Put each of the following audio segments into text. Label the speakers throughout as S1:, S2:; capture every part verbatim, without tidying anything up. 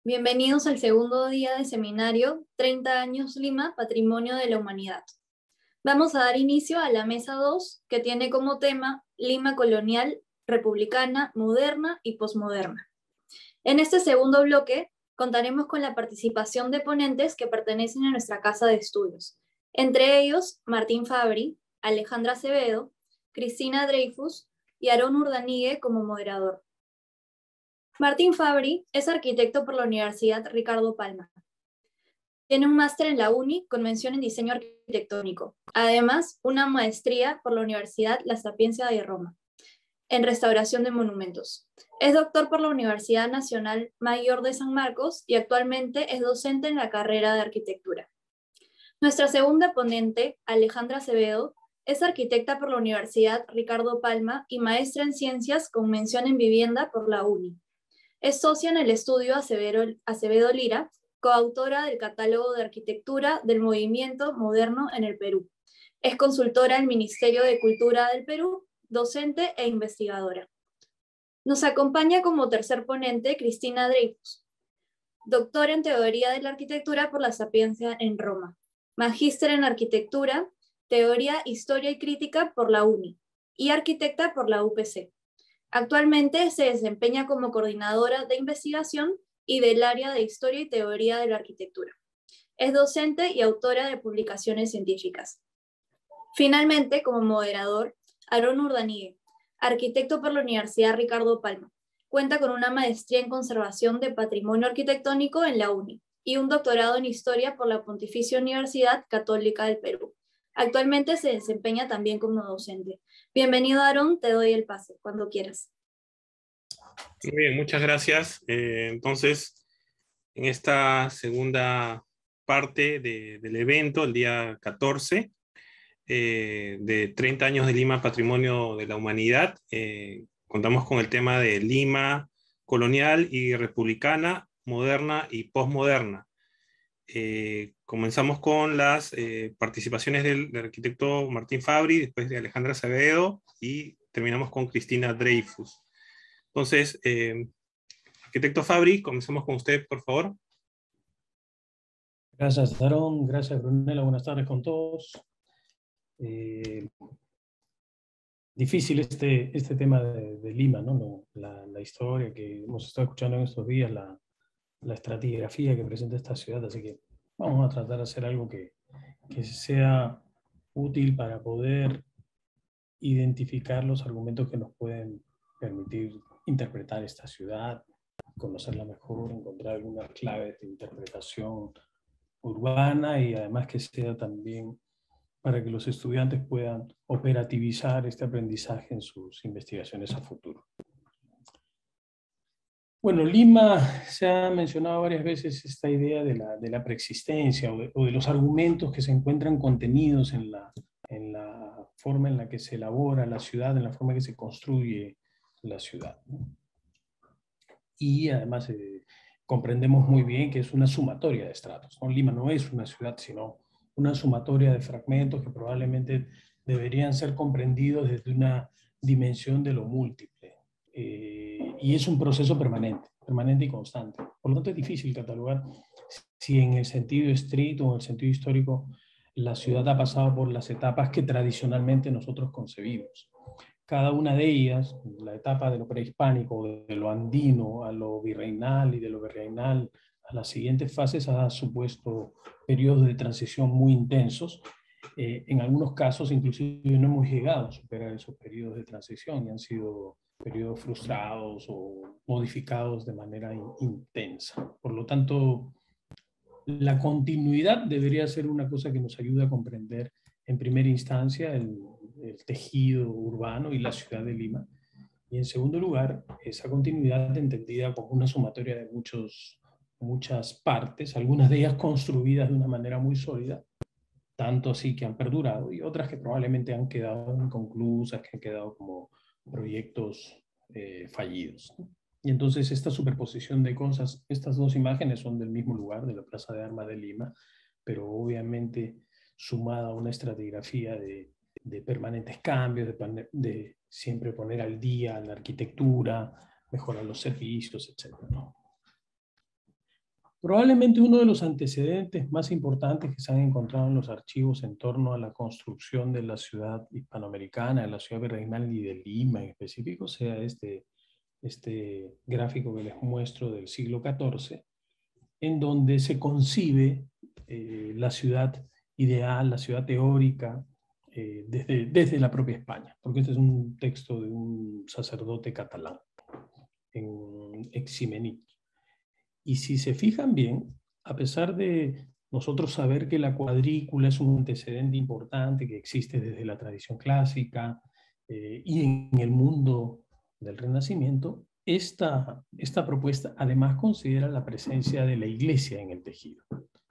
S1: Bienvenidos al segundo día de seminario treinta años Lima, Patrimonio de la Humanidad. Vamos a dar inicio a la mesa dos, que tiene como tema Lima colonial, republicana, moderna y posmoderna. En este segundo bloque contaremos con la participación de ponentes que pertenecen a nuestra casa de estudios, entre ellos Martín Fabri, Alejandra Acevedo, Cristina Dreyfus y Aarón Urdanigue como moderador. Martín Fabri es arquitecto por la Universidad Ricardo Palma. Tiene un máster en la UNI con mención en diseño arquitectónico. Además, una maestría por la Universidad La Sapienza de Roma en restauración de monumentos. Es doctor por la Universidad Nacional Mayor de San Marcos y actualmente es docente en la carrera de arquitectura. Nuestra segunda ponente, Alejandra Acevedo, es arquitecta por la Universidad Ricardo Palma y maestra en ciencias con mención en vivienda por la UNI. Es socia en el estudio Acevedo, Acevedo Lira, coautora del catálogo de arquitectura del movimiento moderno en el Perú. Es consultora del Ministerio de Cultura del Perú, docente e investigadora. Nos acompaña como tercer ponente Cristina Dreyfus, doctora en Teoría de la Arquitectura por la Sapienza en Roma, magíster en Arquitectura, Teoría, Historia y Crítica por la UNI y arquitecta por la U P C. Actualmente se desempeña como coordinadora de investigación y del área de Historia y Teoría de la Arquitectura. Es docente y autora de publicaciones científicas. Finalmente, como moderador, Aarón Urdanigue, arquitecto por la Universidad Ricardo Palma. Cuenta con una maestría en conservación de patrimonio arquitectónico en la UNI y un doctorado en Historia por la Pontificia Universidad Católica del Perú. Actualmente se desempeña también como docente. Bienvenido, Aarón, te doy el pase, cuando quieras.
S2: Muy bien, muchas gracias. Eh, entonces, en esta segunda parte de, del evento, el día catorce, eh, de treinta años de Lima, Patrimonio de la Humanidad, eh, contamos con el tema de Lima colonial y republicana, moderna y posmoderna. Eh, comenzamos con las eh, participaciones del, del arquitecto Martín Fabri, después de Alejandra Acevedo y terminamos con Cristina Dreyfus. Entonces, eh, arquitecto Fabri, comenzamos con usted, por favor.
S3: Gracias, Aarón. Gracias, Brunella. Buenas tardes con todos. Eh, difícil este, este tema de, de Lima, ¿no? No, la, la historia que hemos estado escuchando en estos días, la, la estratigrafía que presenta esta ciudad, así que vamos a tratar de hacer algo que, que sea útil para poder identificar los argumentos que nos pueden permitir interpretar esta ciudad, conocerla mejor, encontrar algunas claves de interpretación urbana y además que sea también para que los estudiantes puedan operativizar este aprendizaje en sus investigaciones a futuro. Bueno, Lima, se ha mencionado varias veces esta idea de la, de la preexistencia o de, o de los argumentos que se encuentran contenidos en la, en la forma en la que se elabora la ciudad, en la forma en que se construye la ciudad, ¿no? Y además eh, comprendemos muy bien que es una sumatoria de estratos, ¿no? Lima no es una ciudad, sino una sumatoria de fragmentos que probablemente deberían ser comprendidos desde una dimensión de lo múltiple. Eh, y es un proceso permanente, permanente y constante. Por lo tanto es difícil catalogar si en el sentido estricto o en el sentido histórico la ciudad ha pasado por las etapas que tradicionalmente nosotros concebimos. Cada una de ellas, la etapa de lo prehispánico, de lo andino a lo virreinal y de lo virreinal a las siguientes fases, ha supuesto periodos de transición muy intensos. Eh, en algunos casos inclusive no hemos llegado a superar esos periodos de transición y han sido periodos frustrados o modificados de manera in intensa. Por lo tanto, la continuidad debería ser una cosa que nos ayude a comprender en primera instancia el, el tejido urbano y la ciudad de Lima. Y en segundo lugar, esa continuidad entendida como una sumatoria de muchos, muchas partes, algunas de ellas construidas de una manera muy sólida, tanto así que han perdurado, y otras que probablemente han quedado inconclusas, que han quedado como proyectos eh, fallidos, ¿no? Y entonces esta superposición de cosas, estas dos imágenes son del mismo lugar, de la Plaza de Armas de Lima, pero obviamente sumada a una estratigrafía de, de permanentes cambios, de, de siempre poner al día la arquitectura, mejorar los servicios, etcétera, ¿no? Probablemente uno de los antecedentes más importantes que se han encontrado en los archivos en torno a la construcción de la ciudad hispanoamericana, de la ciudad virreinal y de Lima en específico, sea este, este gráfico que les muestro del siglo catorce, en donde se concibe eh, la ciudad ideal, la ciudad teórica, eh, desde, desde la propia España, porque este es un texto de un sacerdote catalán, en Eximení. Y si se fijan bien, a pesar de nosotros saber que la cuadrícula es un antecedente importante que existe desde la tradición clásica eh, y en el mundo del Renacimiento, esta, esta propuesta además considera la presencia de la iglesia en el tejido,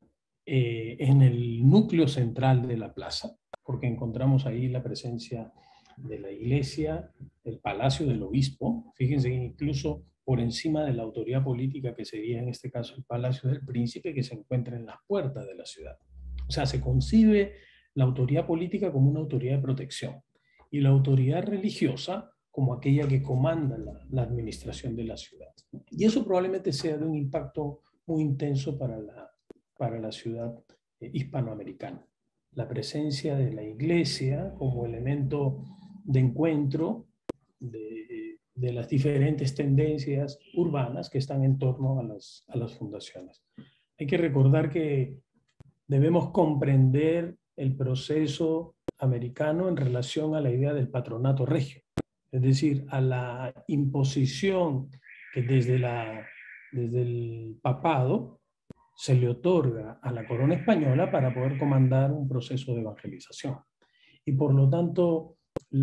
S3: eh, en el núcleo central de la plaza, porque encontramos ahí la presencia de la iglesia, del palacio del obispo. Fíjense que incluso por encima de la autoridad política, que sería en este caso el Palacio del Príncipe, que se encuentra en las puertas de la ciudad. O sea, se concibe la autoridad política como una autoridad de protección y la autoridad religiosa como aquella que comanda la, la administración de la ciudad. Y eso probablemente sea de un impacto muy intenso para la, para la ciudad eh, hispanoamericana. La presencia de la iglesia como elemento de encuentro de, de las diferentes tendencias urbanas que están en torno a las, a las fundaciones. Hay que recordar que debemos comprender el proceso americano en relación a la idea del patronato regio, es decir, a la imposición que desde, la, desde el papado se le otorga a la corona española para poder comandar un proceso de evangelización. Y por lo tanto,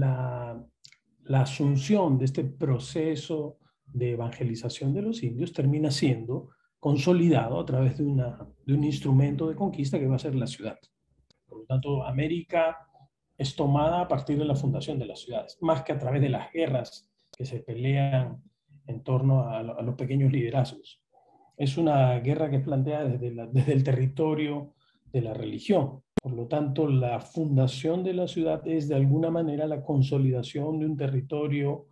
S3: la, la asunción de este proceso de evangelización de los indios termina siendo consolidado a través de, una, de un instrumento de conquista que va a ser la ciudad. Por lo tanto, América es tomada a partir de la fundación de las ciudades, más que a través de las guerras que se pelean en torno a, a los pequeños liderazgos. Es una guerra que es planteada desde, la, desde el territorio de la religión. Por lo tanto, la fundación de la ciudad es de alguna manera la consolidación de un territorio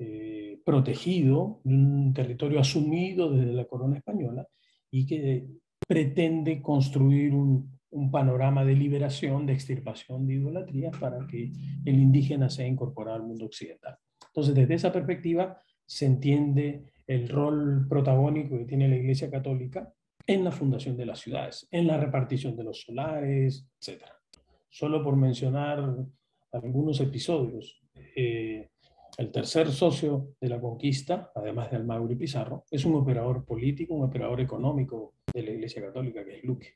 S3: eh, protegido, de un territorio asumido desde la corona española y que pretende construir un, un panorama de liberación, de extirpación de idolatría para que el indígena sea incorporado al mundo occidental. Entonces, desde esa perspectiva se entiende el rol protagónico que tiene la Iglesia Católica en la fundación de las ciudades, en la repartición de los solares, etcétera. Solo por mencionar algunos episodios, eh, el tercer socio de la conquista, además de Almagro y Pizarro, es un operador político, un operador económico de la Iglesia Católica, que es Luque.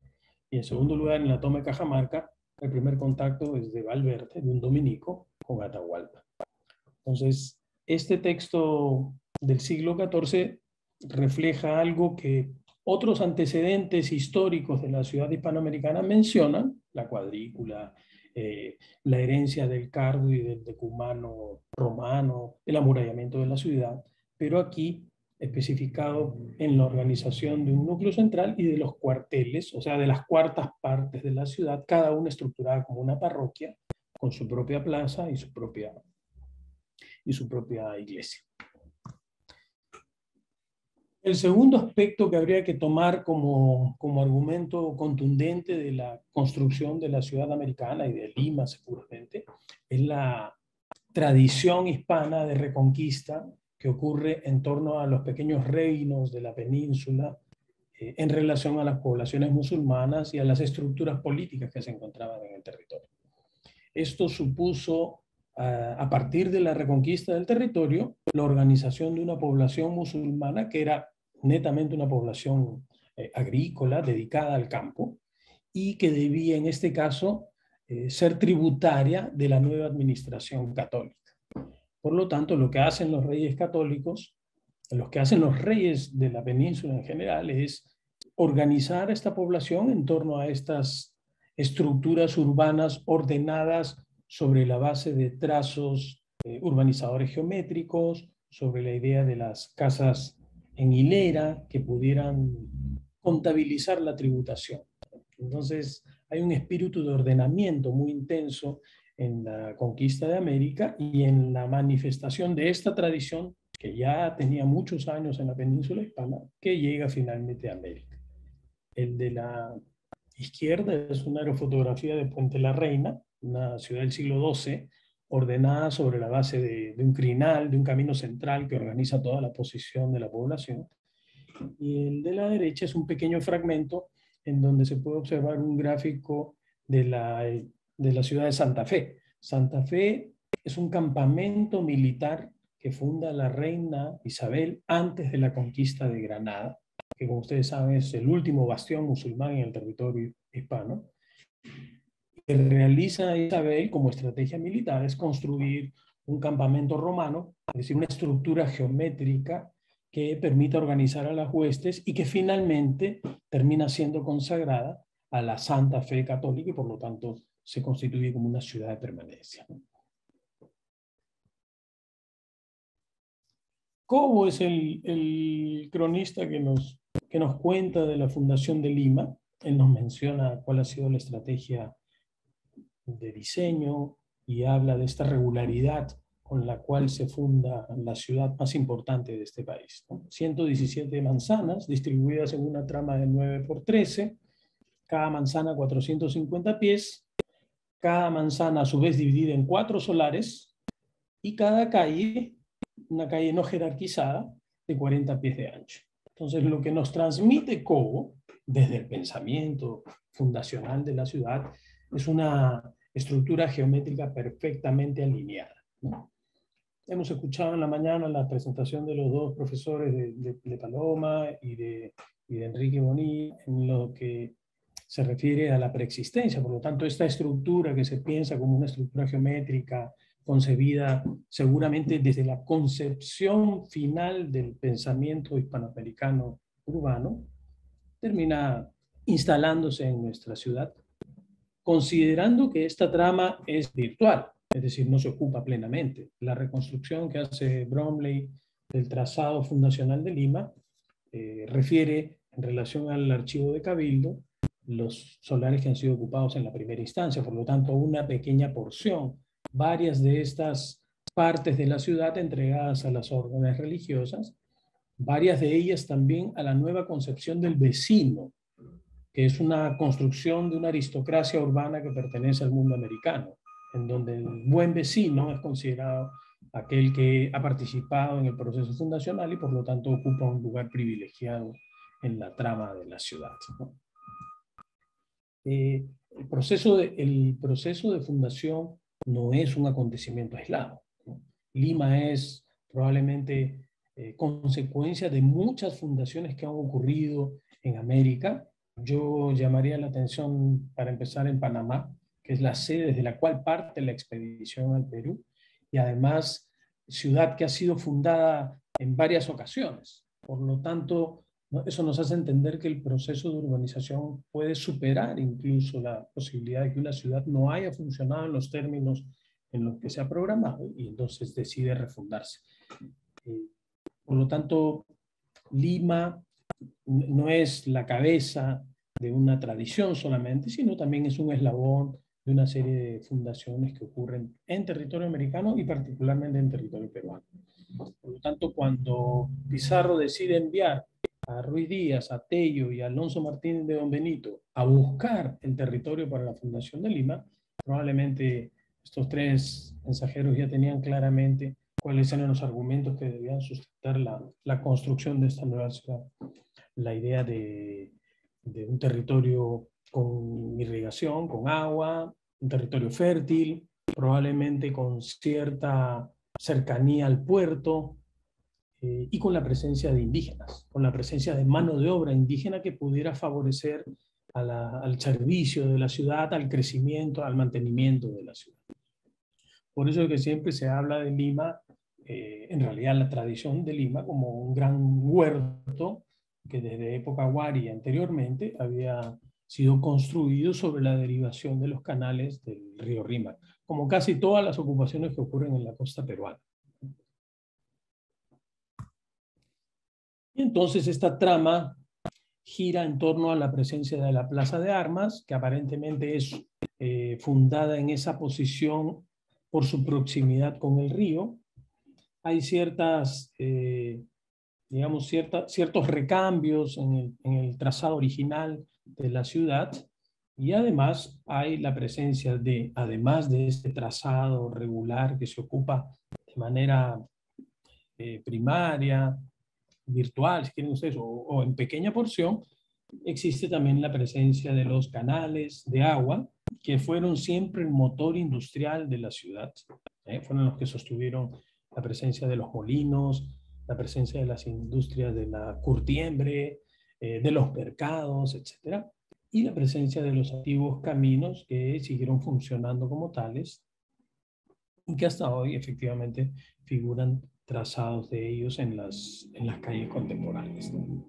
S3: Y en segundo lugar, en la toma de Cajamarca, el primer contacto es de Valverde, de un dominico, con Atahualpa. Entonces, este texto del siglo catorce refleja algo que otros antecedentes históricos de la ciudad hispanoamericana mencionan, la cuadrícula, eh, la herencia del cardo y del decumano romano, el amurallamiento de la ciudad, pero aquí especificado en la organización de un núcleo central y de los cuarteles, o sea, de las cuartas partes de la ciudad, cada una estructurada como una parroquia, con su propia plaza y su propia y su propia iglesia. El segundo aspecto que habría que tomar como, como argumento contundente de la construcción de la ciudad americana y de Lima seguramente es la tradición hispana de reconquista que ocurre en torno a los pequeños reinos de la península eh, en relación a las poblaciones musulmanas y a las estructuras políticas que se encontraban en el territorio. Esto supuso a partir de la reconquista del territorio, la organización de una población musulmana que era netamente una población eh, agrícola, dedicada al campo, y que debía en este caso eh, ser tributaria de la nueva administración católica. Por lo tanto, lo que hacen los reyes católicos, lo que hacen los reyes de la península en general, es organizar esta población en torno a estas estructuras urbanas ordenadas sobre la base de trazos eh, urbanizadores geométricos, sobre la idea de las casas en hilera que pudieran contabilizar la tributación. Entonces, hay un espíritu de ordenamiento muy intenso en la conquista de América y en la manifestación de esta tradición que ya tenía muchos años en la península hispana, que llega finalmente a América. El de la izquierda es una aerofotografía de Puente la Reina, una ciudad del siglo doce, ordenada sobre la base de, de un crinal, de un camino central que organiza toda la posición de la población. Y el de la derecha es un pequeño fragmento en donde se puede observar un gráfico de la, de la ciudad de Santa Fe. Santa Fe es un campamento militar que funda la reina Isabel antes de la conquista de Granada, que como ustedes saben es el último bastión musulmán en el territorio hispano. Que realiza Isabel como estrategia militar es construir un campamento romano, es decir, una estructura geométrica que permita organizar a las huestes y que finalmente termina siendo consagrada a la Santa Fe católica y por lo tanto se constituye como una ciudad de permanencia. Cobo es el, el cronista que nos, que nos cuenta de la fundación de Lima. Él nos menciona cuál ha sido la estrategia de diseño y habla de esta regularidad con la cual se funda la ciudad más importante de este país, ¿no? ciento diecisiete manzanas distribuidas en una trama de nueve por trece, cada manzana cuatrocientos cincuenta pies, cada manzana a su vez dividida en cuatro solares y cada calle, una calle no jerarquizada, de cuarenta pies de ancho. Entonces lo que nos transmite Cobo, desde el pensamiento fundacional de la ciudad, es una estructura geométrica perfectamente alineada, ¿no? Hemos escuchado en la mañana la presentación de los dos profesores de, de, de Paloma y de, y de Enrique Bonilla en lo que se refiere a la preexistencia. Por lo tanto, esta estructura que se piensa como una estructura geométrica concebida seguramente desde la concepción final del pensamiento hispanoamericano urbano, termina instalándose en nuestra ciudad, considerando que esta trama es virtual, es decir, no se ocupa plenamente. La reconstrucción que hace Bromley del trazado fundacional de Lima eh, refiere en relación al archivo de Cabildo los solares que han sido ocupados en la primera instancia, por lo tanto una pequeña porción, varias de estas partes de la ciudad entregadas a las órdenes religiosas, varias de ellas también a la nueva concepción del vecino, que es una construcción de una aristocracia urbana que pertenece al mundo americano, en donde el buen vecino es considerado aquel que ha participado en el proceso fundacional y por lo tanto ocupa un lugar privilegiado en la trama de la ciudad, ¿no? Eh, el, proceso de, el proceso de fundación no es un acontecimiento aislado, ¿no? Lima es probablemente eh, consecuencia de muchas fundaciones que han ocurrido en América. Yo llamaría la atención, para empezar, en Panamá, que es la sede desde la cual parte la expedición al Perú, y además ciudad que ha sido fundada en varias ocasiones. Por lo tanto, eso nos hace entender que el proceso de urbanización puede superar incluso la posibilidad de que una ciudad no haya funcionado en los términos en los que se ha programado y entonces decide refundarse. Eh, por lo tanto, Lima no es la cabeza de una tradición solamente, sino también es un eslabón de una serie de fundaciones que ocurren en territorio americano y particularmente en territorio peruano. Por lo tanto, cuando Pizarro decide enviar a Ruiz Díaz, a Tello y a Alonso Martínez de Don Benito a buscar el territorio para la fundación de Lima, probablemente estos tres mensajeros ya tenían claramente cuáles eran los argumentos que debían sustentar la, la construcción de esta nueva ciudad. La idea de, de un territorio con irrigación, con agua, un territorio fértil, probablemente con cierta cercanía al puerto, eh, y con la presencia de indígenas, con la presencia de mano de obra indígena que pudiera favorecer a la, al servicio de la ciudad, al crecimiento, al mantenimiento de la ciudad. Por eso es que siempre se habla de Lima, eh, en realidad la tradición de Lima, como un gran huerto que desde época Wari anteriormente había sido construido sobre la derivación de los canales del río Rímac, como casi todas las ocupaciones que ocurren en la costa peruana. Y entonces esta trama gira en torno a la presencia de la Plaza de Armas, que aparentemente es eh, fundada en esa posición por su proximidad con el río. Hay ciertas eh, digamos, cierta, ciertos recambios en el, en el trazado original de la ciudad, y además hay la presencia de, además de este trazado regular que se ocupa de manera eh, primaria, virtual, si quieren ustedes, o, o en pequeña porción, existe también la presencia de los canales de agua, que fueron siempre el motor industrial de la ciudad. ¿eh? Fueron los que sostuvieron la presencia de los molinos, la presencia de las industrias de la curtiembre, eh, de los mercados, etcétera, y la presencia de los antiguos caminos que siguieron funcionando como tales y que hasta hoy efectivamente figuran trazados de ellos en las, en las calles contemporáneas, ¿no?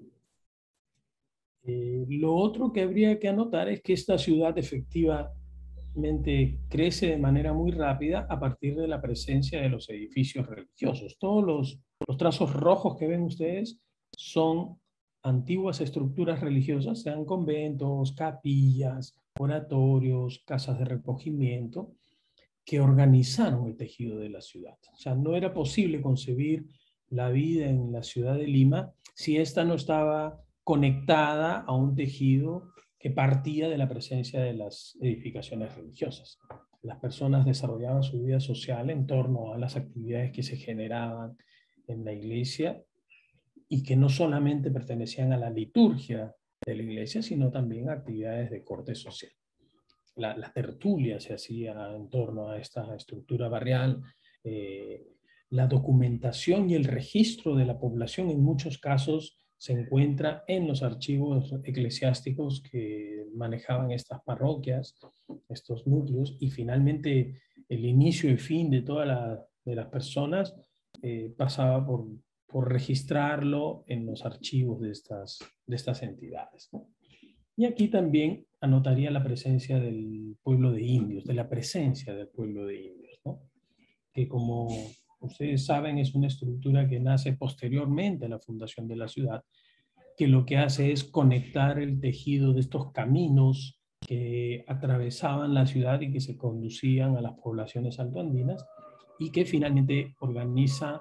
S3: Eh, lo otro que habría que anotar es que esta ciudad efectivamente crece de manera muy rápida a partir de la presencia de los edificios religiosos. Todos los, los trazos rojos que ven ustedes son antiguas estructuras religiosas, sean conventos, capillas, oratorios, casas de recogimiento, que organizaron el tejido de la ciudad. O sea, no era posible concebir la vida en la ciudad de Lima si ésta no estaba conectada a un tejido que partía de la presencia de las edificaciones religiosas. Las personas desarrollaban su vida social en torno a las actividades que se generaban en la iglesia y que no solamente pertenecían a la liturgia de la iglesia, sino también a actividades de corte social. La, la tertulia se hacía en torno a esta estructura barrial, eh, la documentación y el registro de la población en muchos casos se encuentra en los archivos eclesiásticos que manejaban estas parroquias, estos núcleos, y finalmente el inicio y fin de todas la, de las personas eh, pasaba por, por registrarlo en los archivos de estas, de estas entidades, ¿no? Y aquí también anotaría la presencia del pueblo de indios, de la presencia del pueblo de indios, ¿no? Que como ustedes saben es una estructura que nace posteriormente a la fundación de la ciudad, que lo que hace es conectar el tejido de estos caminos que atravesaban la ciudad y que se conducían a las poblaciones altoandinas, y que finalmente organiza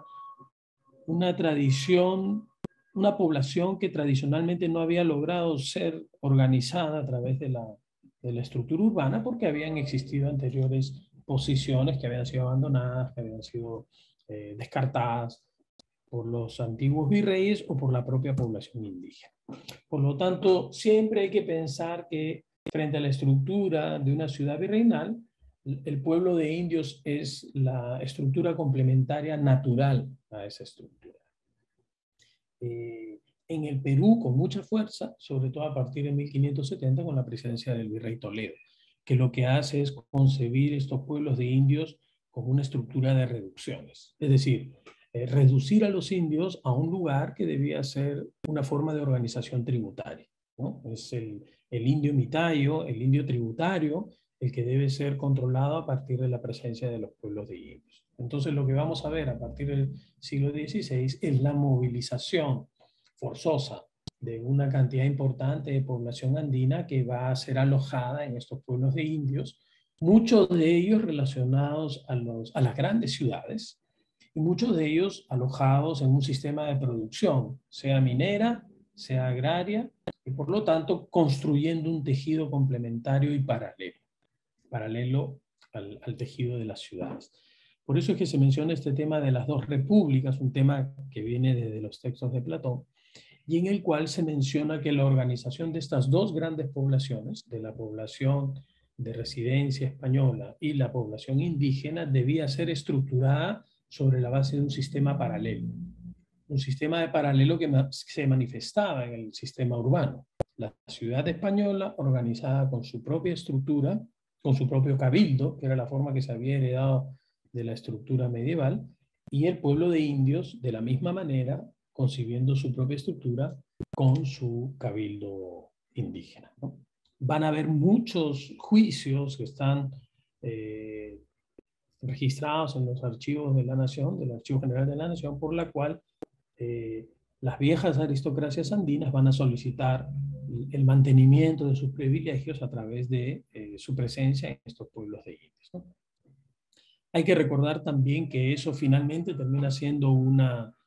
S3: una tradición, una población que tradicionalmente no había logrado ser organizada a través de la, de la estructura urbana, porque habían existido anteriores posiciones que habían sido abandonadas, que habían sido eh, descartadas por los antiguos virreyes o por la propia población indígena. Por lo tanto, siempre hay que pensar que frente a la estructura de una ciudad virreinal, el pueblo de indios es la estructura complementaria natural a esa estructura. Eh, en el Perú, con mucha fuerza, sobre todo a partir de mil quinientos setenta, con la presencia del virrey Toledo, que lo que hace es concebir estos pueblos de indios como una estructura de reducciones. Es decir, eh, reducir a los indios a un lugar que debía ser una forma de organización tributaria, ¿no? Es el, el indio mitayo, el indio tributario, el que debe ser controlado a partir de la presencia de los pueblos de indios. Entonces lo que vamos a ver a partir del siglo dieciséis es la movilización forzosa de una cantidad importante de población andina que va a ser alojada en estos pueblos de indios, muchos de ellos relacionados a, los, a las grandes ciudades y muchos de ellos alojados en un sistema de producción, sea minera, sea agraria, y por lo tanto construyendo un tejido complementario y paralelo, paralelo al, al tejido de las ciudades. Por eso es que se menciona este tema de las dos repúblicas, un tema que viene desde los textos de Platón, y en el cual se menciona que la organización de estas dos grandes poblaciones, de la población de residencia española y la población indígena, debía ser estructurada sobre la base de un sistema paralelo. Un sistema de paralelo que se manifestaba en el sistema urbano. La ciudad española organizada con su propia estructura, con su propio cabildo, que era la forma que se había heredado de la estructura medieval, y el pueblo de indios, de la misma manera, concibiendo su propia estructura con su cabildo indígena, ¿no? Van a haber muchos juicios que están eh, registrados en los archivos de la Nación, del Archivo General de la Nación, por la cual eh, las viejas aristocracias andinas van a solicitar el mantenimiento de sus privilegios a través de eh, su presencia en estos pueblos de indios, ¿no? Hay que recordar también que eso finalmente termina siendo una,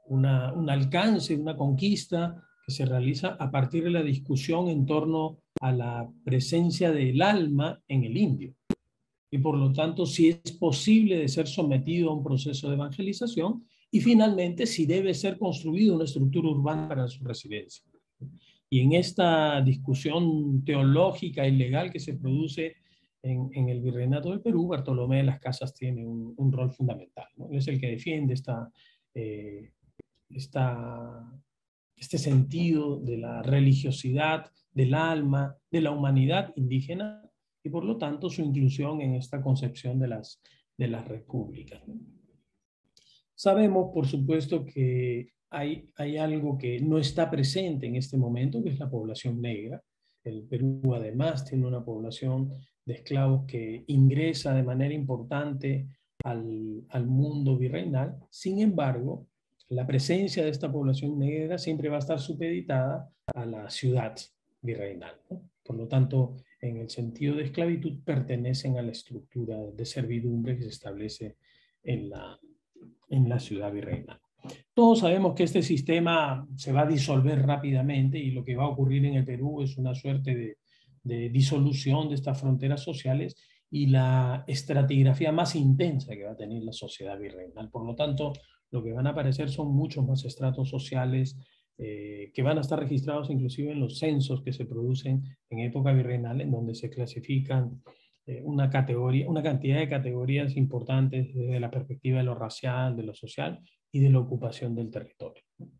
S3: una, un alcance, una conquista que se realiza a partir de la discusión en torno a la presencia del alma en el indio. Y por lo tanto, si es posible de ser sometido a un proceso de evangelización, y finalmente, si debe ser construida una estructura urbana para su residencia. Y en esta discusión teológica y legal que se produce en, en el Virreinato del Perú, Bartolomé de las Casas tiene un, un rol fundamental, ¿no? Es el que defiende esta, eh, esta, este sentido de la religiosidad, del alma, de la humanidad indígena, y por lo tanto su inclusión en esta concepción de las, de las repúblicas, ¿no? Sabemos, por supuesto, que hay, hay algo que no está presente en este momento, que es la población negra. El Perú además tiene una población de esclavos que ingresa de manera importante al, al mundo virreinal. Sin embargo, la presencia de esta población negra siempre va a estar supeditada a la ciudad virreinal, ¿no? Por lo tanto, en el sentido de esclavitud, pertenecen a la estructura de servidumbre que se establece en la, en la ciudad virreinal. Todos sabemos que este sistema se va a disolver rápidamente y lo que va a ocurrir en el Perú es una suerte de, de disolución de estas fronteras sociales y la estratigrafía más intensa que va a tener la sociedad virreinal. Por lo tanto, lo que van a aparecer son muchos más estratos sociales eh, que van a estar registrados inclusive en los censos que se producen en época virreinal, en donde se clasifican eh, una, categoría, una cantidad de categorías importantes desde la perspectiva de lo racial, de lo social y de la ocupación del territorio.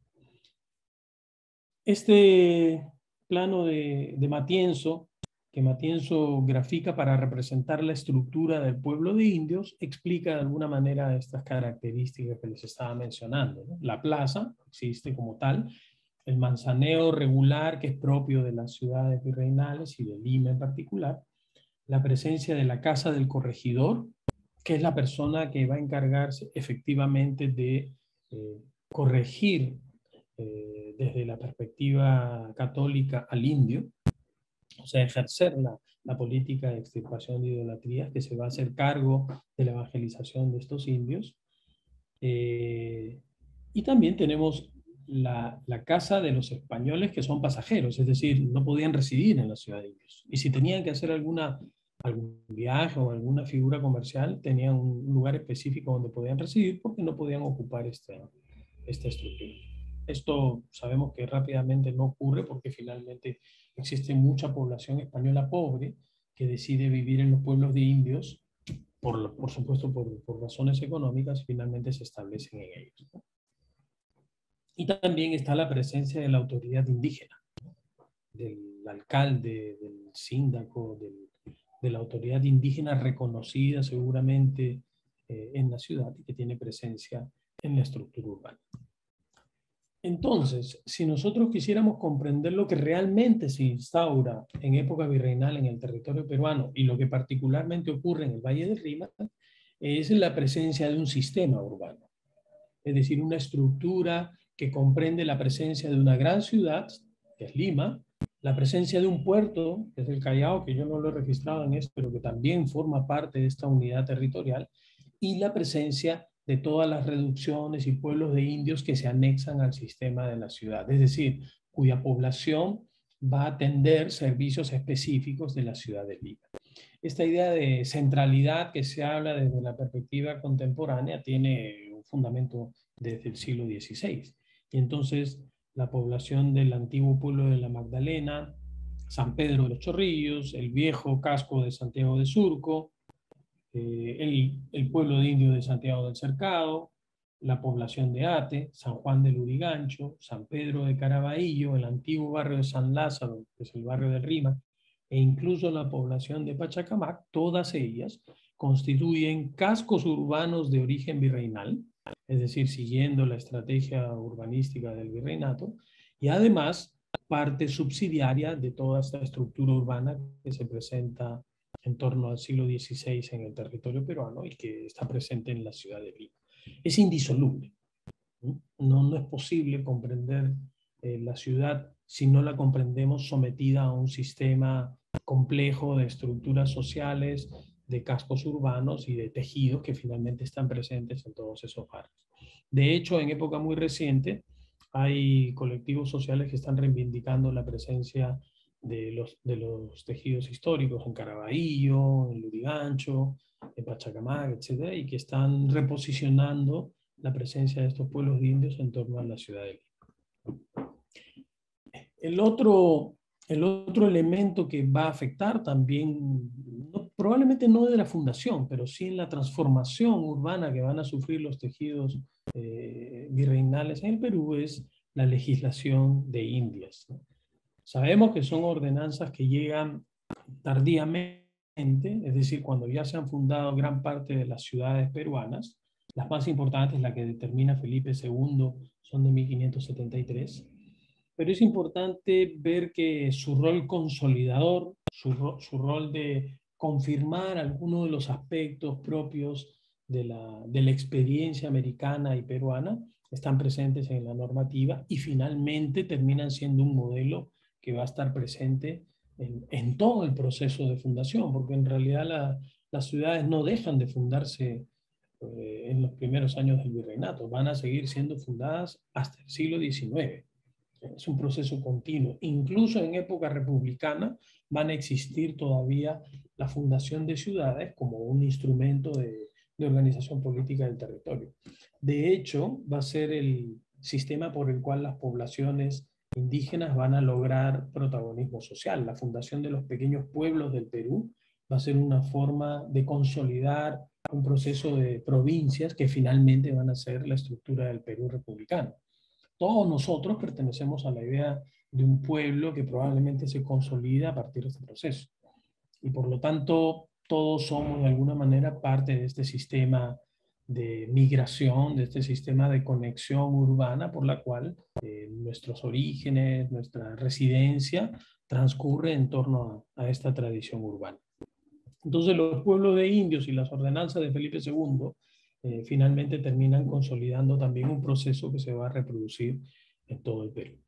S3: Este plano de, de Matienzo, que Matienzo grafica para representar la estructura del pueblo de indios, explica de alguna manera estas características que les estaba mencionando, ¿no? La plaza existe como tal, el manzaneo regular que es propio de las ciudades virreinales y de Lima en particular, la presencia de la casa del corregidor, que es la persona que va a encargarse efectivamente de eh, corregir eh, desde la perspectiva católica al indio, o sea, ejercer la, la política de extirpación de idolatrías, que se va a hacer cargo de la evangelización de estos indios. Eh, y también tenemos la, la casa de los españoles que son pasajeros, es decir, no podían residir en la ciudad de indios. Y si tenían que hacer alguna, algún viaje o alguna figura comercial, tenían un lugar específico donde podían residir porque no podían ocupar esta, esta estructura. Esto sabemos que rápidamente no ocurre porque finalmente existe mucha población española pobre que decide vivir en los pueblos de indios, por, por supuesto por, por razones económicas, finalmente se establecen en ellos, ¿no? Y también está la presencia de la autoridad indígena, del alcalde, del síndaco, del, de la autoridad indígena reconocida seguramente eh, en la ciudad y que tiene presencia en la estructura urbana. Entonces, si nosotros quisiéramos comprender lo que realmente se instaura en época virreinal en el territorio peruano y lo que particularmente ocurre en el Valle del Rímac, es la presencia de un sistema urbano. Es decir, una estructura que comprende la presencia de una gran ciudad, que es Lima, la presencia de un puerto, que es el Callao, que yo no lo he registrado en esto, pero que también forma parte de esta unidad territorial, y la presencia de todas las reducciones y pueblos de indios que se anexan al sistema de la ciudad, es decir, cuya población va a atender servicios específicos de la ciudad de Lima. Esta idea de centralidad que se habla desde la perspectiva contemporánea tiene un fundamento desde el siglo dieciséis. Y entonces la población del antiguo pueblo de la Magdalena, San Pedro de los Chorrillos, el viejo casco de Santiago de Surco, eh, el, el pueblo de indios de Santiago del Cercado, la población de Ate, San Juan del Lurigancho, San Pedro de Caraballo, el antiguo barrio de San Lázaro, que es el barrio del Rímac, e incluso la población de Pachacamac, todas ellas constituyen cascos urbanos de origen virreinal, es decir, siguiendo la estrategia urbanística del virreinato, y además parte subsidiaria de toda esta estructura urbana que se presenta en torno al siglo dieciséis en el territorio peruano y que está presente en la ciudad de Lima. Es indisoluble. No, no es posible comprender eh, la ciudad si no la comprendemos sometida a un sistema complejo de estructuras sociales, de cascos urbanos y de tejidos que finalmente están presentes en todos esos barrios. De hecho, en época muy reciente, hay colectivos sociales que están reivindicando la presencia de los, de los tejidos históricos en Caraballo, en Lurigancho, en Pachacamac, etcétera, y que están reposicionando la presencia de estos pueblos indios en torno a la ciudad de Lima. El otro, el otro elemento que va a afectar también, no, probablemente no de la fundación, pero sí en la transformación urbana que van a sufrir los tejidos eh, virreinales en el Perú, es la legislación de Indias, ¿no? Sabemos que son ordenanzas que llegan tardíamente, es decir, cuando ya se han fundado gran parte de las ciudades peruanas. Las más importantes, la que determina Felipe segundo, son de mil quinientos setenta y tres. Pero es importante ver que su rol consolidador, su, ro su rol de confirmar algunos de los aspectos propios de la, de la experiencia americana y peruana, están presentes en la normativa y finalmente terminan siendo un modelo que va a estar presente en, en todo el proceso de fundación, porque en realidad la, las ciudades no dejan de fundarse eh, en los primeros años del virreinato, van a seguir siendo fundadas hasta el siglo diecinueve. Es un proceso continuo. Incluso en época republicana van a existir todavía la fundación de ciudades como un instrumento de, de organización política del territorio. De hecho, va a ser el sistema por el cual las poblaciones indígenas van a lograr protagonismo social. La fundación de los pequeños pueblos del Perú va a ser una forma de consolidar un proceso de provincias que finalmente van a ser la estructura del Perú republicano. Todos nosotros pertenecemos a la idea de un pueblo que probablemente se consolida a partir de este proceso. Y por lo tanto, todos somos de alguna manera parte de este sistema de migración, de este sistema de conexión urbana por la cual eh, nuestros orígenes, nuestra residencia transcurre en torno a, a esta tradición urbana. Entonces los pueblos de indios y las ordenanzas de Felipe segundo eh, finalmente terminan consolidando también un proceso que se va a reproducir en todo el Perú.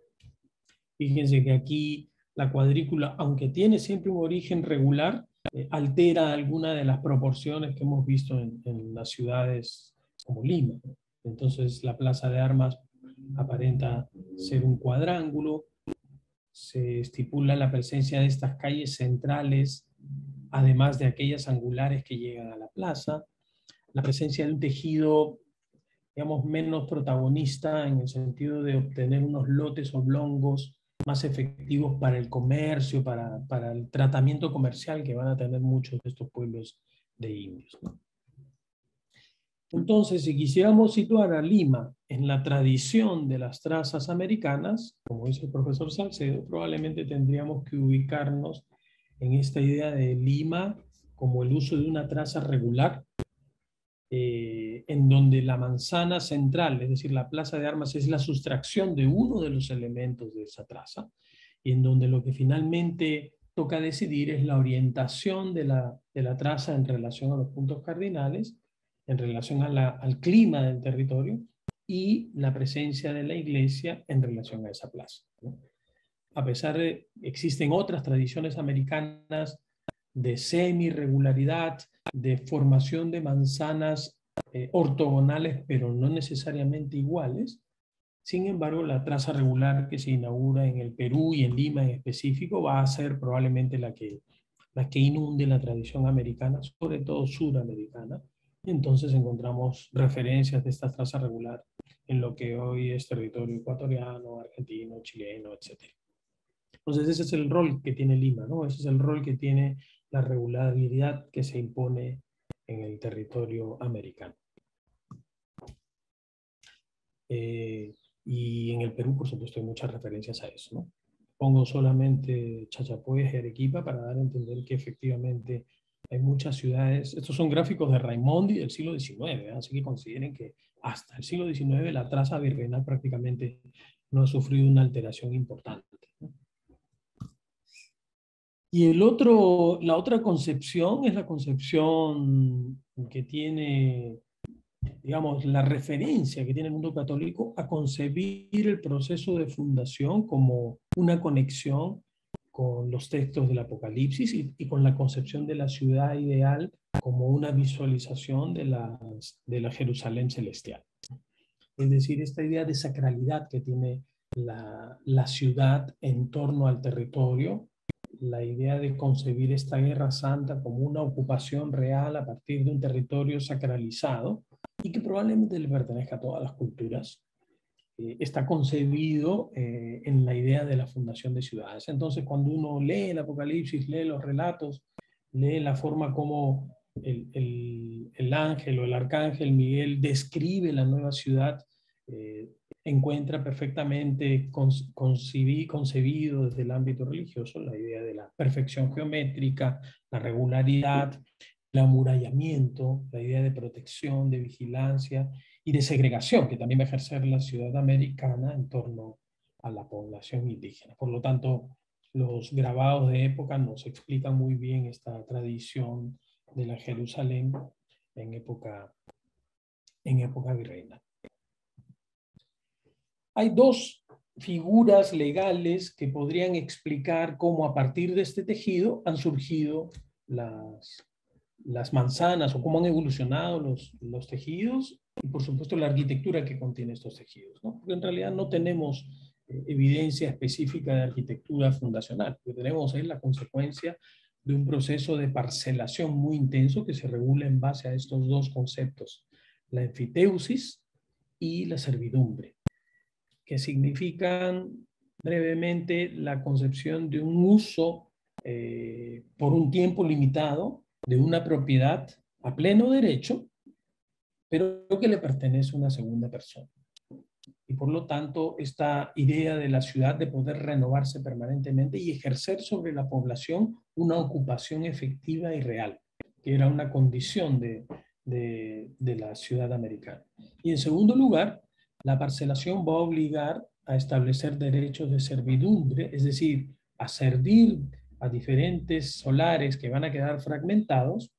S3: Fíjense que aquí la cuadrícula, aunque tiene siempre un origen regular, eh, altera alguna de las proporciones que hemos visto en, en las ciudades como Lima. Entonces la plaza de armas aparenta ser un cuadrángulo, se estipula la presencia de estas calles centrales, además de aquellas angulares que llegan a la plaza, la presencia de un tejido, digamos, menos protagonista en el sentido de obtener unos lotes oblongos más efectivos para el comercio, para, para el tratamiento comercial que van a tener muchos de estos pueblos de indios, ¿no? Entonces, si quisiéramos situar a Lima en la tradición de las trazas americanas, como dice el profesor Salcedo, probablemente tendríamos que ubicarnos en esta idea de Lima como el uso de una traza regular, eh, en donde la manzana central, es decir, la plaza de armas, es la sustracción de uno de los elementos de esa traza, y en donde lo que finalmente toca decidir es la orientación de la, de la traza en relación a los puntos cardinales, en relación a la, al clima del territorio, y la presencia de la iglesia en relación a esa plaza, ¿no? A pesar de que existen otras tradiciones americanas de semi-regularidad, de formación de manzanas eh, ortogonales, pero no necesariamente iguales, sin embargo, la traza regular que se inaugura en el Perú y en Lima en específico va a ser probablemente la que, la que inunde la tradición americana, sobre todo suramericana. Entonces encontramos referencias de esta traza regular en lo que hoy es territorio ecuatoriano, argentino, chileno, etcétera. Entonces ese es el rol que tiene Lima, ¿no? Ese es el rol que tiene la regularidad que se impone en el territorio americano. Eh, y en el Perú, por supuesto, hay muchas referencias a eso, ¿no? Pongo solamente Chachapoyas y Arequipa para dar a entender que efectivamente hay muchas ciudades. Estos son gráficos de Raimondi del siglo diecinueve, ¿eh? Así que consideren que hasta el siglo diecinueve la traza virreinal prácticamente no ha sufrido una alteración importante, ¿no? Y el otro, la otra concepción es la concepción que tiene, digamos, la referencia que tiene el mundo católico a concebir el proceso de fundación como una conexión con los textos del Apocalipsis y, y con la concepción de la ciudad ideal como una visualización de la, de la Jerusalén celestial. Es decir, esta idea de sacralidad que tiene la, la ciudad en torno al territorio, la idea de concebir esta guerra santa como una ocupación real a partir de un territorio sacralizado y que probablemente le pertenezca a todas las culturas, eh, está concebido eh, en la idea de la fundación de ciudades. Entonces, cuando uno lee el Apocalipsis, lee los relatos, lee la forma como el, el, el ángel o el arcángel Miguel describe la nueva ciudad, eh, encuentra perfectamente concebido, concebido desde el ámbito religioso la idea de la perfección geométrica, la regularidad, el amurallamiento, la idea de protección, de vigilancia y de segregación que también va a ejercer la ciudad americana en torno a la población indígena. Por lo tanto, los grabados de época nos explican muy bien esta tradición de la Jerusalén en época, en época virreinal. Hay dos figuras legales que podrían explicar cómo a partir de este tejido han surgido las, las manzanas o cómo han evolucionado los, los tejidos y por supuesto la arquitectura que contiene estos tejidos, ¿no? Porque en realidad no tenemos eh, evidencia específica de arquitectura fundacional. Lo que tenemos es la consecuencia de un proceso de parcelación muy intenso que se regula en base a estos dos conceptos, la enfiteusis y la servidumbre, que significan brevemente la concepción de un uso eh, por un tiempo limitado de una propiedad a pleno derecho, pero que le pertenece a una segunda persona. Y por lo tanto, esta idea de la ciudad de poder renovarse permanentemente y ejercer sobre la población una ocupación efectiva y real, que era una condición de, de, de la ciudad americana. Y en segundo lugar, la parcelación va a obligar a establecer derechos de servidumbre, es decir, a servir a diferentes solares que van a quedar fragmentados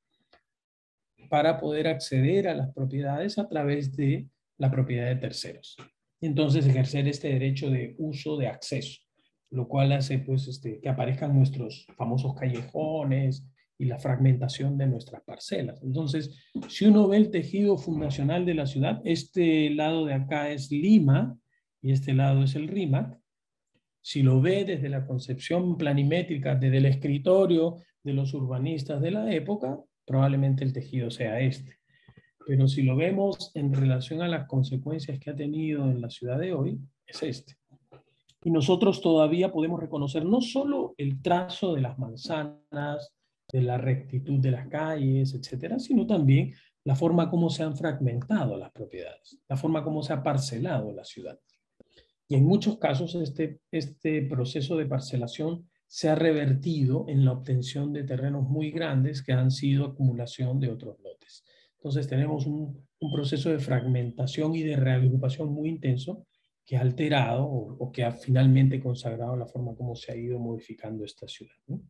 S3: para poder acceder a las propiedades a través de la propiedad de terceros. Y entonces ejercer este derecho de uso, de acceso, lo cual hace pues, este, que aparezcan nuestros famosos callejones y la fragmentación de nuestras parcelas. Entonces, si uno ve el tejido fundacional de la ciudad, este lado de acá es Lima y este lado es el RIMAC. Si lo ve desde la concepción planimétrica, desde el escritorio de los urbanistas de la época, probablemente el tejido sea este. Pero si lo vemos en relación a las consecuencias que ha tenido en la ciudad de hoy, es este. Y nosotros todavía podemos reconocer no solo el trazo de las manzanas, de la rectitud de las calles, etcétera, sino también la forma como se han fragmentado las propiedades, la forma como se ha parcelado la ciudad. Y en muchos casos este, este proceso de parcelación se ha revertido en la obtención de terrenos muy grandes que han sido acumulación de otros lotes. Entonces tenemos un, un proceso de fragmentación y de reagrupación muy intenso que ha alterado o, o que ha finalmente consagrado la forma como se ha ido modificando esta ciudad, ¿no?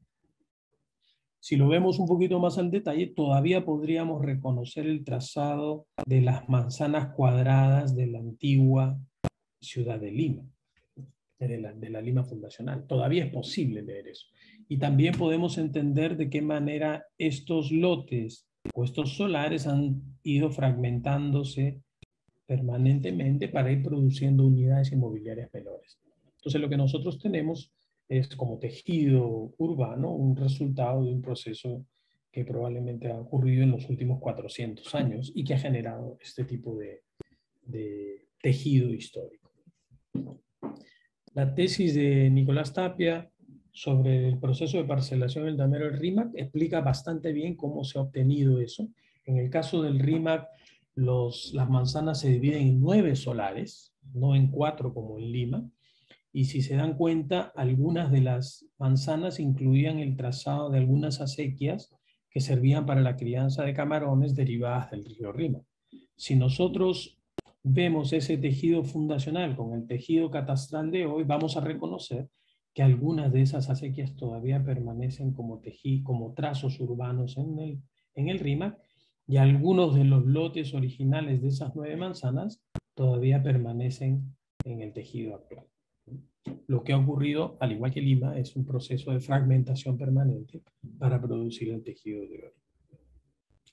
S3: Si lo vemos un poquito más al detalle, todavía podríamos reconocer el trazado de las manzanas cuadradas de la antigua ciudad de Lima, de la, de la Lima fundacional. Todavía es posible leer eso. Y también podemos entender de qué manera estos lotes o estos solares han ido fragmentándose permanentemente para ir produciendo unidades inmobiliarias menores. Entonces lo que nosotros tenemos es como tejido urbano un resultado de un proceso que probablemente ha ocurrido en los últimos cuatrocientos años y que ha generado este tipo de, de tejido histórico. La tesis de Nicolás Tapia sobre el proceso de parcelación del damero del RIMAC explica bastante bien cómo se ha obtenido eso. En el caso del RIMAC, los, las manzanas se dividen en nueve solares, no en cuatro como en Lima. Y si se dan cuenta, algunas de las manzanas incluían el trazado de algunas acequias que servían para la crianza de camarones derivadas del río Rímac. Si nosotros vemos ese tejido fundacional con el tejido catastral de hoy, vamos a reconocer que algunas de esas acequias todavía permanecen como, tejido, como trazos urbanos en el, en el Rímac, y algunos de los lotes originales de esas nueve manzanas todavía permanecen en el tejido actual. Lo que ha ocurrido, al igual que Lima, es un proceso de fragmentación permanente para producir el tejido de hoy.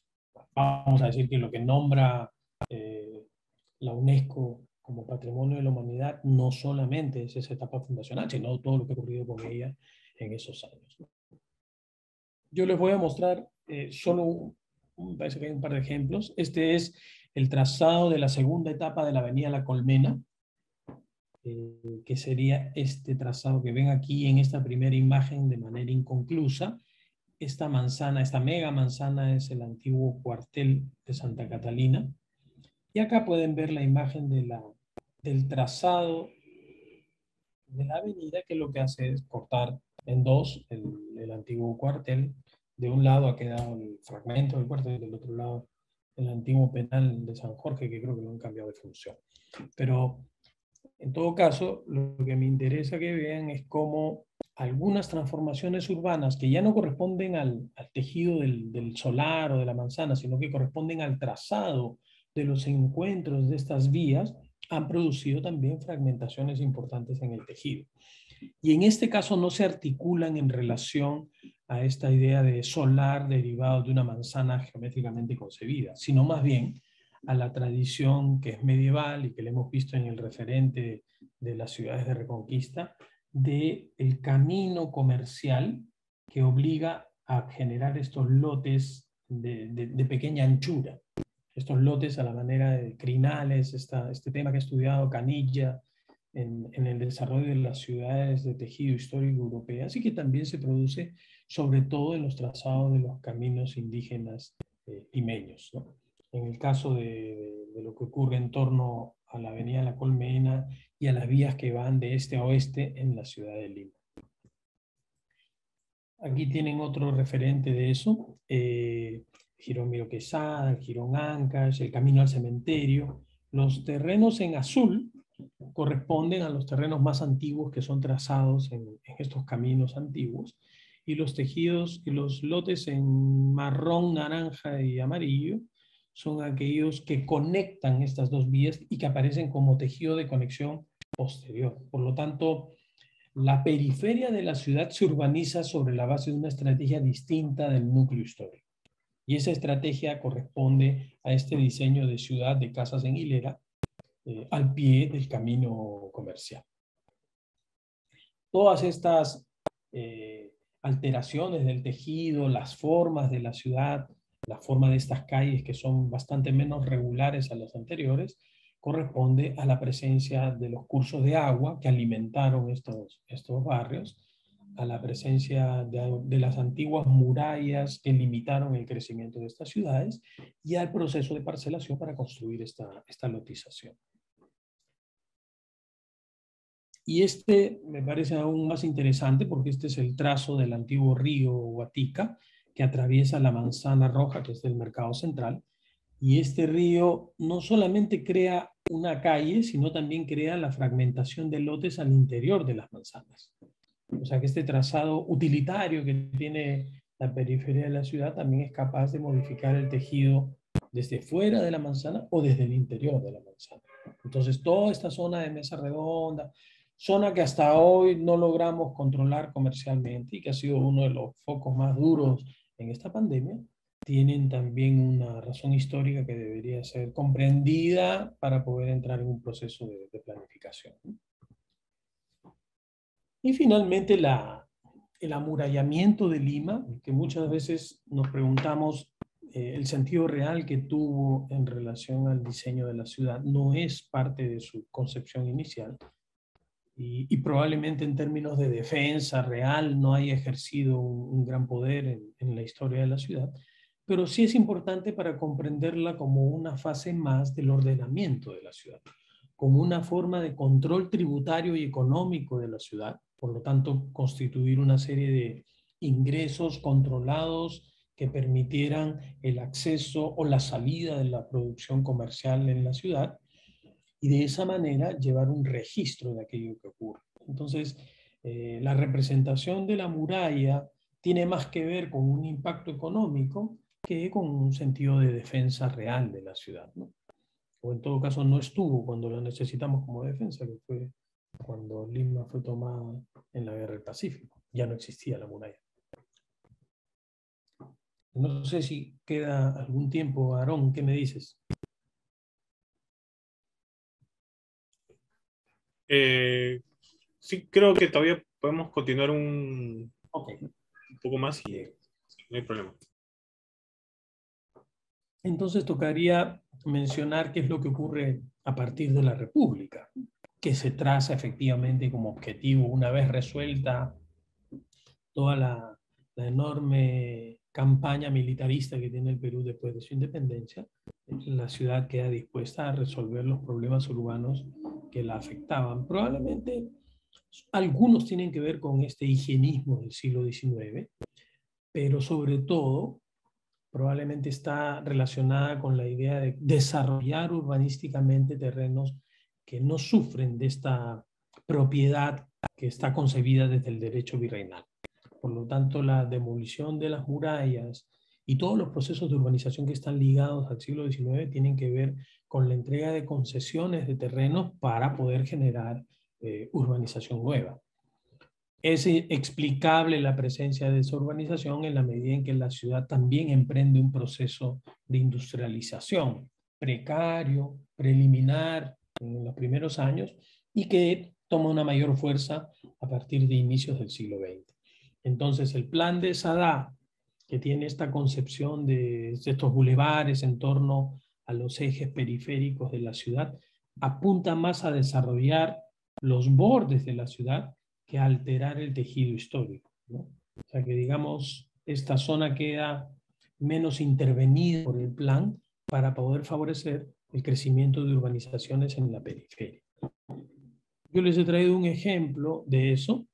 S3: vamos a decir que lo que nombra eh, la UNESCO como Patrimonio de la Humanidad no solamente es esa etapa fundacional, sino todo lo que ha ocurrido con ella en esos años. Yo les voy a mostrar eh, solo, me parece que hay un par de ejemplos. Este es el trazado de la segunda etapa de la Avenida La Colmena, eh, que sería este trazado que ven aquí en esta primera imagen de manera inconclusa. Esta manzana, esta mega manzana es el antiguo cuartel de Santa Catalina. Y acá pueden ver la imagen de la, del trazado de la avenida, que lo que hace es cortar en dos el, el antiguo cuartel. De un lado ha quedado el fragmento del cuartel, del otro lado el antiguo penal de San Jorge, que creo que lo han cambiado de función. Pero en todo caso, lo que me interesa que vean es cómo algunas transformaciones urbanas que ya no corresponden al, al tejido del, del solar o de la manzana, sino que corresponden al trazado de los encuentros de estas vías, han producido también fragmentaciones importantes en el tejido. Y en este caso no se articulan en relación a esta idea de solar derivado de una manzana geométricamente concebida, sino más bien a la tradición que es medieval y que le hemos visto en el referente de las ciudades de Reconquista, del camino comercial que obliga a generar estos lotes de, de, de pequeña anchura. Estos lotes a la manera de crinales, esta, este tema que ha estudiado Canilla en, en el desarrollo de las ciudades de tejido histórico europeas, y que también se produce sobre todo en los trazados de los caminos indígenas eh, limeños, ¿no? En el caso de, de, de lo que ocurre en torno a la Avenida La Colmena y a las vías que van de este a oeste en la ciudad de Lima. Aquí tienen otro referente de eso, eh, Jirón Miro Quesada, el Jirón Ancash, el camino al cementerio. Los terrenos en azul corresponden a los terrenos más antiguos que son trazados en, en estos caminos antiguos, y los tejidos y los lotes en marrón, naranja y amarillo son aquellos que conectan estas dos vías y que aparecen como tejido de conexión posterior. Por lo tanto, la periferia de la ciudad se urbaniza sobre la base de una estrategia distinta del núcleo histórico. Y esa estrategia corresponde a este diseño de ciudad de casas en hilera eh, al pie del camino comercial. Todas estas eh, alteraciones del tejido, las formas de la ciudad, la forma de estas calles que son bastante menos regulares a las anteriores, corresponde a la presencia de los cursos de agua que alimentaron estos, estos barrios, a la presencia de, de las antiguas murallas que limitaron el crecimiento de estas ciudades, y al proceso de parcelación para construir esta, esta lotización. Y este me parece aún más interesante porque este es el trazo del antiguo río Guatica que atraviesa la Manzana Roja, que es del Mercado Central. Y este río no solamente crea una calle, sino también crea la fragmentación de lotes al interior de las manzanas. O sea que este trazado utilitario que tiene la periferia de la ciudad también es capaz de modificar el tejido desde fuera de la manzana o desde el interior de la manzana. Entonces toda esta zona de Mesa Redonda, zona que hasta hoy no logramos controlar comercialmente y que ha sido uno de los focos más duros en esta pandemia, tienen también una razón histórica que debería ser comprendida para poder entrar en un proceso de, de planificación. Y finalmente la, el amurallamiento de Lima, que muchas veces nos preguntamos eh, el sentido real que tuvo en relación al diseño de la ciudad, no es parte de su concepción inicial. Y, y probablemente en términos de defensa real no haya ejercido un, un gran poder en, en la historia de la ciudad, pero sí es importante para comprenderla como una fase más del ordenamiento de la ciudad, como una forma de control tributario y económico de la ciudad, por lo tanto constituir una serie de ingresos controlados que permitieran el acceso o la salida de la producción comercial en la ciudad, y de esa manera llevar un registro de aquello que ocurre. Entonces, eh, la representación de la muralla tiene más que ver con un impacto económico que con un sentido de defensa real de la ciudad, ¿no? O en todo caso no estuvo cuando la necesitamos como defensa, que fue cuando Lima fue tomada en la Guerra del Pacífico. Ya no existía la muralla. No sé si queda algún tiempo. Aarón, ¿qué me dices?
S2: Eh, sí, creo que todavía podemos continuar un,
S3: Ok.
S2: un poco más y no hay problema.
S3: Entonces tocaría mencionar qué es lo que ocurre a partir de la República, que se traza efectivamente como objetivo, una vez resuelta toda la, la enorme campaña militarista que tiene el Perú después de su independencia, la ciudad queda dispuesta a resolver los problemas urbanos que la afectaban. Probablemente algunos tienen que ver con este higienismo del siglo diecinueve, pero sobre todo probablemente está relacionada con la idea de desarrollar urbanísticamente terrenos que no sufren de esta propiedad que está concebida desde el derecho virreinal. Por lo tanto, la demolición de las murallas y todos los procesos de urbanización que están ligados al siglo diecinueve tienen que ver con la entrega de concesiones de terrenos para poder generar eh, urbanización nueva. Es explicable la presencia de esa urbanización en la medida en que la ciudad también emprende un proceso de industrialización precario, preliminar en los primeros años y que toma una mayor fuerza a partir de inicios del siglo veinte. Entonces, el plan de Sadat, que tiene esta concepción de estos bulevares en torno a los ejes periféricos de la ciudad, apunta más a desarrollar los bordes de la ciudad que alterar el tejido histórico, ¿no? O sea que, digamos, esta zona queda menos intervenida por el plan para poder favorecer el crecimiento de urbanizaciones en la periferia. Yo les he traído un ejemplo de eso.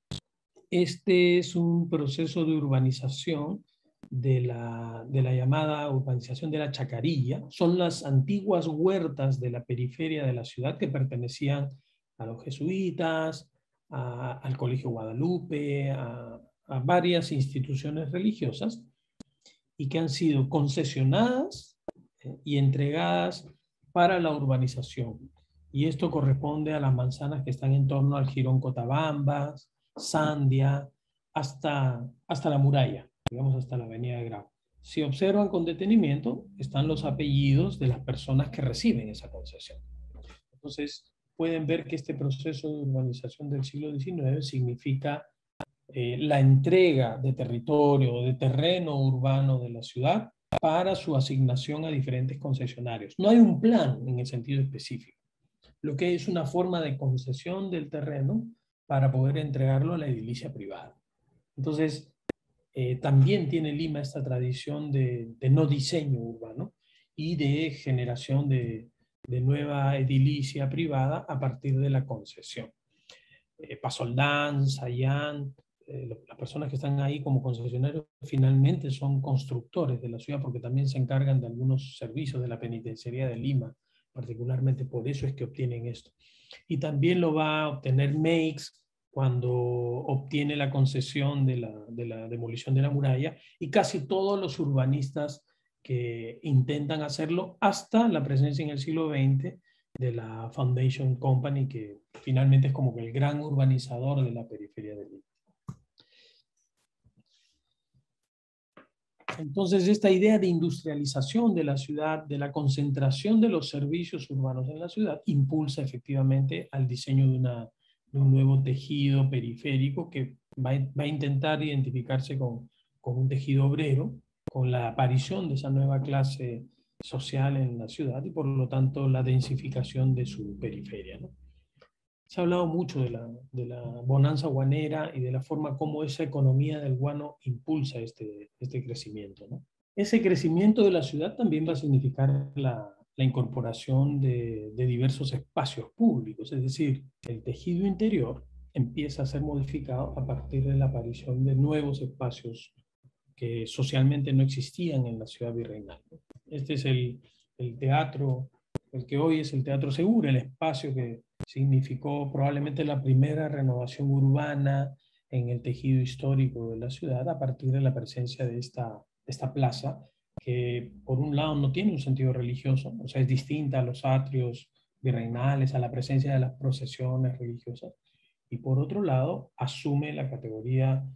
S3: Este es un proceso de urbanización de la, de la llamada urbanización de la Chacarilla. Son las antiguas huertas de la periferia de la ciudad que pertenecían a los jesuitas, a, al Colegio Guadalupe, a, a varias instituciones religiosas y que han sido concesionadas eh, y entregadas para la urbanización. Y esto corresponde a las manzanas que están en torno al Jirón Cotabambas, Sandia, hasta, hasta la muralla, digamos hasta la avenida de Grau. Si observan con detenimiento, están los apellidos de las personas que reciben esa concesión. Entonces, pueden ver que este proceso de urbanización del siglo diecinueve significa eh, la entrega de territorio o de terreno urbano de la ciudad para su asignación a diferentes concesionarios. No hay un plan en el sentido específico, lo que es una forma de concesión del terreno para poder entregarlo a la edilicia privada. Entonces, eh, también tiene Lima esta tradición de, de no diseño urbano y de generación de, de nueva edilicia privada a partir de la concesión. Eh, Pasoldán, Sayán, eh, las personas que están ahí como concesionarios finalmente son constructores de la ciudad porque también se encargan de algunos servicios de la penitenciaría de Lima, particularmente por eso es que obtienen esto. Y también lo va a obtener Meix cuando obtiene la concesión de la, de la demolición de la muralla, y casi todos los urbanistas que intentan hacerlo hasta la presencia en el siglo veinte de la Foundation Company, que finalmente es como que el gran urbanizador de la periferia de Lima. Entonces, esta idea de industrialización de la ciudad, de la concentración de los servicios urbanos en la ciudad, impulsa efectivamente al diseño de, una, de un nuevo tejido periférico que va, va a intentar identificarse con, con un tejido obrero, con la aparición de esa nueva clase social en la ciudad y por lo tanto la densificación de su periferia, ¿no? Se ha hablado mucho de la, de la bonanza guanera y de la forma como esa economía del guano impulsa este, este crecimiento, ¿no? Ese crecimiento de la ciudad también va a significar la, la incorporación de, de diversos espacios públicos, es decir, el tejido interior empieza a ser modificado a partir de la aparición de nuevos espacios que socialmente no existían en la ciudad virreinal. Este es el, el teatro, el que hoy es el Teatro Segura, el espacio que significó probablemente la primera renovación urbana en el tejido histórico de la ciudad a partir de la presencia de esta, de esta plaza, que por un lado no tiene un sentido religioso, o sea, es distinta a los atrios virreinales, a la presencia de las procesiones religiosas, y por otro lado asume la categoría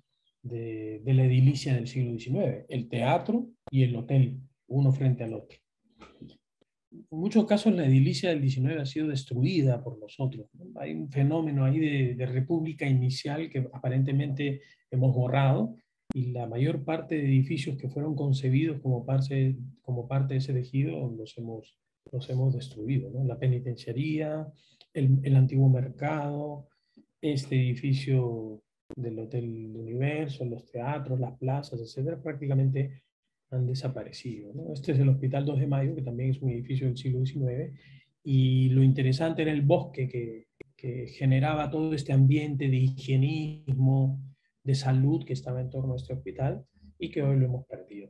S3: de, de la edilicia del siglo diecinueve, el teatro y el hotel, uno frente al otro. En muchos casos la edilicia del diecinueve ha sido destruida por nosotros, ¿no? Hay un fenómeno ahí de, de república inicial que aparentemente hemos borrado, y la mayor parte de edificios que fueron concebidos como parte, como parte de ese tejido los hemos, los hemos destruido, ¿no? La penitenciaría, el, el antiguo mercado, este edificio del Hotel Universo, los teatros, las plazas, etcétera, prácticamente han desaparecido, ¿no? Este es el Hospital dos de Mayo, que también es un edificio del siglo diecinueve, y lo interesante era el bosque que, que generaba todo este ambiente de higienismo, de salud que estaba en torno a este hospital y que hoy lo hemos perdido.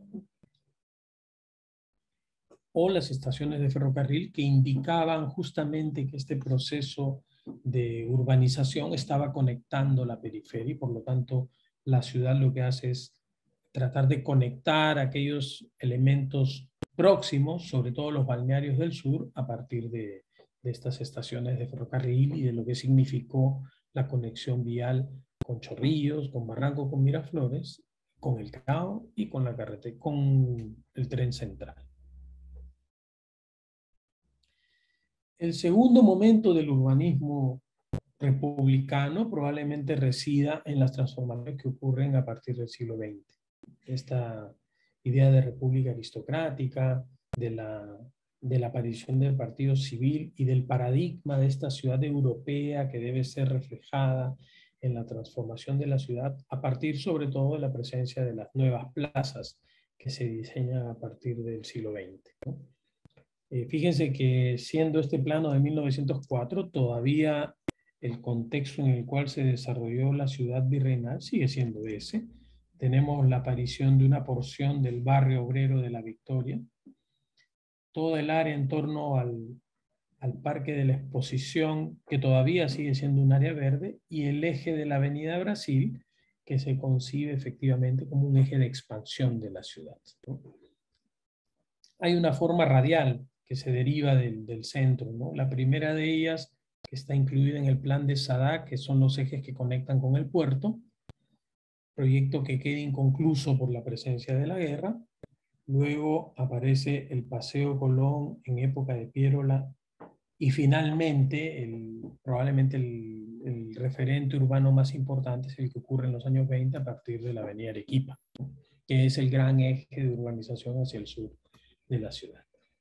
S3: O las estaciones de ferrocarril que indicaban justamente que este proceso de urbanización estaba conectando la periferia y por lo tanto la ciudad lo que hace es tratar de conectar aquellos elementos próximos, sobre todo los balnearios del sur, a partir de, de estas estaciones de ferrocarril y de lo que significó la conexión vial con Chorrillos, con Barranco, con Miraflores, con el Callao y con la carretera, con el tren central. El segundo momento del urbanismo republicano probablemente resida en las transformaciones que ocurren a partir del siglo veinte. Esta idea de república aristocrática, de la, de la aparición del partido civil y del paradigma de esta ciudad europea que debe ser reflejada en la transformación de la ciudad a partir sobre todo de la presencia de las nuevas plazas que se diseñan a partir del siglo veinte, ¿no? Eh, fíjense que siendo este plano de mil novecientos cuatro, todavía el contexto en el cual se desarrolló la ciudad virreinal sigue siendo ese. Tenemos la aparición de una porción del barrio obrero de la Victoria, toda el área en torno al, al Parque de la Exposición, que todavía sigue siendo un área verde, y el eje de la Avenida Brasil, que se concibe efectivamente como un eje de expansión de la ciudad, ¿no? Hay una forma radial que se deriva del, del centro, ¿no? La primera de ellas, que está incluida en el plan de Sadat, que son los ejes que conectan con el puerto, proyecto que queda inconcluso por la presencia de la guerra. Luego aparece el Paseo Colón en época de Piérola, y finalmente, el, probablemente el, el referente urbano más importante es el que ocurre en los años veinte a partir de la avenida Arequipa, ¿no? Que es el gran eje de urbanización hacia el sur de la ciudad.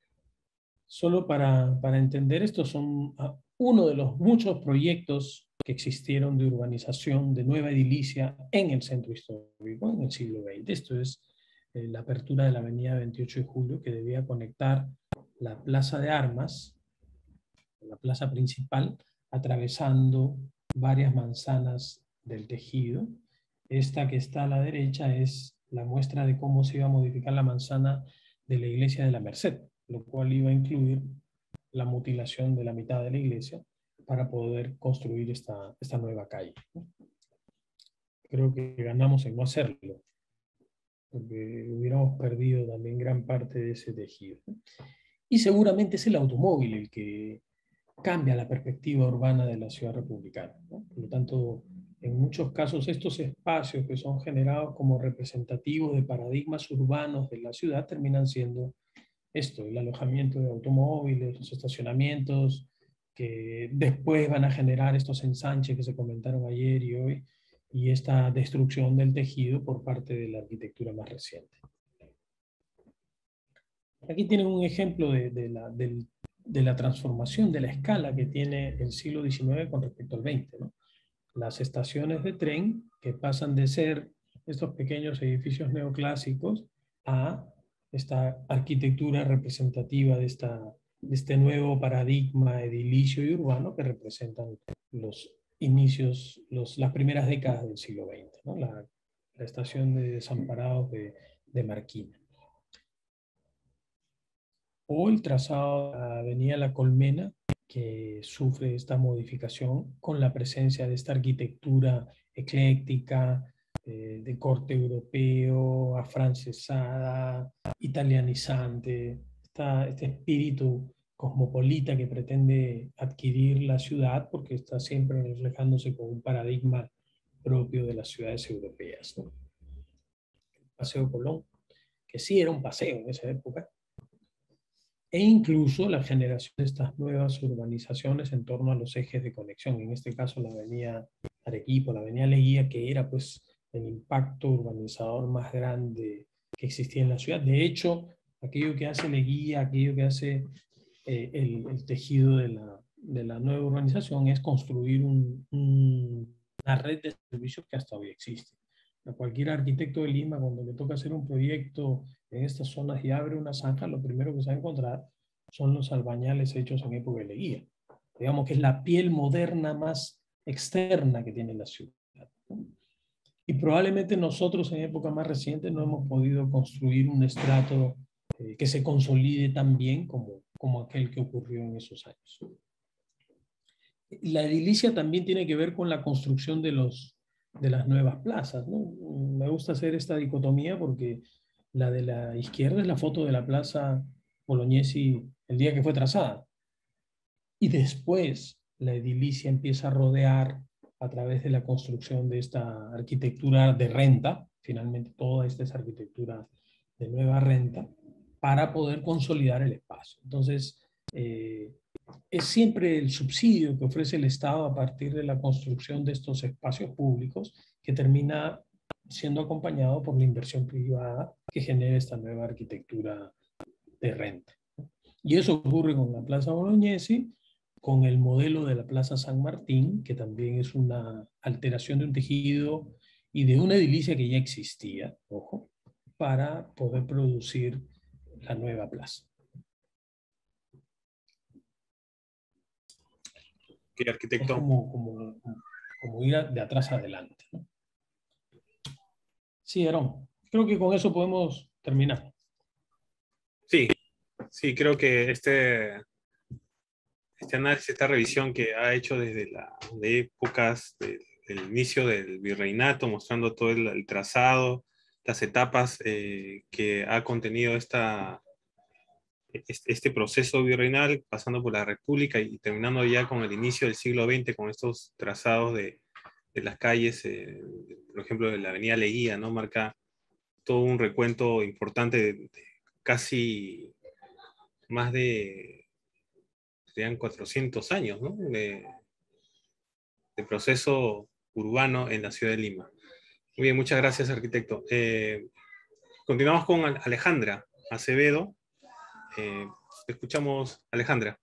S3: Solo para, para entender, estos son uh, uno de los muchos proyectos que existieron de urbanización, de nueva edilicia en el centro histórico en el siglo veinte. Esto es eh, la apertura de la avenida veintiocho de julio, que debía conectar la Plaza de Armas, la plaza principal, atravesando varias manzanas del tejido. Esta que está a la derecha es la muestra de cómo se iba a modificar la manzana de la iglesia de la Merced, lo cual iba a incluir la mutilación de la mitad de la iglesia para poder construir esta, esta nueva calle, ¿no? Creo que ganamos en no hacerlo, porque hubiéramos perdido también gran parte de ese tejido, ¿no? Y seguramente es el automóvil el que cambia la perspectiva urbana de la ciudad republicana, ¿no? Por lo tanto, en muchos casos estos espacios que son generados como representativos de paradigmas urbanos de la ciudad terminan siendo esto, el alojamiento de automóviles, los estacionamientos, que después van a generar estos ensanches que se comentaron ayer y hoy, y esta destrucción del tejido por parte de la arquitectura más reciente. Aquí tienen un ejemplo de, de, la, del, de la transformación, de la escala que tiene el siglo diecinueve con respecto al veinte, ¿no? Las estaciones de tren que pasan de ser estos pequeños edificios neoclásicos a esta arquitectura representativa de, esta, de este nuevo paradigma edilicio y urbano que representan los inicios, los, las primeras décadas del siglo veinte, ¿no? La, la estación de Desamparados de, de Marquina. O el trazado de la avenida La Colmena, que sufre esta modificación con la presencia de esta arquitectura ecléctica, eh, de corte europeo, afrancesada, italianizante, esta, este espíritu cosmopolita que pretende adquirir la ciudad porque está siempre reflejándose con un paradigma propio de las ciudades europeas, ¿no? Paseo Colón, que sí era un paseo en esa época, e incluso la generación de estas nuevas urbanizaciones en torno a los ejes de conexión, en este caso la avenida Arequipa, la avenida Leguía, que era pues el impacto urbanizador más grande que existía en la ciudad. De hecho, aquello que hace Leguía, aquello que hace eh, el, el tejido de la, de la nueva urbanización es construir un, un, una red de servicios que hasta hoy existe. A cualquier arquitecto de Lima, cuando le toca hacer un proyecto en estas zonas y abre una zanja, lo primero que se va a encontrar son los albañales hechos en época de Leguía. Digamos que es la piel moderna más externa que tiene la ciudad. Y probablemente nosotros en época más reciente no hemos podido construir un estrato eh, que se consolide tan bien como, como aquel que ocurrió en esos años. La edilicia también tiene que ver con la construcción de, los, de las nuevas plazas, ¿no? Me gusta hacer esta dicotomía porque la de la izquierda es la foto de la plaza Bolognesi el día que fue trazada. Y después la edilicia empieza a rodear a través de la construcción de esta arquitectura de renta, finalmente toda esta es arquitectura de nueva renta, para poder consolidar el espacio. Entonces, eh, es siempre el subsidio que ofrece el Estado a partir de la construcción de estos espacios públicos que termina siendo acompañado por la inversión privada que genera esta nueva arquitectura de renta. Y eso ocurre con la Plaza Bolognesi, con el modelo de la Plaza San Martín, que también es una alteración de un tejido y de una edilicia que ya existía, ojo, para poder producir la nueva plaza.
S2: ¿Qué arquitecto?
S3: Es como, como, como ir de atrás adelante, ¿no? Sí, Aarón, creo que con eso podemos terminar.
S2: Sí, sí, creo que este, este análisis, esta revisión que ha hecho desde las de épocas de, del inicio del virreinato, mostrando todo el, el trazado, las etapas eh, que ha contenido esta, este, este proceso virreinal, pasando por la República y terminando ya con el inicio del siglo veinte, con estos trazados de, de las calles, eh, por ejemplo, de la avenida Leguía, ¿no? Marca todo un recuento importante de, de casi más de, serían cuatrocientos años, ¿no? De, de proceso urbano en la ciudad de Lima. Muy bien, muchas gracias, arquitecto. Eh, continuamos con Alejandra Acevedo. Eh, te escuchamos, Alejandra.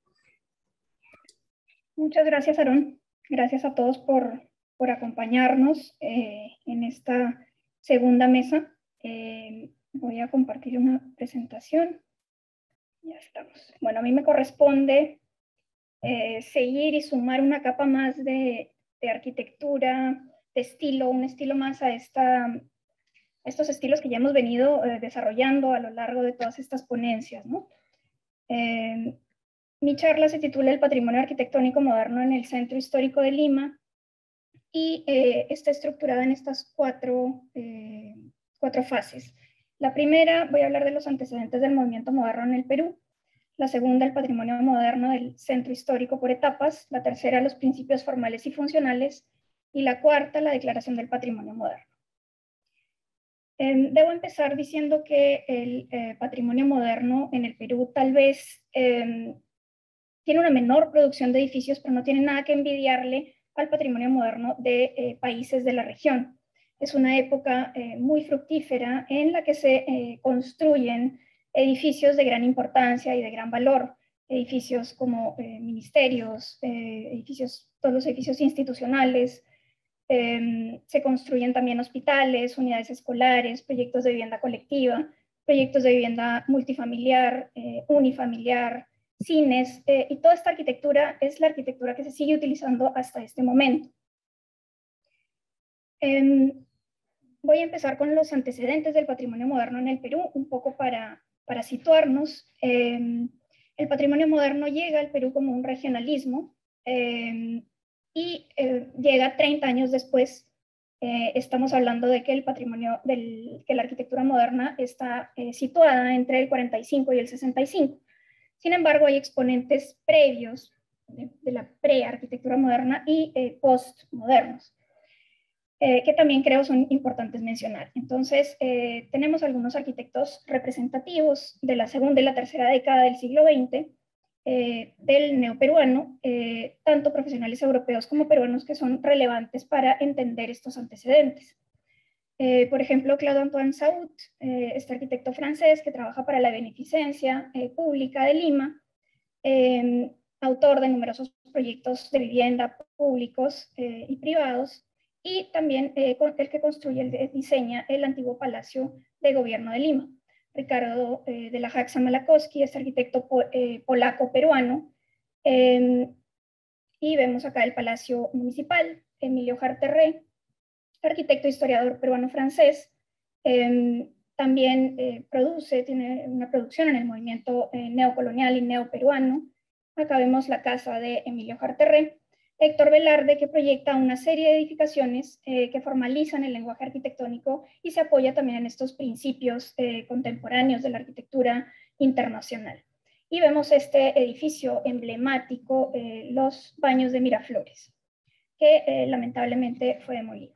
S4: Muchas gracias, Aarón. Gracias a todos por, por acompañarnos eh, en esta segunda mesa. Eh, voy a compartir una presentación. Ya estamos. Bueno, a mí me corresponde eh, seguir y sumar una capa más de, de arquitectura, de estilo, un estilo más a esta, estos estilos que ya hemos venido eh, desarrollando a lo largo de todas estas ponencias, ¿no? Eh, mi charla se titula El patrimonio arquitectónico moderno en el Centro Histórico de Lima y eh, está estructurada en estas cuatro, eh, cuatro fases. La primera, voy a hablar de los antecedentes del movimiento moderno en el Perú. La segunda, el patrimonio moderno del centro histórico por etapas. La tercera, los principios formales y funcionales. Y la cuarta, la declaración del patrimonio moderno. Eh, debo empezar diciendo que el eh, patrimonio moderno en el Perú tal vez eh, tiene una menor producción de edificios, pero no tiene nada que envidiarle al patrimonio moderno de eh, países de la región. Es una época eh, muy fructífera en la que se eh, construyen edificios de gran importancia y de gran valor, edificios como eh, ministerios, eh, edificios, todos los edificios institucionales, eh, se construyen también hospitales, unidades escolares, proyectos de vivienda colectiva, proyectos de vivienda multifamiliar, eh, unifamiliar, cines, eh, y toda esta arquitectura es la arquitectura que se sigue utilizando hasta este momento. Eh, voy a empezar con los antecedentes del patrimonio moderno en el Perú, un poco para, para situarnos. Eh, el patrimonio moderno llega al Perú como un regionalismo eh, y eh, llega treinta años después. Eh, estamos hablando de que el patrimonio, del, que la arquitectura moderna está eh, situada entre el cuarenta y cinco y el sesenta y cinco. Sin embargo, hay exponentes previos de, de la pre-arquitectura moderna y eh, post-modernos. eh, que también creo son importantes mencionar. Entonces, eh, tenemos algunos arquitectos representativos de la segunda y la tercera década del siglo veinte, eh, del neoperuano, eh, tanto profesionales europeos como peruanos que son relevantes para entender estos antecedentes. Eh, por ejemplo, Claude Antoine Saut, eh, este arquitecto francés que trabaja para la beneficencia eh, pública de Lima, eh, autor de numerosos proyectos de vivienda públicos eh, y privados, y también eh, el que construye, el, diseña el antiguo Palacio de Gobierno de Lima. Ricardo eh, de la Jaxa Malakowski, este arquitecto po, eh, polaco-peruano, eh, y vemos acá el Palacio Municipal. Emilio Jarterré, arquitecto historiador peruano-francés, eh, también eh, produce, tiene una producción en el movimiento eh, neocolonial y neoperuano. Acá vemos la casa de Emilio Jarterré. Héctor Velarde, que proyecta una serie de edificaciones eh, que formalizan el lenguaje arquitectónico y se apoya también en estos principios eh, contemporáneos de la arquitectura internacional. Y vemos este edificio emblemático, eh, los Baños de Miraflores, que eh, lamentablemente fue demolido.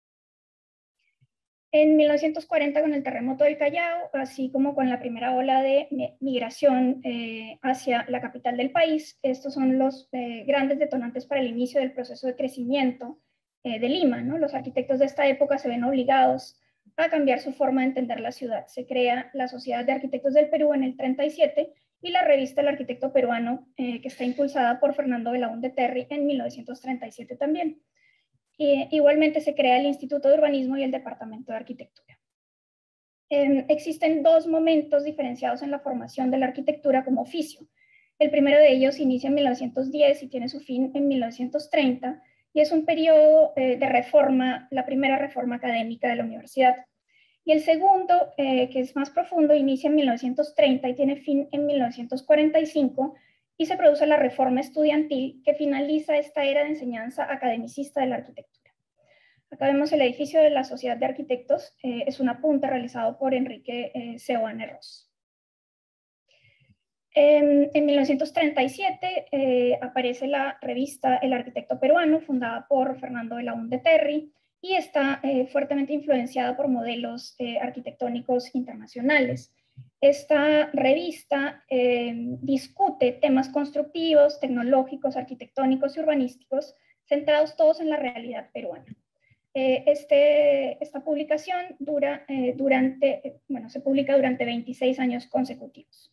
S4: En mil novecientos cuarenta, con el terremoto del Callao, así como con la primera ola de migración eh, hacia la capital del país, estos son los eh, grandes detonantes para el inicio del proceso de crecimiento eh, de Lima, ¿no? Los arquitectos de esta época se ven obligados a cambiar su forma de entender la ciudad. Se crea la Sociedad de Arquitectos del Perú en el treinta y siete y la revista El Arquitecto Peruano, eh, que está impulsada por Fernando Belaúnde Terry en mil novecientos treinta y siete también. Eh, igualmente se crea el Instituto de Urbanismo y el Departamento de Arquitectura. Eh, existen dos momentos diferenciados en la formación de la arquitectura como oficio. El primero de ellos inicia en mil novecientos diez y tiene su fin en mil novecientos treinta, y es un periodo eh, de reforma, la primera reforma académica de la universidad. Y el segundo, eh, que es más profundo, inicia en mil novecientos treinta y tiene fin en mil novecientos cuarenta y cinco, y se produce la reforma estudiantil que finaliza esta era de enseñanza academicista de la arquitectura. Acá vemos el edificio de la Sociedad de Arquitectos, eh, es un apunte realizado por Enrique eh, Seoane Ross. En, en mil novecientos treinta y siete eh, aparece la revista El Arquitecto Peruano, fundada por Fernando Belaúnde Terry, y está eh, fuertemente influenciada por modelos eh, arquitectónicos internacionales. Esta revista eh, discute temas constructivos, tecnológicos, arquitectónicos y urbanísticos, centrados todos en la realidad peruana. Eh, este, esta publicación dura, eh, durante, eh, bueno, se publica durante veintiséis años consecutivos.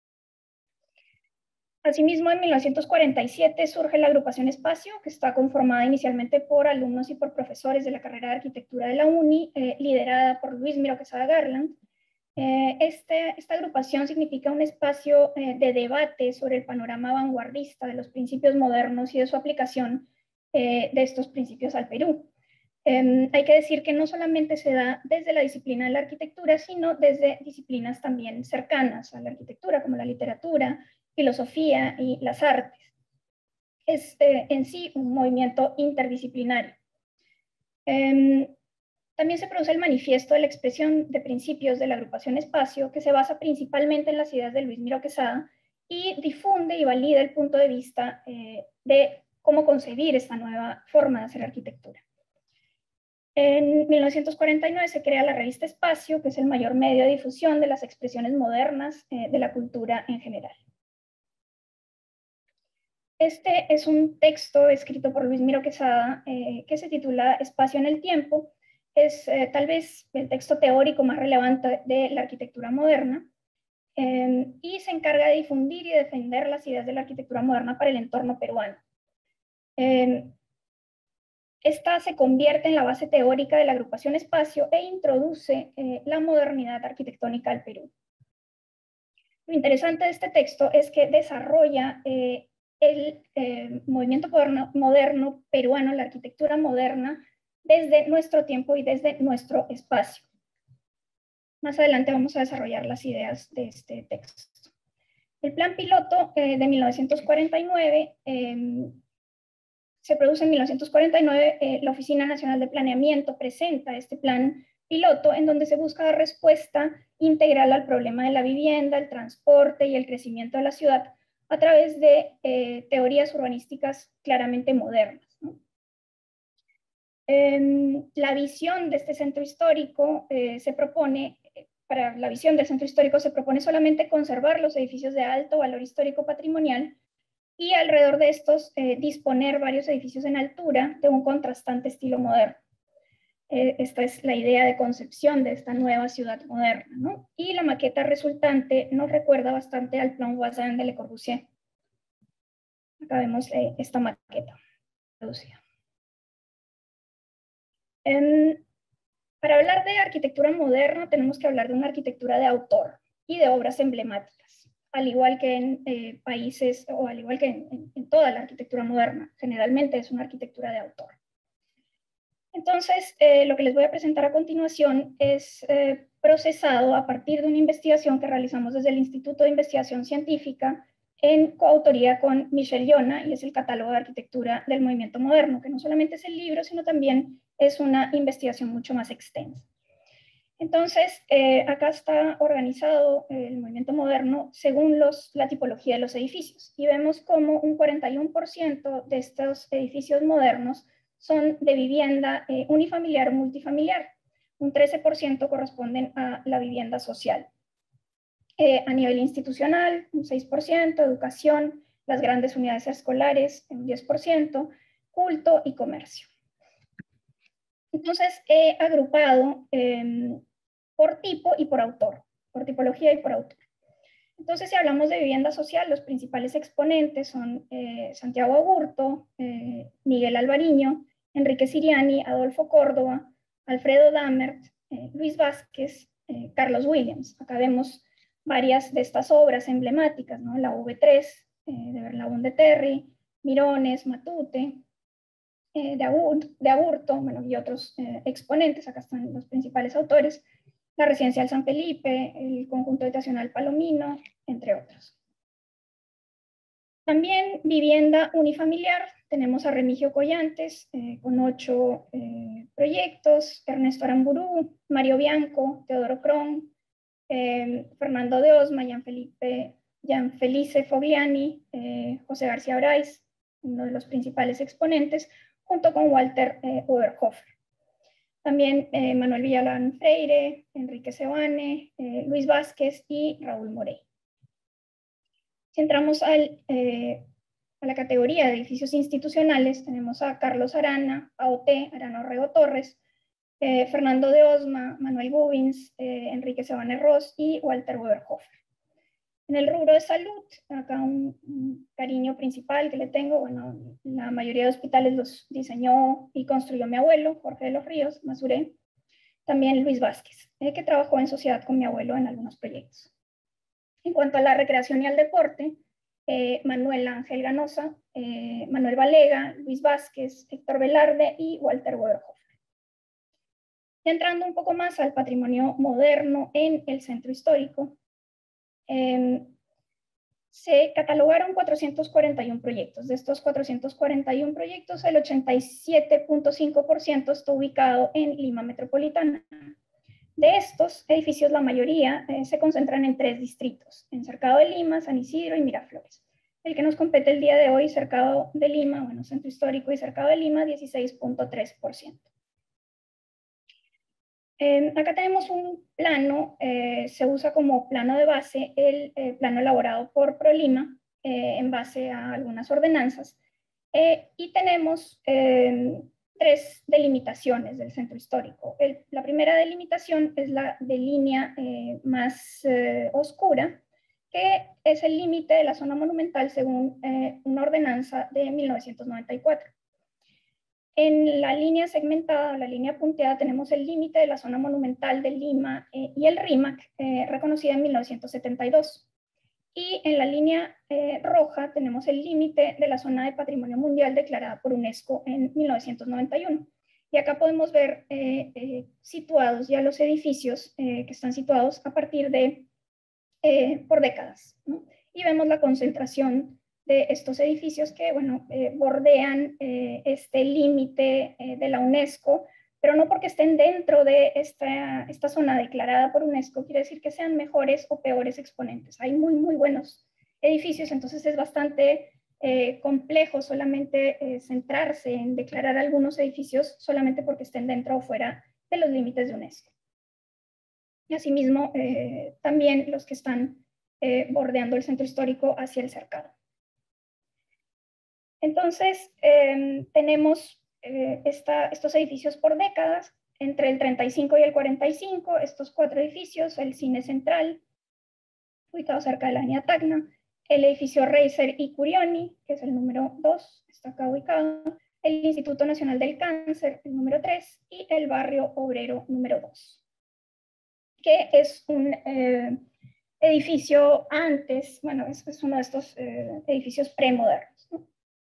S4: Asimismo, en mil novecientos cuarenta y siete surge la agrupación Espacio, que está conformada inicialmente por alumnos y por profesores de la carrera de arquitectura de la UNI, eh, liderada por Luis Miro Quesada Garland. Eh, este, esta agrupación significa un espacio eh, de debate sobre el panorama vanguardista de los principios modernos y de su aplicación eh, de estos principios al Perú. Eh, hay que decir que no solamente se da desde la disciplina de la arquitectura, sino desde disciplinas también cercanas a la arquitectura, como la literatura, filosofía y las artes. Es eh, en sí un movimiento interdisciplinario. Eh, También se produce el manifiesto de la expresión de principios de la agrupación Espacio, que se basa principalmente en las ideas de Luis Miro Quesada y difunde y valida el punto de vista eh, de cómo concebir esta nueva forma de hacer arquitectura. En mil novecientos cuarenta y nueve se crea la revista Espacio, que es el mayor medio de difusión de las expresiones modernas eh, de la cultura en general. Este es un texto escrito por Luis Miro Quesada eh, que se titula Espacio en el Tiempo. Es eh, tal vez el texto teórico más relevante de la arquitectura moderna eh, y se encarga de difundir y defender las ideas de la arquitectura moderna para el entorno peruano. Eh, esta se convierte en la base teórica de la agrupación Espacio e introduce eh, la modernidad arquitectónica al Perú. Lo interesante de este texto es que desarrolla eh, el eh, movimiento moderno, moderno peruano, la arquitectura moderna, desde nuestro tiempo y desde nuestro espacio. Más adelante vamos a desarrollar las ideas de este texto. El plan piloto eh, de mil novecientos cuarenta y nueve, eh, se produce en mil novecientos cuarenta y nueve, eh, la Oficina Nacional de Planeamiento presenta este plan piloto en donde se busca dar respuesta integral al problema de la vivienda, el transporte y el crecimiento de la ciudad a través de eh, teorías urbanísticas claramente modernas, ¿no? Eh, la visión de este centro histórico eh, se propone, para la visión del centro histórico se propone solamente conservar los edificios de alto valor histórico patrimonial y alrededor de estos eh, disponer varios edificios en altura de un contrastante estilo moderno. Eh, esta es la idea de concepción de esta nueva ciudad moderna, ¿no? Y la maqueta resultante nos recuerda bastante al Plan Voisin de Le Corbusier. Acá vemos eh, esta maqueta producida. En, para hablar de arquitectura moderna tenemos que hablar de una arquitectura de autor y de obras emblemáticas, al igual que en eh, países, o al igual que en, en, en toda la arquitectura moderna, generalmente es una arquitectura de autor. Entonces, eh, lo que les voy a presentar a continuación es eh, procesado a partir de una investigación que realizamos desde el Instituto de Investigación Científica en coautoría con Michel Yona, y es el catálogo de arquitectura del movimiento moderno, que no solamente es el libro, sino también es una investigación mucho más extensa. Entonces, eh, acá está organizado el movimiento moderno según los, la tipología de los edificios, y vemos como un cuarenta y uno por ciento de estos edificios modernos son de vivienda eh, unifamiliar o multifamiliar, un trece por ciento corresponden a la vivienda social. Eh, a nivel institucional, un seis por ciento, educación, las grandes unidades escolares, un diez por ciento, culto y comercio. Entonces, he agrupado eh, por tipo y por autor, por tipología y por autor. Entonces, si hablamos de vivienda social, los principales exponentes son eh, Santiago Agurto, eh, Miguel Alvariño, Enrique Siriani, Adolfo Córdoba, Alfredo Dammert, eh, Luis Vázquez, eh, Carlos Williams. Acá vemos varias de estas obras emblemáticas, ¿no? La V tres, eh, de Berlabón de Terry, Mirones, Matute, eh, de, Agur, de Agurto, bueno, y otros eh, exponentes. Acá están los principales autores. La Residencial San Felipe, el Conjunto Habitacional Palomino, entre otros. También vivienda unifamiliar, tenemos a Remigio Collantes eh, con ocho eh, proyectos, Ernesto Aramburú, Mario Bianco, Teodoro Cron, eh, Fernando de Osma, Gianfelipe, Gianfelice Fogliani, eh, José García Brais, uno de los principales exponentes, junto con Walter eh, Oberhofer. También eh, Manuel Villalán Freire, Enrique Sebane, eh, Luis Vázquez y Raúl Morey. Si entramos al, eh, a la categoría de edificios institucionales, tenemos a Carlos Arana, A O T, Arana Orrego Torres, eh, Fernando de Osma, Manuel Gubins, eh, Enrique Sebane Ross y Walter Weberhofer. En el rubro de salud, acá un, un cariño principal que le tengo, bueno, la mayoría de hospitales los diseñó y construyó mi abuelo, Jorge de los Ríos, Masuré. También Luis Vázquez, eh, que trabajó en sociedad con mi abuelo en algunos proyectos. En cuanto a la recreación y al deporte, eh, Manuel Ángel Ganosa, eh, Manuel Valega, Luis Vázquez, Héctor Velarde y Walter Weberhofer. Y entrando un poco más al patrimonio moderno en el centro histórico, Eh, se catalogaron cuatrocientos cuarenta y uno proyectos. De estos cuatrocientos cuarenta y uno proyectos, el ochenta y siete punto cinco por ciento está ubicado en Lima Metropolitana. De estos edificios, la mayoría eh, se concentran en tres distritos, en Cercado de Lima, San Isidro y Miraflores. El que nos compete el día de hoy, Cercado de Lima, bueno, Centro Histórico y Cercado de Lima, dieciséis punto tres por ciento. Eh, acá tenemos un plano, eh, se usa como plano de base el eh, plano elaborado por ProLima eh, en base a algunas ordenanzas, eh, y tenemos eh, tres delimitaciones del centro histórico. El, la primera delimitación es la de línea eh, más eh, oscura, que es el límite de la zona monumental según eh, una ordenanza de mil novecientos noventa y cuatro. En la línea segmentada, la línea punteada, tenemos el límite de la zona monumental de Lima eh, y el RIMAC, eh, reconocida en mil novecientos setenta y dos. Y en la línea eh, roja tenemos el límite de la zona de Patrimonio Mundial declarada por UNESCO en mil novecientos noventa y uno. Y acá podemos ver eh, eh, situados ya los edificios eh, que están situados a partir de, eh, por décadas, ¿no? Y vemos la concentración de estos edificios que, bueno, eh, bordean eh, este límite eh, de la UNESCO, pero no porque estén dentro de esta, esta zona declarada por UNESCO quiere decir que sean mejores o peores exponentes. Hay muy, muy buenos edificios, entonces es bastante eh, complejo solamente eh, centrarse en declarar algunos edificios solamente porque estén dentro o fuera de los límites de UNESCO. Y asimismo, eh, también los que están eh, bordeando el centro histórico hacia el cercado. Entonces, eh, tenemos eh, esta, estos edificios por décadas, entre el treinta y cinco y el cuarenta y cinco, estos cuatro edificios, el Cine Central, ubicado cerca de la avenida Tacna, el edificio Reiser y Curioni, que es el número dos, está acá ubicado, el Instituto Nacional del Cáncer, el número tres, y el Barrio Obrero número dos, que es un eh, edificio antes, bueno, es, es uno de estos eh, edificios premodernos, ¿no?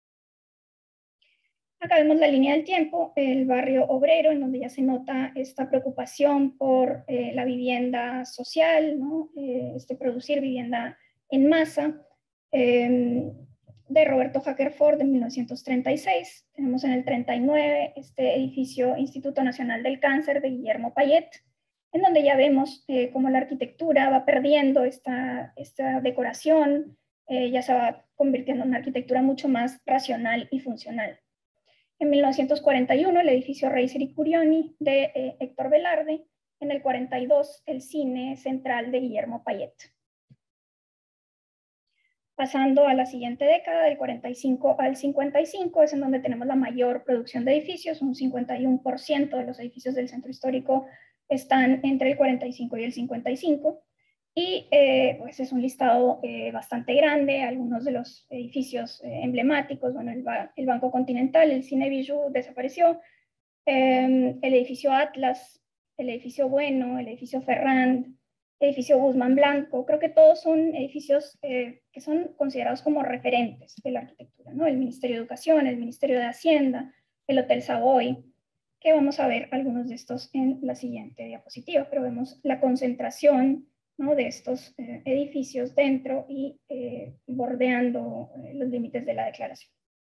S4: Acá vemos la línea del tiempo, el barrio obrero, en donde ya se nota esta preocupación por eh, la vivienda social, ¿no? eh, este producir vivienda en masa, eh, de Roberto Hackerford en mil novecientos treinta y seis. Tenemos en el treinta y nueve este edificio Instituto Nacional del Cáncer de Guillermo Payet, en donde ya vemos eh, cómo la arquitectura va perdiendo esta, esta decoración, eh, ya se va convirtiendo en una arquitectura mucho más racional y funcional. En mil novecientos cuarenta y uno, el edificio Reiser y Curioni de eh, Héctor Velarde. En el cuarenta y dos, el Cine Central de Guillermo Payet. Pasando a la siguiente década, del cuarenta y cinco al cincuenta y cinco, es en donde tenemos la mayor producción de edificios. Un cincuenta y uno por ciento de los edificios del centro histórico están entre el cuarenta y cinco y el cincuenta y cinco. Y eh, pues es un listado eh, bastante grande, algunos de los edificios eh, emblemáticos, bueno, el, el Banco Continental, el Cine Bijou desapareció, eh, el edificio Atlas, el edificio Bueno, el edificio Ferrand, el edificio Guzmán Blanco, creo que todos son edificios eh, que son considerados como referentes de la arquitectura, ¿no? El Ministerio de Educación, el Ministerio de Hacienda, el Hotel Savoy, que vamos a ver algunos de estos en la siguiente diapositiva, pero vemos la concentración, ¿no?, de estos eh, edificios dentro y eh, bordeando eh, los límites de la declaración.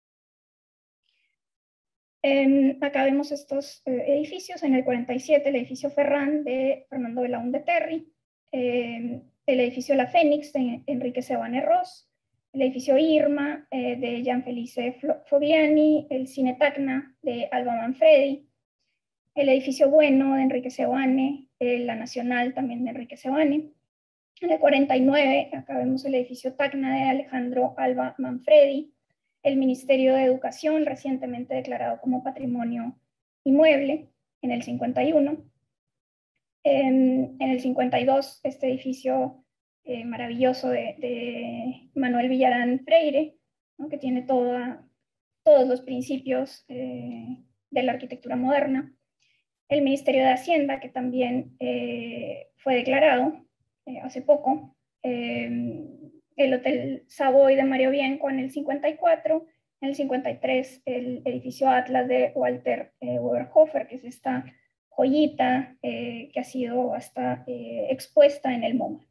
S4: Eh, acá vemos estos eh, edificios. En el cuarenta y siete, el edificio Ferrand de Fernando Belaúnde Terry, eh, el edificio La Fénix de Enrique Seoane Ross, el edificio Irma eh, de Gianfelice Fogliani, el Cine Tacna de Alba Manfredi, el edificio Bueno de Enrique Seoane, eh, la Nacional también de Enrique Seoane. En el cuarenta y nueve, acá vemos el edificio Tacna de Alejandro Alba Manfredi, el Ministerio de Educación, recientemente declarado como patrimonio inmueble, en el cincuenta y uno. En, en el cincuenta y dos, este edificio eh, maravilloso de, de Manuel Villarán Freire, ¿no?, que tiene toda, todos los principios eh, de la arquitectura moderna. El Ministerio de Hacienda, que también eh, fue declarado eh, hace poco. Eh, el Hotel Savoy de Mario Bienco en el cincuenta y cuatro. En el cincuenta y tres, el edificio Atlas de Walter eh, Weberhofer, que es esta joyita eh, que ha sido hasta eh, expuesta en el MoMA.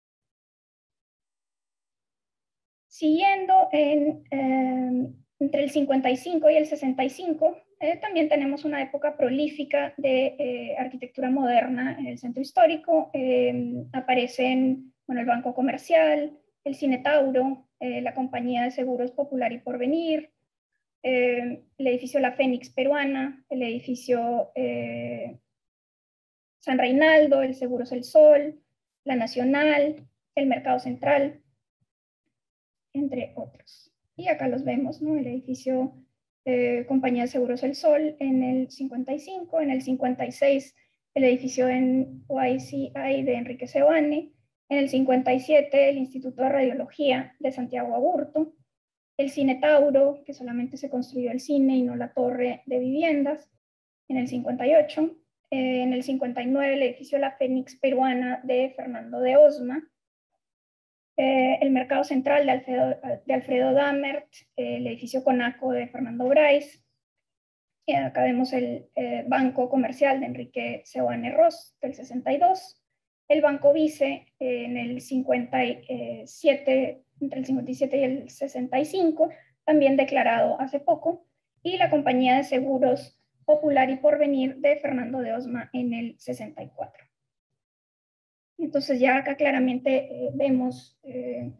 S4: Siguiendo en, eh, entre el cincuenta y cinco y el sesenta y cinco, eh, también tenemos una época prolífica de eh, arquitectura moderna en el centro histórico. Eh, aparecen, bueno, el Banco Comercial, el Cine Tauro, eh, la Compañía de Seguros Popular y Porvenir, eh, el edificio La Fénix peruana, el edificio eh, San Reinaldo, el Seguros El Sol, la Nacional, el Mercado Central, entre otros. Y acá los vemos, ¿no? El edificio eh, Compañía de Seguros El Sol en el cincuenta y cinco, en el cincuenta y seis el edificio en Y C I de Enrique Seoane, en el cincuenta y siete el Instituto de Radiología de Santiago Aburto, el Cine Tauro, que solamente se construyó el cine y no la torre de viviendas, en el cincuenta y ocho, eh, en el cincuenta y nueve el edificio La Fénix peruana de Fernando de Osma, Eh, el Mercado Central de Alfredo, de Alfredo Dammert, eh, el edificio Conaco de Fernando Brais. Y acá vemos el eh, Banco Comercial de Enrique Seoane Ross del sesenta y dos, el Banco Vice eh, en el cincuenta y siete, entre el cincuenta y siete y el sesenta y cinco, también declarado hace poco, y la Compañía de Seguros Popular y Porvenir de Fernando de Osma en el sesenta y cuatro. Entonces ya acá claramente eh, vemos eh,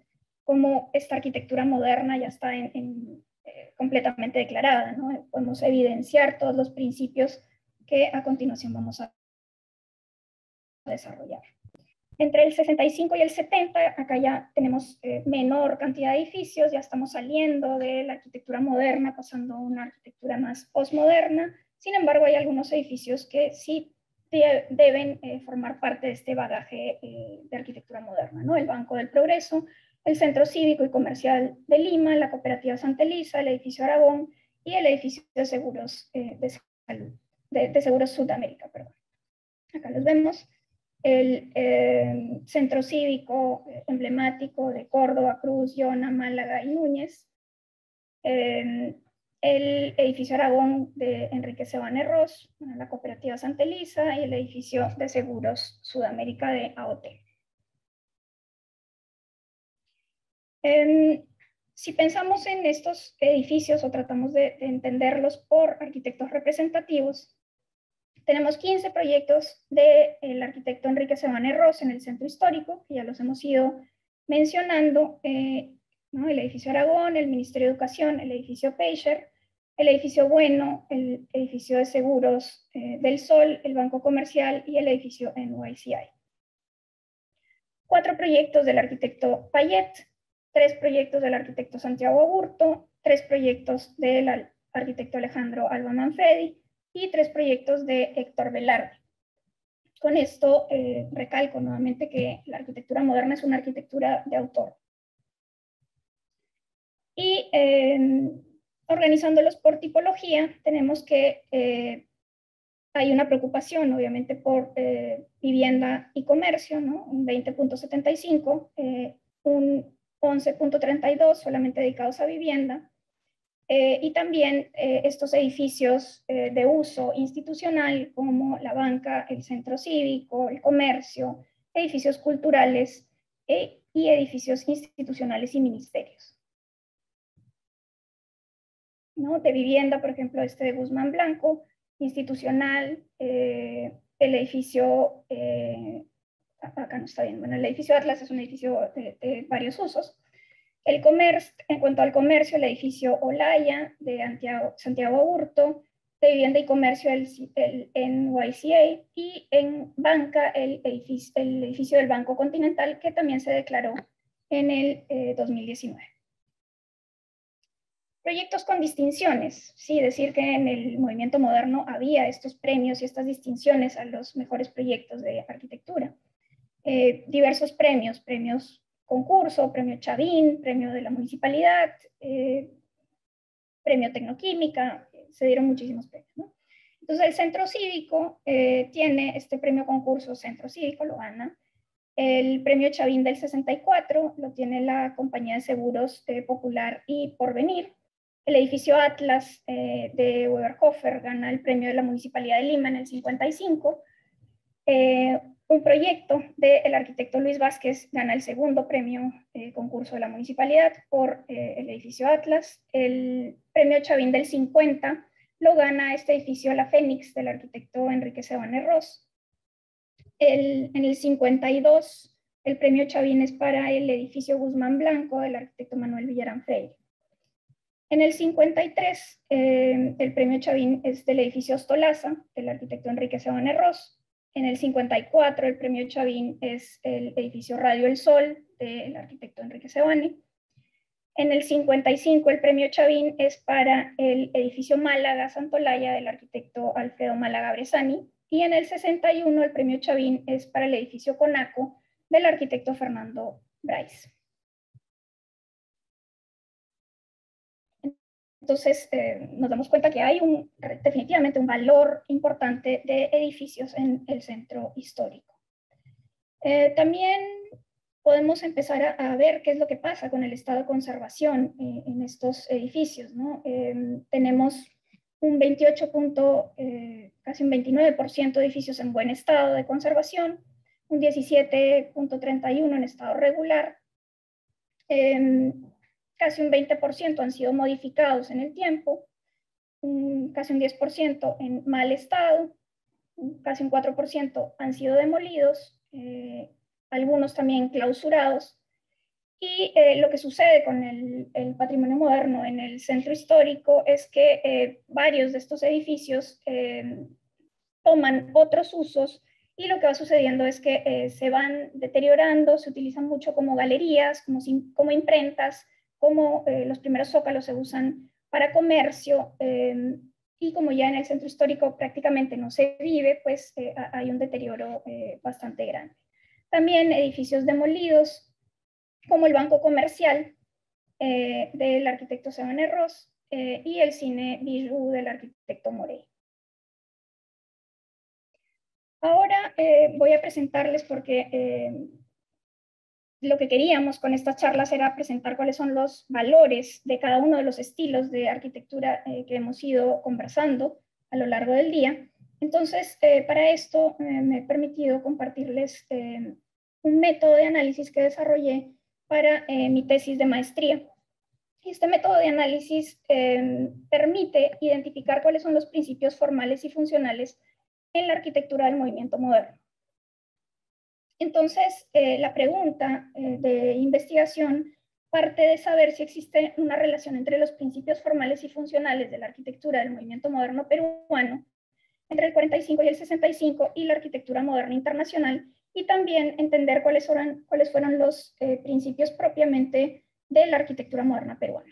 S4: cómo esta arquitectura moderna ya está en, en, eh, completamente declarada, ¿no? Podemos evidenciar todos los principios que a continuación vamos a desarrollar. Entre el sesenta y cinco y el setenta, acá ya tenemos eh, menor cantidad de edificios, ya estamos saliendo de la arquitectura moderna, pasando a una arquitectura más postmoderna. Sin embargo, hay algunos edificios que sí de, deben eh, formar parte de este bagaje eh, de arquitectura moderna, ¿no? El Banco del Progreso, el Centro Cívico y Comercial de Lima, la Cooperativa Santa Elisa, el Edificio Aragón y el Edificio de Seguros eh, de Salud, de, de Seguros Sudamérica, perdón. Acá los vemos. El eh, Centro Cívico emblemático de Córdoba, Cruz, Llona, Málaga y Núñez, eh, el Edificio Aragón de Enrique Sebanne Ross, la Cooperativa Santa Elisa y el Edificio de Seguros Sudamérica de A O T. Eh, si pensamos en estos edificios o tratamos de, de entenderlos por arquitectos representativos, tenemos quince proyectos del arquitecto Enrique Sebanne Ross en el centro histórico, que ya los hemos ido mencionando, eh, ¿no? El edificio Aragón, el Ministerio de Educación, el edificio Peicher, el edificio Bueno, el edificio de seguros eh, del Sol, el Banco Comercial y el edificio N Y C I. Cuatro proyectos del arquitecto Payet, tres proyectos del arquitecto Santiago Aburto, tres proyectos del arquitecto Alejandro Alba Manfredi, y tres proyectos de Héctor Velarde. Con esto eh, recalco nuevamente que la arquitectura moderna es una arquitectura de autor. Y eh, organizándolos por tipología, tenemos que eh, hay una preocupación, obviamente, por eh, vivienda y comercio, ¿no? Un veinte punto setenta y cinco, eh, un once punto treinta y dos solamente dedicados a vivienda, Eh, y también eh, estos edificios eh, de uso institucional como la banca, el centro cívico, el comercio, edificios culturales eh, y edificios institucionales y ministerios. ¿No? De vivienda, por ejemplo, este de Guzmán Blanco, institucional, eh, el edificio, eh, acá no está bien, bueno, el edificio Atlas es un edificio de, de varios usos. El comercio, en cuanto al comercio, el edificio Olaya de Santiago, Santiago Aburto, de vivienda y comercio el, el N Y C A y en banca el edificio, el edificio del Banco Continental, que también se declaró en el eh, dos mil diecinueve. Proyectos con distinciones, sí, decir que en el movimiento moderno había estos premios y estas distinciones a los mejores proyectos de arquitectura. Eh, diversos premios, premios concurso, premio Chavín, premio de la municipalidad, eh, premio Tecnoquímica, se dieron muchísimos premios, ¿no? Entonces el Centro Cívico eh, tiene este premio concurso Centro Cívico, lo gana. El premio Chavín del sesenta y cuatro lo tiene la compañía de seguros eh, Popular y Porvenir. El edificio Atlas eh, de Weberhofer gana el premio de la Municipalidad de Lima en el cincuenta y cinco. Eh, un proyecto del arquitecto Luis Vázquez gana el segundo premio eh, concurso de la municipalidad por eh, el edificio Atlas. El premio Chavín del cincuenta lo gana este edificio La Fénix del arquitecto Enrique Sebanne Ross. El, en el cincuenta y dos el premio Chavín es para el edificio Guzmán Blanco del arquitecto Manuel Villarán Freire. En el cincuenta y tres eh, el premio Chavín es del edificio Ostolaza del arquitecto Enrique Sebanne Ross. En el cincuenta y cuatro el premio Chavín es el edificio Radio El Sol del arquitecto Enrique Sebanne. En el cincuenta y cinco el premio Chavín es para el edificio Málaga Santolaya del arquitecto Alfredo Málaga Bresani. Y en el sesenta y uno el premio Chavín es para el edificio Conaco del arquitecto Fernando Bryce. Entonces eh, nos damos cuenta que hay un, definitivamente un valor importante de edificios en el centro histórico. Eh, también podemos empezar a, a ver qué es lo que pasa con el estado de conservación eh, en estos edificios, ¿no? Eh, tenemos un veintiocho, eh, casi un veintinueve por ciento de edificios en buen estado de conservación, un diecisiete punto treinta y uno por ciento en estado regular, eh, casi un veinte por ciento han sido modificados en el tiempo, un, casi un diez por ciento en mal estado, un, casi un cuatro por ciento han sido demolidos, eh, algunos también clausurados, Y eh, lo que sucede con el, el patrimonio moderno en el centro histórico es que eh, varios de estos edificios eh, toman otros usos, y lo que va sucediendo es que eh, se van deteriorando, se utilizan mucho como galerías, como, como imprentas, como eh, los primeros zócalos se usan para comercio, eh, y como ya en el centro histórico prácticamente no se vive, pues eh, hay un deterioro eh, bastante grande. También edificios demolidos, como el Banco Comercial eh, del arquitecto Sebane Ross eh, y el Cine Bijou del arquitecto Morey. Ahora eh, voy a presentarles, porque eh, lo que queríamos con estas charlas era presentar cuáles son los valores de cada uno de los estilos de arquitectura eh, que hemos ido conversando a lo largo del día. Entonces, eh, para esto eh, me he permitido compartirles eh, un método de análisis que desarrollé para eh, mi tesis de maestría. Y este método de análisis eh, permite identificar cuáles son los principios formales y funcionales en la arquitectura del movimiento moderno. Entonces, eh, la pregunta eh, de investigación parte de saber si existe una relación entre los principios formales y funcionales de la arquitectura del movimiento moderno peruano entre el cuarenta y cinco y el sesenta y cinco y la arquitectura moderna internacional, y también entender cuáles fueron, cuáles fueron los eh, principios propiamente de la arquitectura moderna peruana.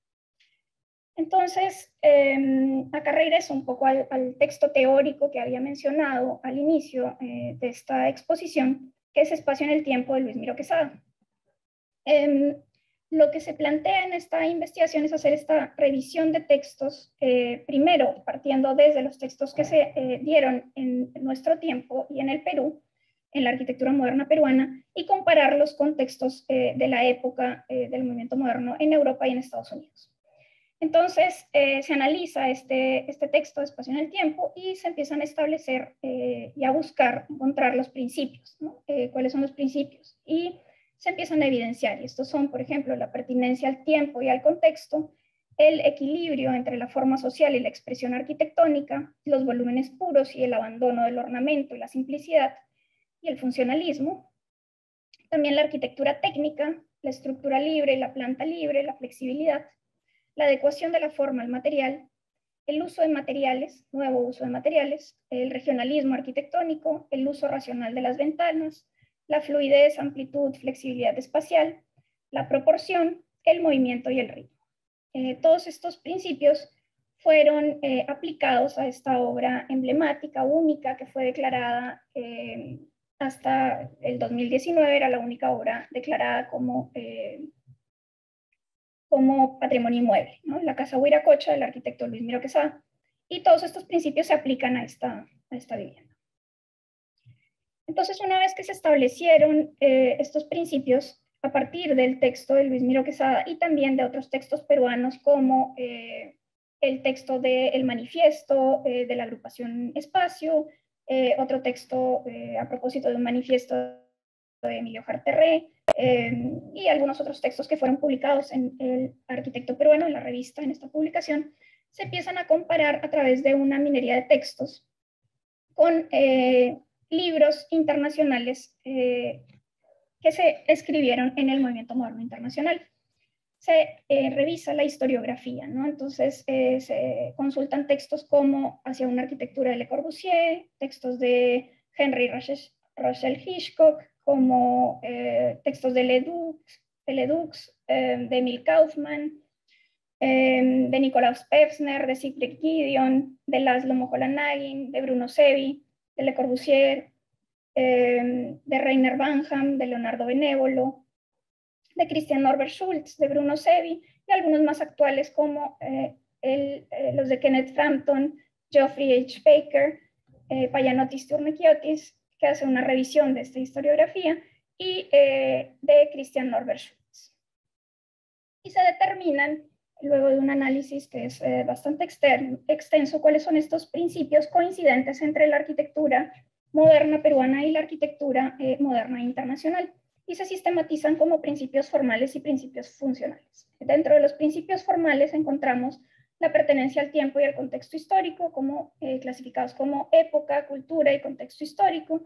S4: Entonces, eh, acá regreso un poco al, al texto teórico que había mencionado al inicio eh, de esta exposición, que es Espacio en el Tiempo, de Luis Miro Quesada. Eh, lo que se plantea en esta investigación es hacer esta revisión de textos, eh, primero partiendo desde los textos que se eh, dieron en nuestro tiempo y en el Perú, en la arquitectura moderna peruana, y compararlos con textos eh, de la época eh, del movimiento moderno en Europa y en Estados Unidos. Entonces, eh, se analiza este, este texto de Espacio en el Tiempo y se empiezan a establecer eh, y a buscar, encontrar los principios, ¿no? Eh, ¿Cuáles son los principios? Y se empiezan a evidenciar, y estos son, por ejemplo, la pertinencia al tiempo y al contexto, el equilibrio entre la forma social y la expresión arquitectónica, los volúmenes puros y el abandono del ornamento y la simplicidad, y el funcionalismo. También la arquitectura técnica, la estructura libre, la planta libre, la flexibilidad, la adecuación de la forma al material, el uso de materiales, nuevo uso de materiales, el regionalismo arquitectónico, el uso racional de las ventanas, la fluidez, amplitud, flexibilidad espacial, la proporción, el movimiento y el ritmo. Eh, todos estos principios fueron eh, aplicados a esta obra emblemática, única, que fue declarada eh, hasta el dos mil diecinueve, era la única obra declarada como eh, como patrimonio inmueble, ¿no? La Casa Huiracocha del arquitecto Luis Miro Quesada, y todos estos principios se aplican a esta, a esta vivienda. Entonces, una vez que se establecieron eh, estos principios, a partir del texto de Luis Miro Quesada y también de otros textos peruanos, como eh, el texto del manifiesto eh, de la agrupación Espacio, eh, otro texto eh, a propósito de un manifiesto de Emilio Jarterré, eh, y algunos otros textos que fueron publicados en El Arquitecto Peruano, en la revista, en esta publicación, se empiezan a comparar a través de una minería de textos con eh, libros internacionales eh, que se escribieron en el movimiento moderno internacional. Se eh, revisa la historiografía, ¿no? Entonces eh, se consultan textos como Hacia una arquitectura de Le Corbusier, textos de Henry Rochelle Hitchcock, como eh, textos de Ledoux, de, Ledoux, eh, de Emil Kaufman, eh, de Nikolaus Pevsner, de Siegfried Gideon, de Laszlo Moholy-Nagy, de Bruno Sevi, de Le Corbusier, eh, de Rainer Banham, de Leonardo Benévolo, de Christian Norbert Schultz, de Bruno Sevi, y algunos más actuales como eh, el, eh, los de Kenneth Frampton, Geoffrey H. Baker, eh, Payanotis Tournequiotis, que hace una revisión de esta historiografía, y eh, de Christian Norbert Schultz. Y se determinan, luego de un análisis que es eh, bastante externo, extenso, cuáles son estos principios coincidentes entre la arquitectura moderna peruana y la arquitectura eh, moderna internacional, y se sistematizan como principios formales y principios funcionales. Dentro de los principios formales encontramos la pertenencia al tiempo y al contexto histórico, como, eh, clasificados como época, cultura y contexto histórico,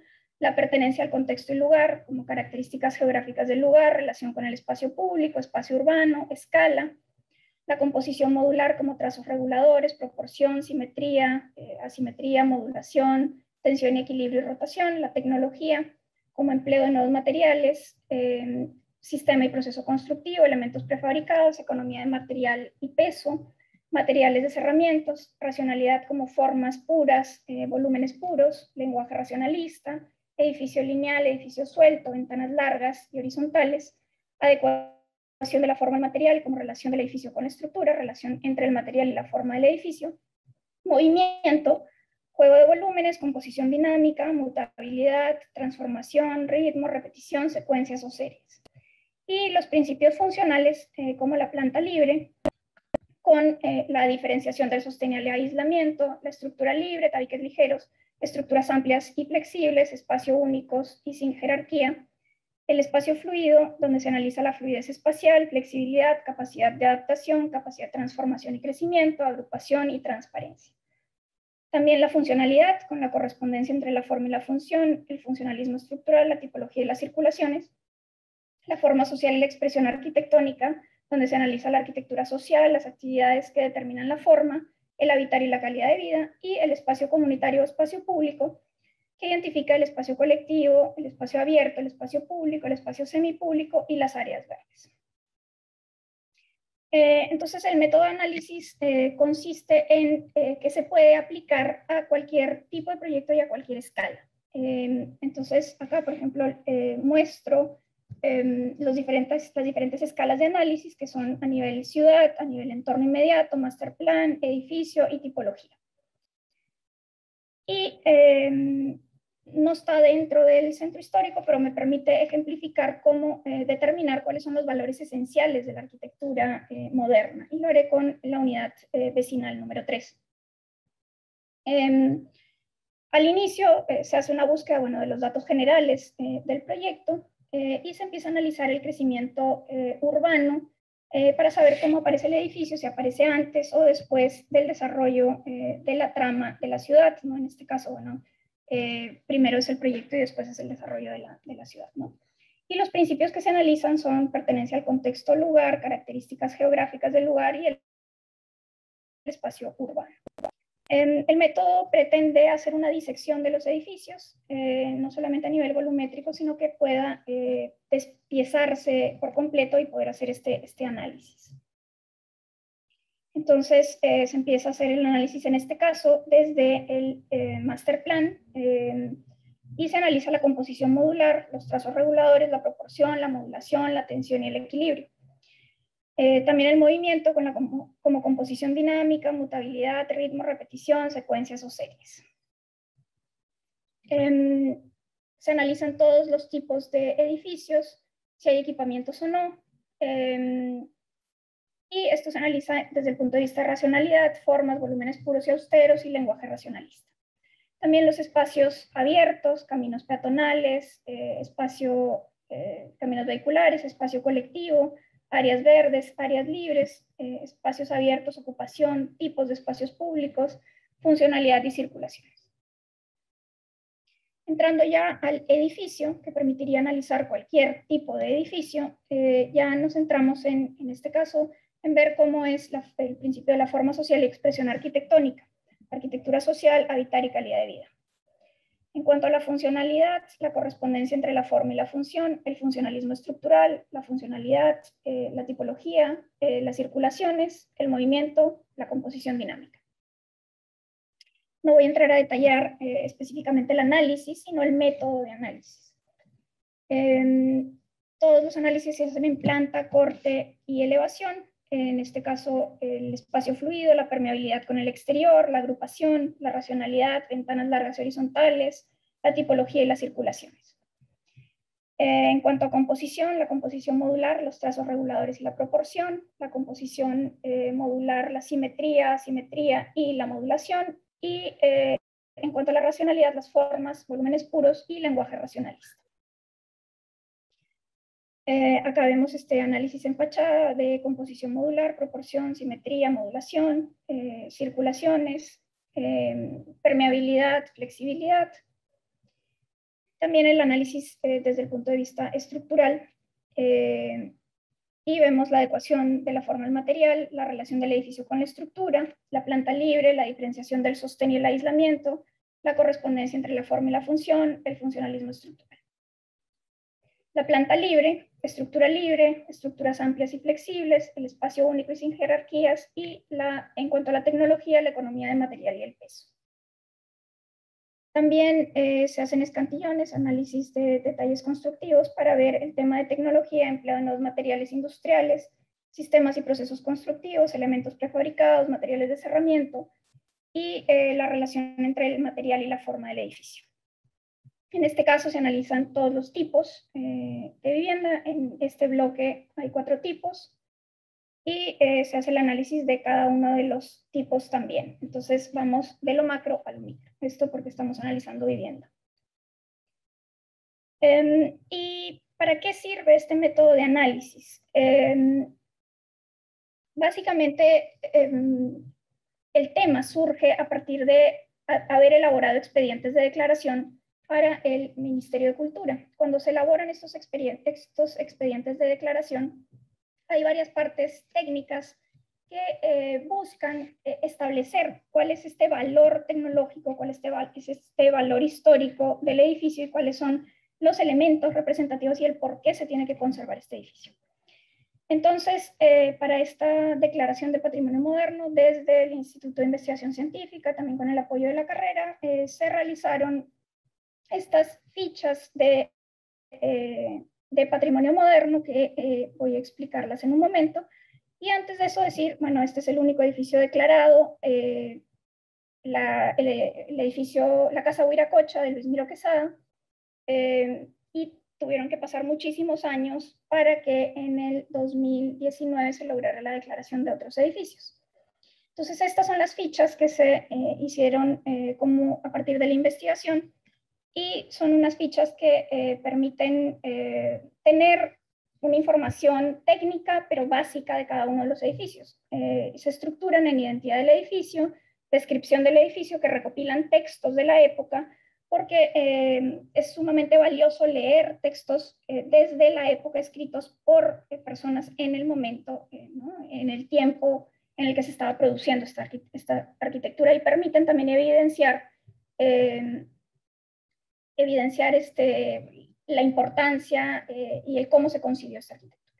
S4: la pertenencia al contexto y lugar, como características geográficas del lugar, relación con el espacio público, espacio urbano, escala, la composición modular como trazos reguladores, proporción, simetría, eh, asimetría, modulación, tensión y equilibrio y rotación, la tecnología como empleo de nuevos materiales, eh, sistema y proceso constructivo, elementos prefabricados, economía de material y peso, materiales de cerramientos, racionalidad como formas puras, eh, volúmenes puros, lenguaje racionalista, edificio lineal, edificio suelto, ventanas largas y horizontales, adecuación de la forma del material como relación del edificio con la estructura, relación entre el material y la forma del edificio, movimiento, juego de volúmenes, composición dinámica, mutabilidad, transformación, ritmo, repetición, secuencias o series. Y los principios funcionales eh, como la planta libre, con eh, la diferenciación del sostenible aislamiento, la estructura libre, tabiques ligeros, estructuras amplias y flexibles, espacio únicos y sin jerarquía, el espacio fluido, donde se analiza la fluidez espacial, flexibilidad, capacidad de adaptación, capacidad de transformación y crecimiento, agrupación y transparencia. También la funcionalidad, con la correspondencia entre la forma y la función, el funcionalismo estructural, la tipología y las circulaciones, la forma social y la expresión arquitectónica, donde se analiza la arquitectura social, las actividades que determinan la forma, el habitar y la calidad de vida, y el espacio comunitario o espacio público, que identifica el espacio colectivo, el espacio abierto, el espacio público, el espacio semipúblico y las áreas verdes. Eh, entonces, el método de análisis eh, consiste en eh, que se puede aplicar a cualquier tipo de proyecto y a cualquier escala. Eh, entonces, acá, por ejemplo, eh, muestro eh, los diferentes, las diferentes escalas de análisis que son a nivel ciudad, a nivel entorno inmediato, master plan, edificio y tipología. Y eh, no está dentro del centro histórico, pero me permite ejemplificar cómo eh, determinar cuáles son los valores esenciales de la arquitectura eh, moderna. Y lo haré con la unidad eh, vecinal número tres. Eh, al inicio eh, se hace una búsqueda bueno, de los datos generales eh, del proyecto eh, y se empieza a analizar el crecimiento eh, urbano eh, para saber cómo aparece el edificio, si aparece antes o después del desarrollo eh, de la trama de la ciudad, ¿no? En este caso, bueno, eh, primero es el proyecto y después es el desarrollo de la, de la ciudad, ¿no? Y los principios que se analizan son pertenencia al contexto lugar, características geográficas del lugar y el espacio urbano. Eh, el método pretende hacer una disección de los edificios, eh, no solamente a nivel volumétrico, sino que pueda eh, despiezarse por completo y poder hacer este, este análisis. Entonces, eh, se empieza a hacer el análisis en este caso desde el eh, master plan eh, y se analiza la composición modular, los trazos reguladores, la proporción, la modulación, la tensión y el equilibrio. Eh, también el movimiento con la, como, como composición dinámica, mutabilidad, ritmo, repetición, secuencias o series. Eh, se analizan todos los tipos de edificios, si hay equipamientos o no. Eh, y esto se analiza desde el punto de vista de racionalidad, formas, volúmenes puros y austeros y lenguaje racionalista. También los espacios abiertos, caminos peatonales, eh, espacio, eh, caminos vehiculares, espacio colectivo, áreas verdes, áreas libres, eh, espacios abiertos, ocupación, tipos de espacios públicos, funcionalidad y circulaciones. Entrando ya al edificio, que permitiría analizar cualquier tipo de edificio, eh, ya nos centramos en, en este caso en ver cómo es la, el principio de la forma social y expresión arquitectónica, arquitectura social, habitar y calidad de vida. En cuanto a la funcionalidad, la correspondencia entre la forma y la función, el funcionalismo estructural, la funcionalidad, eh, la tipología, eh, las circulaciones, el movimiento, la composición dinámica. No voy a entrar a detallar eh, específicamente el análisis, sino el método de análisis. Eh, todos los análisis se hacen en planta, corte y elevación. En este caso, el espacio fluido, la permeabilidad con el exterior, la agrupación, la racionalidad, ventanas largas y horizontales, la tipología y las circulaciones. Eh, en cuanto a composición, la composición modular, los trazos reguladores y la proporción, la composición eh, modular, la simetría, asimetría y la modulación, y eh, en cuanto a la racionalidad, las formas, volúmenes puros y lenguaje racionalista. Eh, acá vemos este análisis en fachada de composición modular, proporción, simetría, modulación, eh, circulaciones, eh, permeabilidad, flexibilidad. también el análisis eh, desde el punto de vista estructural, eh, y vemos la adecuación de la forma del material, la relación del edificio con la estructura, la planta libre, la diferenciación del sostén y el aislamiento, la correspondencia entre la forma y la función, el funcionalismo estructural. La planta libre, estructura libre, estructuras amplias y flexibles, el espacio único y sin jerarquías, y la, en cuanto a la tecnología, la economía de material y el peso. También eh, se hacen escantillones, análisis de detalles constructivos para ver el tema de tecnología empleado en los materiales industriales, sistemas y procesos constructivos, elementos prefabricados, materiales de cerramiento y eh, la relación entre el material y la forma del edificio. En este caso se analizan todos los tipos eh, de vivienda. En este bloque hay cuatro tipos y eh, se hace el análisis de cada uno de los tipos también. Entonces vamos de lo macro a lo micro. Esto porque estamos analizando vivienda. Eh, ¿Y para qué sirve este método de análisis? Eh, básicamente, eh, el tema surge a partir de haber elaborado expedientes de declaración para el Ministerio de Cultura. Cuando se elaboran estos, estos expedientes de declaración, hay varias partes técnicas que eh, buscan eh, establecer cuál es este valor tecnológico, cuál es este, es este valor histórico del edificio y cuáles son los elementos representativos y el por qué se tiene que conservar este edificio. Entonces, eh, para esta declaración de patrimonio moderno, desde el Instituto de Investigación Científica, también con el apoyo de la carrera, eh, se realizaron estas fichas de, eh, de patrimonio moderno que eh, voy a explicarlas en un momento. Y antes de eso decir, bueno, este es el único edificio declarado, eh, la, el, el edificio, la Casa Huiracocha de Luis Miro Quesada, eh, y tuvieron que pasar muchísimos años para que en el dos mil diecinueve se lograra la declaración de otros edificios. Entonces, estas son las fichas que se eh, hicieron eh, como a partir de la investigación, y son unas fichas que eh, permiten eh, tener una información técnica, pero básica de cada uno de los edificios. Eh, se estructuran en identidad del edificio, descripción del edificio, que recopilan textos de la época, porque eh, es sumamente valioso leer textos eh, desde la época escritos por eh, personas en el momento, eh, ¿no? en el tiempo en el que se estaba produciendo esta, esta arquitectura, y permiten también evidenciar, eh, evidenciar este, la importancia eh, y el cómo se concibió esta arquitectura.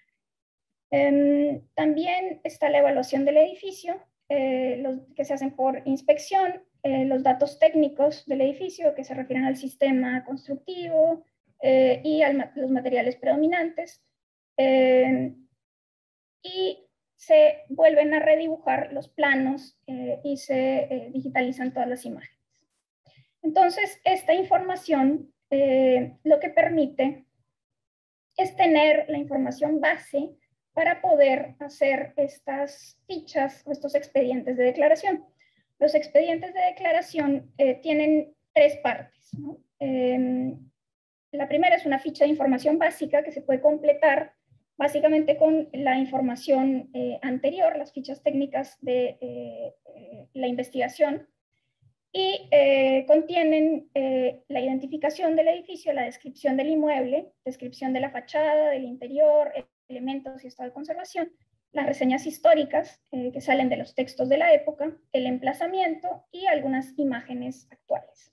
S4: Eh, también está la evaluación del edificio, eh, los, que se hacen por inspección, eh, los datos técnicos del edificio que se refieren al sistema constructivo eh, y a los materiales predominantes, eh, y se vuelven a redibujar los planos eh, y se eh, digitalizan todas las imágenes. Entonces, esta información eh, lo que permite es tener la información base para poder hacer estas fichas o estos expedientes de declaración. Los expedientes de declaración eh, tienen tres partes, ¿no? Eh, la primera es una ficha de información básica que se puede completar básicamente con la información eh, anterior, las fichas técnicas de eh, eh, la investigación, y eh, contienen eh, la identificación del edificio, la descripción del inmueble, descripción de la fachada, del interior, elementos y estado de conservación, las reseñas históricas eh, que salen de los textos de la época, el emplazamiento y algunas imágenes actuales.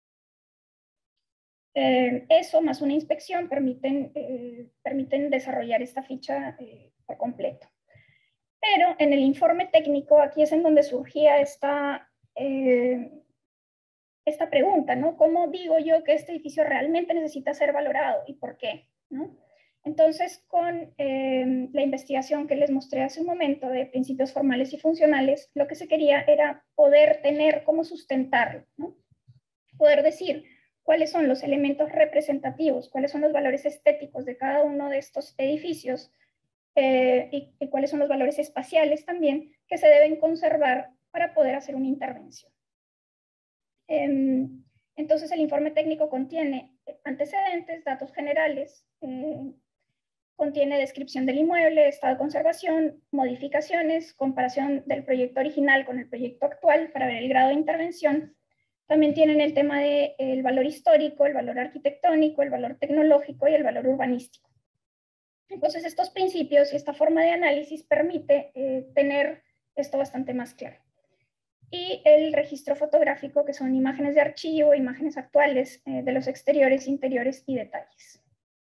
S4: Eh, eso más una inspección permiten, eh, permiten desarrollar esta ficha eh, por completo. Pero en el informe técnico, aquí es en donde surgía esta, eh, esta pregunta, ¿no? ¿Cómo digo yo que este edificio realmente necesita ser valorado y por qué, ¿no? Entonces, con eh, la investigación que les mostré hace un momento de principios formales y funcionales, lo que se quería era poder tener cómo sustentarlo, ¿no? Poder decir cuáles son los elementos representativos, cuáles son los valores estéticos de cada uno de estos edificios eh, y, y cuáles son los valores espaciales también que se deben conservar para poder hacer una intervención. Eh, entonces, el informe técnico contiene antecedentes, datos generales, eh, contiene descripción del inmueble, estado de conservación, modificaciones, comparación del proyecto original con el proyecto actual para ver el grado de intervención, También tienen el tema del valor histórico, el valor arquitectónico, el valor tecnológico y el valor urbanístico. Entonces, estos principios y esta forma de análisis permite eh, tener esto bastante más claro. Y el registro fotográfico, que son imágenes de archivo, imágenes actuales eh, de los exteriores, interiores y detalles.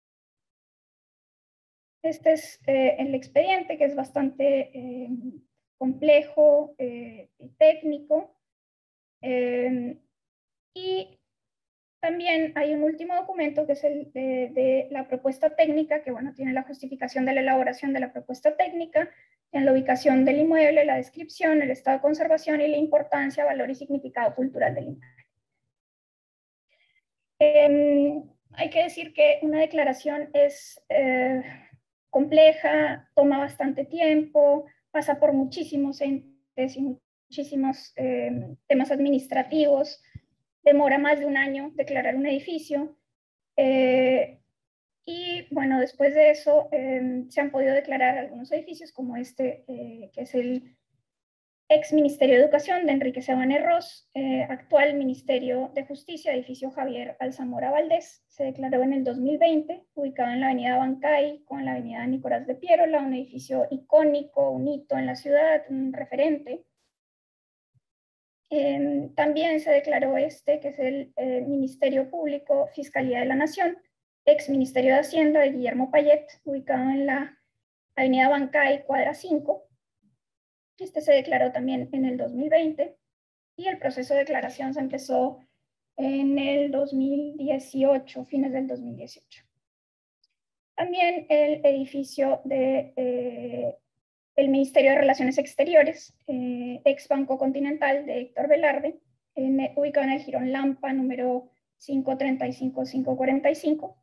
S4: Este es eh, el expediente, que es bastante eh, complejo eh, y técnico. Eh, y también hay un último documento, que es el de, de la propuesta técnica, que bueno, tiene la justificación de la elaboración de la propuesta técnica, en la ubicación del inmueble, la descripción, el estado de conservación y la importancia, valor y significado cultural del inmueble. Eh, hay que decir que una declaración es eh, compleja, toma bastante tiempo, pasa por muchísimos entes y muchísimos eh, temas administrativos, demora más de un año declarar un edificio. Eh, y bueno, después de eso eh, se han podido declarar algunos edificios como este, eh, que es el ex Ministerio de Educación de Enrique Sebanés Ros, eh, actual Ministerio de Justicia, edificio Javier Alzamora Valdés. Se declaró en el dos mil veinte, ubicado en la avenida Bancay con la avenida Nicolás de Piérola, un edificio icónico, un hito en la ciudad, un referente. Eh, también se declaró este, que es el eh, Ministerio Público, Fiscalía de la Nación, ex Ministerio de Hacienda de Guillermo Payet, ubicado en la avenida Bancay, cuadra cinco. Este se declaró también en el dos mil veinte y el proceso de declaración se empezó en el dos mil dieciocho, fines del dos mil dieciocho. También el edificio de eh, el Ministerio de Relaciones Exteriores, eh, ex Banco Continental de Héctor Velarde, en, ubicado en el Jirón Lampa, número cinco treinta y cinco, cinco cuarenta y cinco.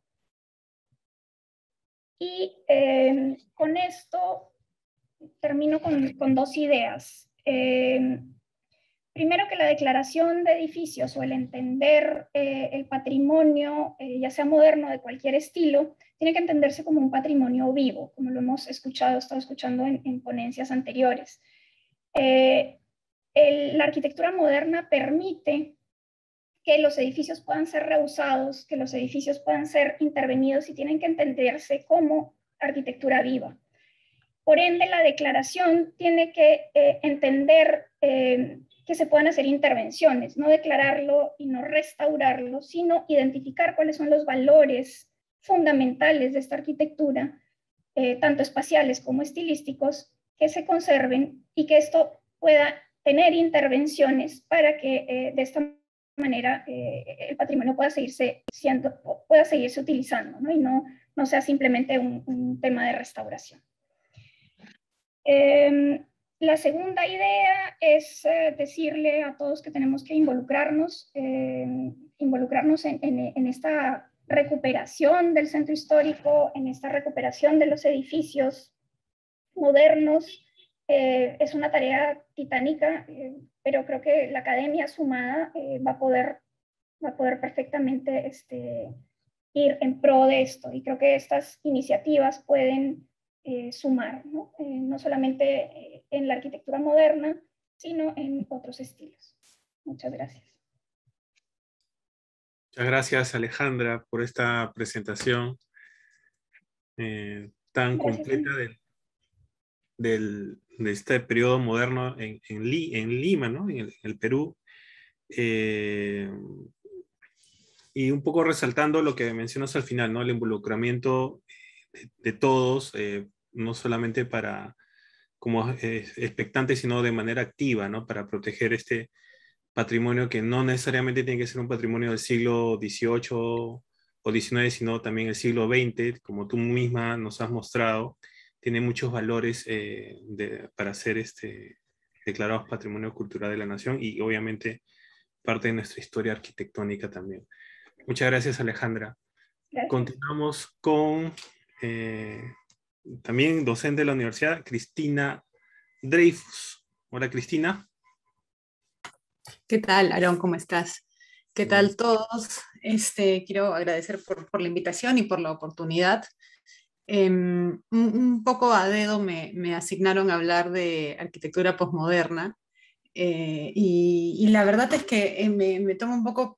S4: Y eh, con esto termino con, con dos ideas. Eh, primero, que la declaración de edificios o el entender eh, el patrimonio, eh, ya sea moderno de cualquier estilo, tiene que entenderse como un patrimonio vivo, como lo hemos escuchado, estado escuchando en, en ponencias anteriores. Eh, el, la arquitectura moderna permite que los edificios puedan ser reusados, que los edificios puedan ser intervenidos y tienen que entenderse como arquitectura viva. Por ende, la declaración tiene que eh, entender eh, que se puedan hacer intervenciones, no declararlo y no restaurarlo, sino identificar cuáles son los valores fundamentales de esta arquitectura, eh, tanto espaciales como estilísticos, que se conserven y que esto pueda tener intervenciones para que eh, de esta manera eh, el patrimonio pueda seguirse, siendo, pueda seguirse utilizando, ¿no? Y no, no sea simplemente un, un tema de restauración. Eh, la segunda idea es eh, decirle a todos que tenemos que involucrarnos, eh, involucrarnos en, en, en esta recuperación del centro histórico, en esta recuperación de los edificios modernos. Eh, es una tarea titánica, eh, pero creo que la academia sumada eh, va, a poder, va a poder perfectamente este, ir en pro de esto. Y creo que estas iniciativas pueden eh, sumar, ¿no? Eh, no solamente en la arquitectura moderna, sino en otros estilos. Muchas gracias.
S2: Muchas gracias, Alejandra, por esta presentación eh, tan gracias, completa del, del, de este periodo moderno en, en, Li, en Lima, ¿no? En el, en el Perú. Eh, y un poco resaltando lo que mencionas al final, ¿no? El involucramiento de, de todos, eh, no solamente para como eh, expectantes, sino de manera activa, ¿no? Para proteger este patrimonio que no necesariamente tiene que ser un patrimonio del siglo dieciocho o diecinueve, sino también el siglo veinte, como tú misma nos has mostrado, tiene muchos valores eh, de, para ser este, declarados Patrimonio Cultural de la Nación y obviamente parte de nuestra historia arquitectónica también. Muchas gracias, Alejandra.
S4: Gracias.
S2: Continuamos con eh, también docente de la universidad, Cristina Dreyfus. Hola, Cristina.
S5: ¿Qué tal, Aarón? ¿Cómo estás? ¿Qué tal todos? Este, quiero agradecer por, por la invitación y por la oportunidad. Eh, un, un poco a dedo me, me asignaron a hablar de arquitectura posmoderna. Eh, y, y la verdad es que me, me toma un poco...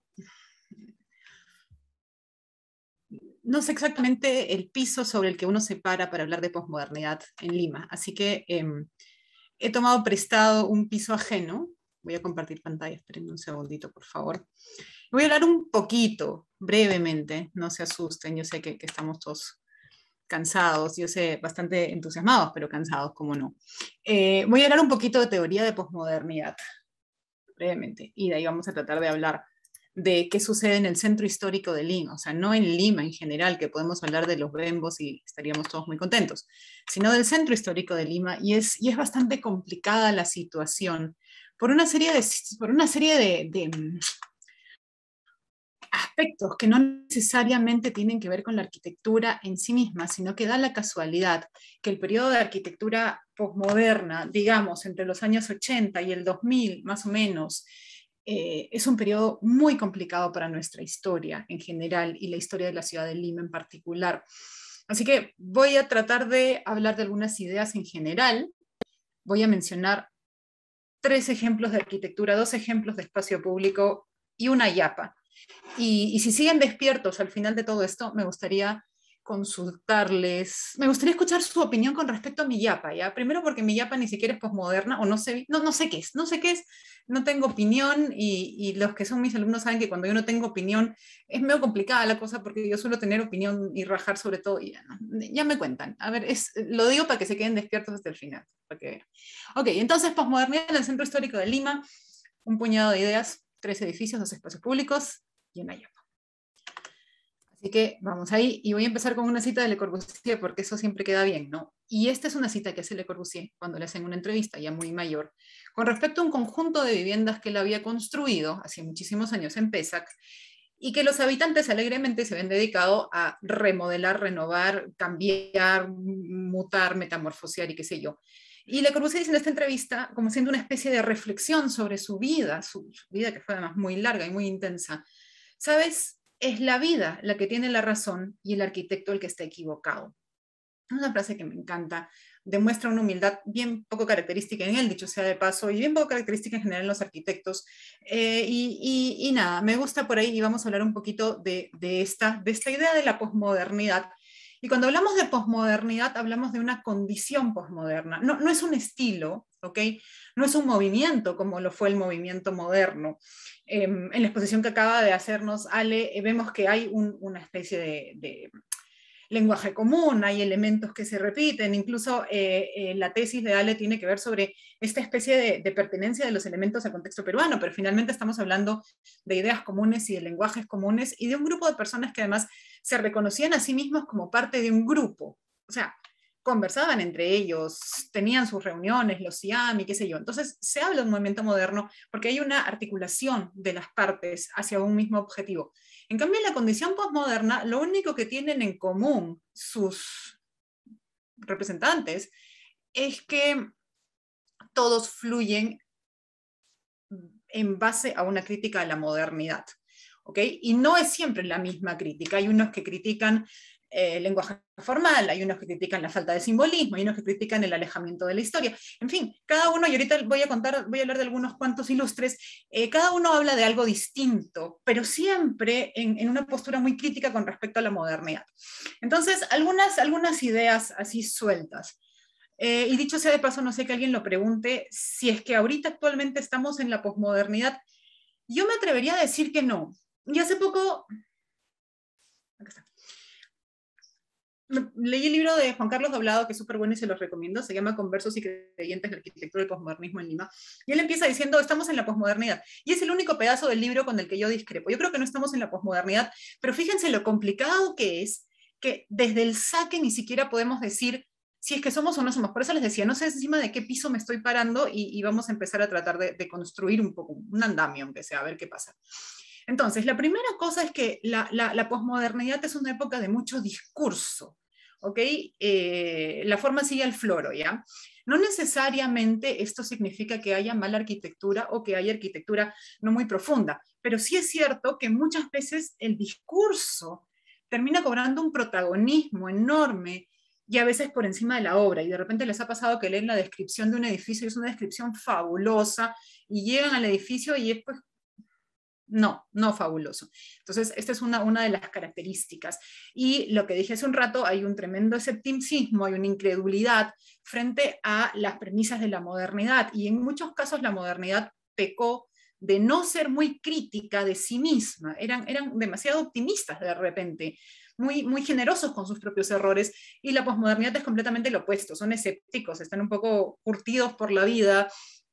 S5: No sé exactamente el piso sobre el que uno se para para hablar de posmodernidad en Lima, así que eh, he tomado prestado un piso ajeno. Voy a compartir pantalla, espérenme un segundito, por favor. Voy a hablar un poquito, brevemente, no se asusten, yo sé que, que estamos todos cansados, yo sé, bastante entusiasmados, pero cansados, como no. Eh, voy a hablar un poquito de teoría de posmodernidad, brevemente, y de ahí vamos a tratar de hablar de qué sucede en el centro histórico de Lima, o sea, no en Lima en general, que podemos hablar de los bembos y estaríamos todos muy contentos, sino del centro histórico de Lima, y es, y es bastante complicada la situación por una serie de, por una serie de, de aspectos que no necesariamente tienen que ver con la arquitectura en sí misma, sino que da la casualidad que el periodo de arquitectura posmoderna, digamos, entre los años ochenta y el dos mil, más o menos, eh, es un periodo muy complicado para nuestra historia en general y la historia de la ciudad de Lima en particular. Así que voy a tratar de hablar de algunas ideas en general. Voy a mencionar tres ejemplos de arquitectura, dos ejemplos de espacio público y una yapa. Y, y si siguen despiertos al final de todo esto, me gustaría consultarles, me gustaría escuchar su opinión con respecto a mi yapa, ¿ya? Primero porque mi yapa ni siquiera es posmoderna, o no sé, no, no sé qué es, no sé qué es, no tengo opinión, y, y los que son mis alumnos saben que cuando yo no tengo opinión es medio complicada la cosa, porque yo suelo tener opinión y rajar sobre todo, y ya, ¿no? Ya me cuentan. A ver, es, lo digo para que se queden despiertos hasta el final, para que vean. Ok, entonces posmodernidad en el centro histórico de Lima, un puñado de ideas, tres edificios, dos espacios públicos y una yapa. Así que vamos ahí, y voy a empezar con una cita de Le Corbusier, porque eso siempre queda bien, ¿no? Y esta es una cita que hace Le Corbusier cuando le hacen una entrevista, ya muy mayor, con respecto a un conjunto de viviendas que él había construido hace muchísimos años en Pessac, y que los habitantes alegremente se ven dedicados a remodelar, renovar, cambiar, mutar, metamorfosear y qué sé yo. Y Le Corbusier dice en esta entrevista, como siendo una especie de reflexión sobre su vida, su, su vida que fue además muy larga y muy intensa, ¿sabes? Es la vida la que tiene la razón y el arquitecto el que está equivocado. Una frase que me encanta, demuestra una humildad bien poco característica en él, dicho sea de paso, y bien poco característica en general en los arquitectos. Eh, y, y, y nada, me gusta por ahí, y vamos a hablar un poquito de, de, esta, de esta idea de la posmodernidad. Y cuando hablamos de posmodernidad, hablamos de una condición posmoderna. No, no es un estilo, ¿ok? No es un movimiento como lo fue el movimiento moderno. Eh, en la exposición que acaba de hacernos Ale, eh, vemos que hay un, una especie de, de lenguaje común, hay elementos que se repiten, incluso eh, eh, la tesis de Ale tiene que ver sobre esta especie de, de pertenencia de los elementos al contexto peruano, pero finalmente estamos hablando de ideas comunes y de lenguajes comunes y de un grupo de personas que además se reconocían a sí mismos como parte de un grupo, o sea, conversaban entre ellos, tenían sus reuniones, los SIAM y qué sé yo. Entonces se habla de un movimiento moderno porque hay una articulación de las partes hacia un mismo objetivo. En cambio, en la condición posmoderna, lo único que tienen en común sus representantes es que todos fluyen en base a una crítica a la modernidad, ¿ok? Y no es siempre la misma crítica. Hay unos que critican eh, el lenguaje formal, hay unos que critican la falta de simbolismo, hay unos que critican el alejamiento de la historia. En fin, cada uno, y ahorita voy a contar, voy a hablar de algunos cuantos ilustres, eh, cada uno habla de algo distinto, pero siempre en, en una postura muy crítica con respecto a la modernidad. Entonces, algunas, algunas ideas así sueltas. Eh, y dicho sea de paso, no sé que alguien lo pregunte, si es que ahorita actualmente estamos en la posmodernidad, yo me atrevería a decir que no. Y hace poco, acá está, leí el libro de Juan Carlos Doblado, que es súper bueno y se los recomiendo, se llama Conversos y creyentes de arquitectura y posmodernismo en Lima, y él empieza diciendo, estamos en la posmodernidad, y es el único pedazo del libro con el que yo discrepo. Yo creo que no estamos en la posmodernidad, pero fíjense lo complicado que es, que desde el saque ni siquiera podemos decir si es que somos o no somos. Por eso les decía, no sé encima de qué piso me estoy parando, y, y vamos a empezar a tratar de, de construir un poco, un andamio, aunque sea, a ver qué pasa. Entonces, la primera cosa es que la, la, la posmodernidad es una época de mucho discurso, ¿ok? Eh, la forma sigue al floro, ¿ya? No necesariamente esto significa que haya mala arquitectura o que haya arquitectura no muy profunda, pero sí es cierto que muchas veces el discurso termina cobrando un protagonismo enorme y a veces por encima de la obra, y de repente les ha pasado que leen la descripción de un edificio, y es una descripción fabulosa, y llegan al edificio y es pues, no, no fabuloso. Entonces, esta es una, una de las características. Y lo que dije hace un rato, hay un tremendo escepticismo, hay una incredulidad frente a las premisas de la modernidad, y en muchos casos la modernidad pecó de no ser muy crítica de sí misma, eran, eran demasiado optimistas de repente, muy, muy generosos con sus propios errores, y la posmodernidad es completamente lo opuesto, son escépticos, están un poco curtidos por la vida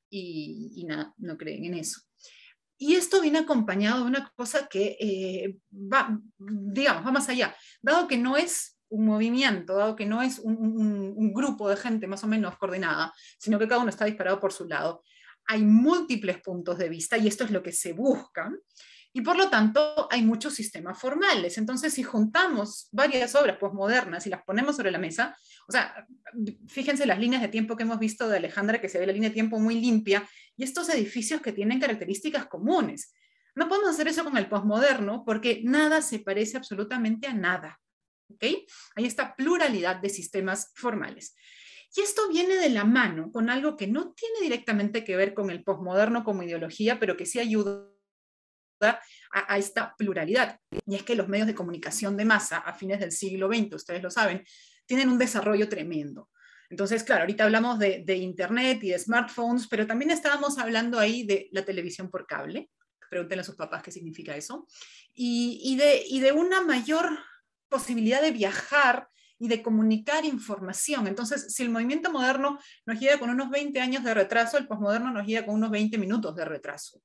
S5: y, y nada, no creen en eso. Y esto viene acompañado de una cosa que eh, va, digamos, va más allá, dado que no es un movimiento, dado que no es un, un, un grupo de gente más o menos coordinada, sino que cada uno está disparado por su lado, hay múltiples puntos de vista y esto es lo que se busca, y por lo tanto hay muchos sistemas formales. Entonces, si juntamos varias obras posmodernas y las ponemos sobre la mesa, o sea, fíjense las líneas de tiempo que hemos visto de Alejandra, que se ve la línea de tiempo muy limpia, y estos edificios que tienen características comunes. No podemos hacer eso con el posmoderno porque nada se parece absolutamente a nada. ¿Okay? Hay esta pluralidad de sistemas formales. Y esto viene de la mano con algo que no tiene directamente que ver con el posmoderno como ideología, pero que sí ayuda a, a esta pluralidad. Y es que los medios de comunicación de masa a fines del siglo veinte, ustedes lo saben, tienen un desarrollo tremendo. Entonces, claro, ahorita hablamos de, de internet y de smartphones, pero también estábamos hablando ahí de la televisión por cable. Pregúntenle a sus papás qué significa eso. Y, y, de, y de una mayor posibilidad de viajar y de comunicar información. Entonces, si el movimiento moderno nos llega con unos veinte años de retraso, el posmoderno nos llega con unos veinte minutos de retraso.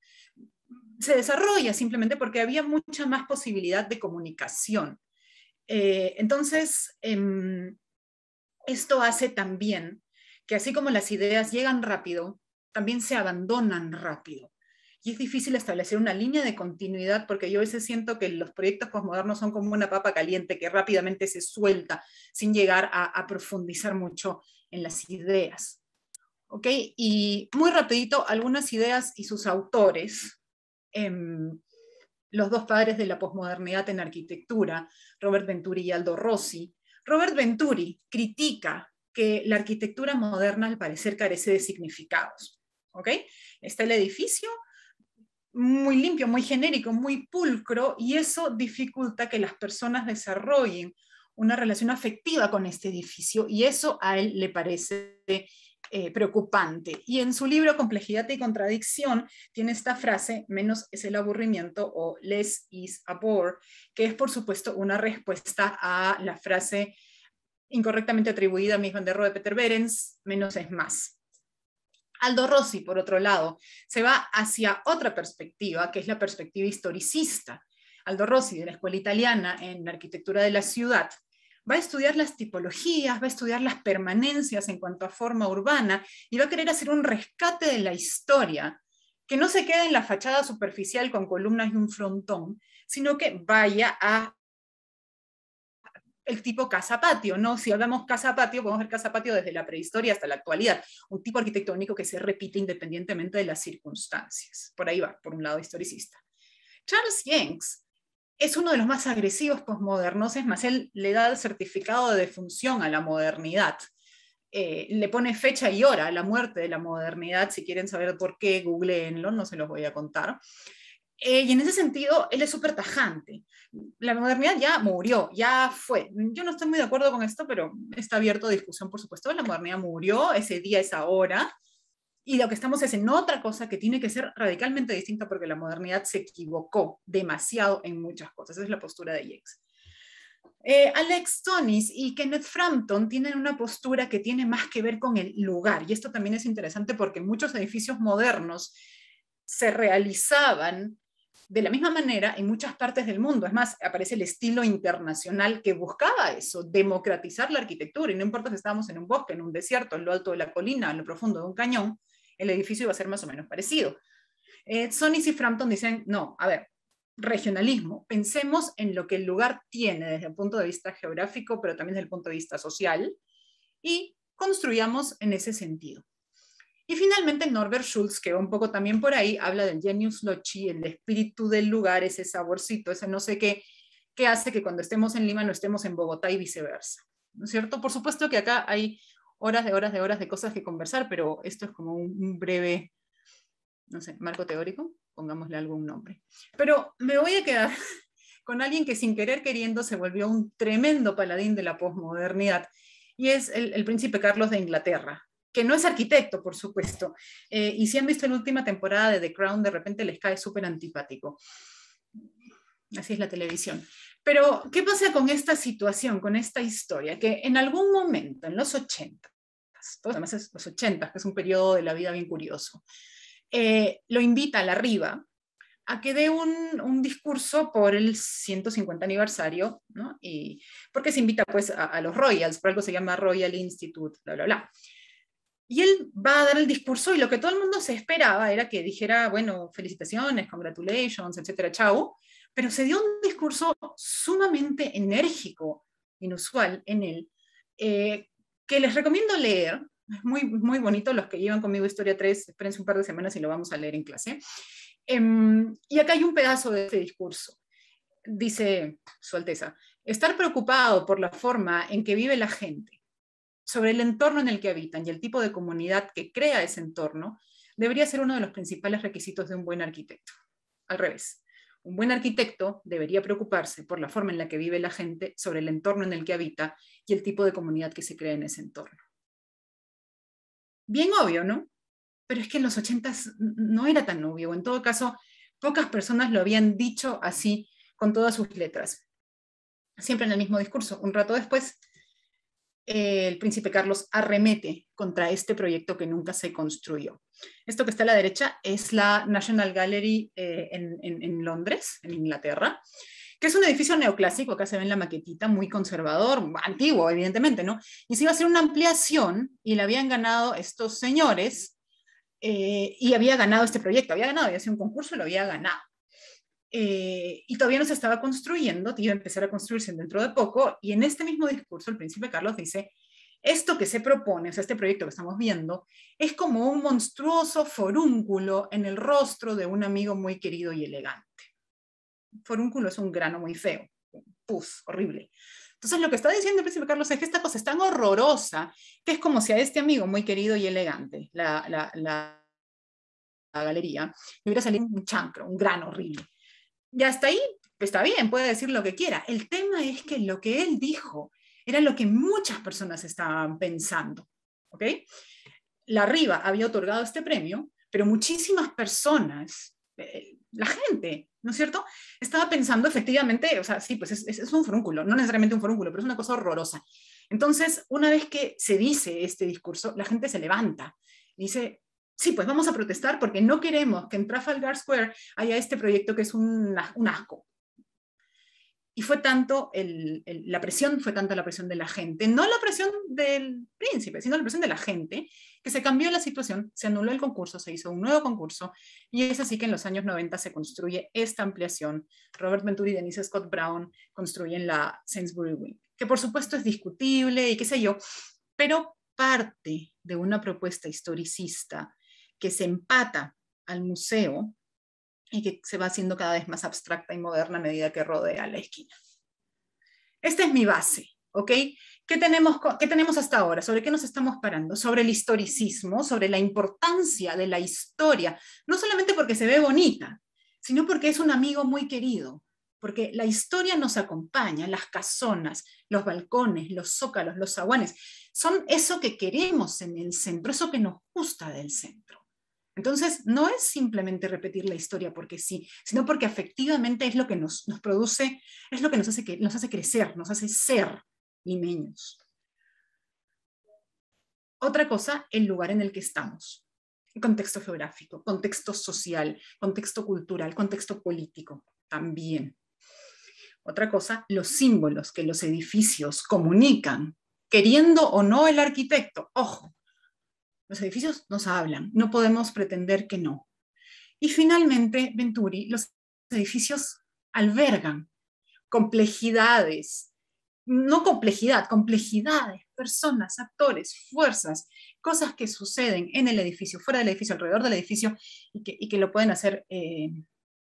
S5: Se desarrolla simplemente porque había mucha más posibilidad de comunicación. Eh, entonces, eh, esto hace también que así como las ideas llegan rápido, también se abandonan rápido. Y es difícil establecer una línea de continuidad porque yo a veces siento que los proyectos posmodernos son como una papa caliente que rápidamente se suelta sin llegar a, a profundizar mucho en las ideas. ¿Ok? Y muy rapidito, algunas ideas y sus autores. Eh, los dos padres de la posmodernidad en arquitectura, Robert Venturi y Aldo Rossi. Robert Venturi critica que la arquitectura moderna al parecer carece de significados. ¿Ok? Está el edificio, muy limpio, muy genérico, muy pulcro, y eso dificulta que las personas desarrollen una relación afectiva con este edificio, y eso a él le parece eh, preocupante. Y en su libro Complejidad y Contradicción tiene esta frase, menos es el aburrimiento, o less is a bore, que es por supuesto una respuesta a la frase incorrectamente atribuida a Mies van der Rohe de Peter Behrens, menos es más. Aldo Rossi, por otro lado, se va hacia otra perspectiva, que es la perspectiva historicista. Aldo Rossi, de la Escuela Italiana en la Arquitectura de la Ciudad, va a estudiar las tipologías, va a estudiar las permanencias en cuanto a forma urbana, y va a querer hacer un rescate de la historia, que no se quede en la fachada superficial con columnas y un frontón, sino que vaya a el tipo casa-patio, ¿no? Si hablamos casa-patio, podemos ver casa-patio desde la prehistoria hasta la actualidad, un tipo arquitectónico que se repite independientemente de las circunstancias. Por ahí va, por un lado historicista. Charles Jenks es uno de los más agresivos posmodernos, es más, él le da el certificado de defunción a la modernidad. Eh, le pone fecha y hora a la muerte de la modernidad. Si quieren saber por qué, googleenlo, no se los voy a contar. Eh, y en ese sentido, él es súper tajante. La modernidad ya murió, ya fue. Yo no estoy muy de acuerdo con esto, pero está abierto a discusión, por supuesto. La modernidad murió, ese día, esa hora, y lo que estamos es en otra cosa que tiene que ser radicalmente distinta porque la modernidad se equivocó demasiado en muchas cosas. Esa es la postura de Jenks. Eh, Alex Tonis y Kenneth Frampton tienen una postura que tiene más que ver con el lugar, y esto también es interesante porque muchos edificios modernos se realizaban de la misma manera en muchas partes del mundo. Es más, aparece el estilo internacional que buscaba eso, democratizar la arquitectura, y no importa si estábamos en un bosque, en un desierto, en lo alto de la colina, en lo profundo de un cañón, el edificio iba a ser más o menos parecido. Eh, Sonis y Frampton dicen, no, a ver, regionalismo, pensemos en lo que el lugar tiene desde el punto de vista geográfico, pero también desde el punto de vista social, y construyamos en ese sentido. Y finalmente Norbert Schulz, que va un poco también por ahí, habla del genius loci, el espíritu del lugar, ese saborcito, ese no sé qué, que hace que cuando estemos en Lima no estemos en Bogotá y viceversa. ¿no es cierto? Por supuesto que acá hay horas de horas de horas de cosas que conversar, pero esto es como un, un breve, no sé, marco teórico, pongámosle algún nombre. Pero me voy a quedar con alguien que sin querer queriendo se volvió un tremendo paladín de la posmodernidad, y es el, el príncipe Carlos de Inglaterra, que no es arquitecto, por supuesto, eh, y si han visto la última temporada de The Crown, de repente les cae súper antipático. Así es la televisión. Pero, ¿qué pasa con esta situación, con esta historia? Que en algún momento, en los ochenta, además es los ochenta, que es un periodo de la vida bien curioso, eh, lo invita a la Riva a que dé un, un discurso por el ciento cincuenta aniversario, ¿no? Y porque se invita pues a, a los Royals, por algo se llama Royal Institute, bla, bla, bla. Y él va a dar el discurso y lo que todo el mundo se esperaba era que dijera, bueno, felicitaciones, congratulations, etcétera, chau, pero se dio un discurso sumamente enérgico, inusual en él, eh, que les recomiendo leer. Es muy, muy bonito, los que llevan conmigo Historia tres, espérense un par de semanas y lo vamos a leer en clase. Um, y acá hay un pedazo de este discurso. Dice Su Alteza: estar preocupado por la forma en que vive la gente, sobre el entorno en el que habitan y el tipo de comunidad que crea ese entorno, debería ser uno de los principales requisitos de un buen arquitecto. Al revés, un buen arquitecto debería preocuparse por la forma en la que vive la gente, sobre el entorno en el que habita y el tipo de comunidad que se crea en ese entorno. Bien obvio, ¿no? Pero es que en los ochentas no era tan obvio, o en todo caso, pocas personas lo habían dicho así con todas sus letras. Siempre en el mismo discurso. Un rato después, eh, el príncipe Carlos arremete contra este proyecto que nunca se construyó. Esto que está a la derecha es la National Gallery eh, en, en, en Londres, en Inglaterra, que es un edificio neoclásico, acá se ve en la maquetita, muy conservador, antiguo, evidentemente, ¿no? Y se iba a hacer una ampliación, y la habían ganado estos señores, Eh, y había ganado este proyecto, había ganado, había sido un concurso y lo había ganado. Eh, y todavía no se estaba construyendo, iba a empezar a construirse dentro de poco, y en este mismo discurso el príncipe Carlos dice, esto que se propone, o sea, este proyecto que estamos viendo, es como un monstruoso forúnculo en el rostro de un amigo muy querido y elegante. Forúnculo es un grano muy feo, pus, horrible. Entonces lo que está diciendo el príncipe Carlos es que esta cosa es tan horrorosa que es como si a este amigo muy querido y elegante, la, la, la, la galería, le hubiera salido un chancro, un grano horrible. Y hasta ahí está bien, puede decir lo que quiera. El tema es que lo que él dijo era lo que muchas personas estaban pensando. ¿Ok? La Riva había otorgado este premio, pero muchísimas personas, eh, la gente, ¿no es cierto?, estaba pensando efectivamente, o sea, sí, pues es, es, es un forúnculo, no necesariamente un forúnculo, pero es una cosa horrorosa. Entonces, una vez que se dice este discurso, la gente se levanta y dice, sí, pues vamos a protestar porque no queremos que en Trafalgar Square haya este proyecto que es un, un asco. Y fue tanto, el, el, la presión fue tanta la presión de la gente, no la presión del príncipe, sino la presión de la gente, que se cambió la situación, se anuló el concurso, se hizo un nuevo concurso, y es así que en los años noventa se construye esta ampliación. Robert Venturi y Denise Scott Brown construyen la Sainsbury Wing, que por supuesto es discutible y qué sé yo, pero parte de una propuesta historicista que se empata al museo y que se va haciendo cada vez más abstracta y moderna a medida que rodea la esquina. Esta es mi base, ¿ok? ¿Qué tenemos, qué tenemos hasta ahora? ¿Sobre qué nos estamos parando? Sobre el historicismo, sobre la importancia de la historia, no solamente porque se ve bonita, sino porque es un amigo muy querido, porque la historia nos acompaña, las casonas, los balcones, los zócalos, los zaguanes, son eso que queremos en el centro, eso que nos gusta del centro. Entonces, no es simplemente repetir la historia porque sí, sino porque efectivamente es lo que nos, nos produce, es lo que nos hace, que, nos hace crecer, nos hace ser limeños. Otra cosa, el lugar en el que estamos. Contexto geográfico, contexto social, contexto cultural, contexto político también. Otra cosa, los símbolos que los edificios comunican, queriendo o no el arquitecto. Ojo. Los edificios nos hablan, no podemos pretender que no. Y finalmente, Venturi, los edificios albergan complejidades, no complejidad, complejidades, personas, actores, fuerzas, cosas que suceden en el edificio, fuera del edificio, alrededor del edificio, y que, y que lo pueden hacer eh,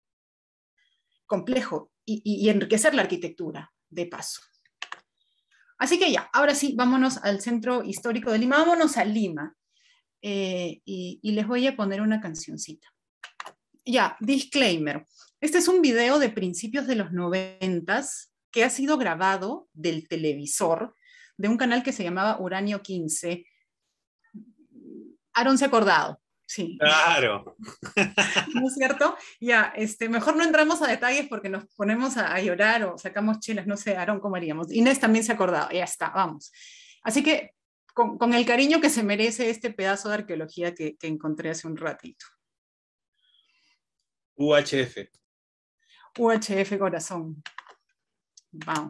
S5: complejo y, y, y enriquecer la arquitectura de paso. Así que ya, ahora sí, vámonos al centro histórico de Lima, vámonos a Lima. Eh, y, y les voy a poner una cancioncita. Ya, disclaimer. Este es un video de principios de los noventas que ha sido grabado del televisor de un canal que se llamaba Uranio quince. Aaron se ha acordado. Sí.
S2: Claro.
S5: ¿No es cierto? Ya, este, mejor no entramos a detalles porque nos ponemos a, a llorar o sacamos chelas, no sé, Aaron, ¿cómo haríamos? Inés también se ha acordado, ya está, vamos. Así que, con, con el cariño que se merece este pedazo de arqueología que, que encontré hace un ratito.
S2: U H F.
S5: U H F corazón. Vamos.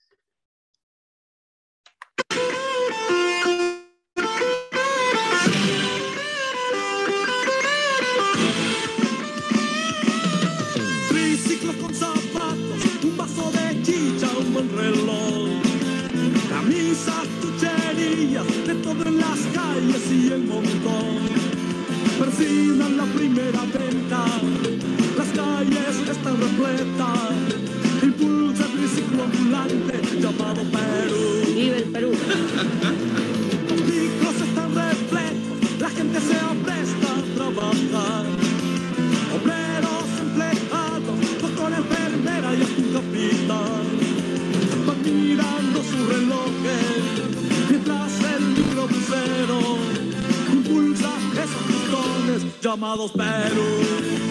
S6: Triciclos con zapatos, un vaso de chicha, un buen reloj, camisas, chucherías, de todo en las calles y el montón. Persignan la primera venta, las calles están repletas. Impulsa el triciclo ambulante llamado Perú.
S1: Vive el Perú.
S6: Los micros están repletos, la gente se apresta a trabajar. Obreros, empleados, doctor, enfermera y hasta un capitán van mirando sus relojes mientras el microbusero impulsa esos pistones llamados Perú.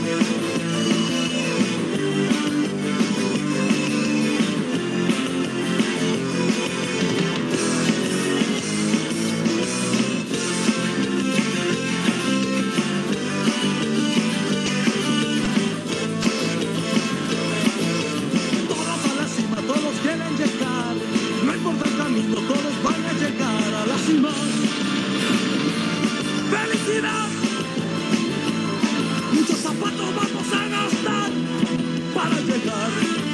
S6: Todos van a llegar a la cima. ¡Felicidad! Muchos zapatos vamos a gastar para llegar.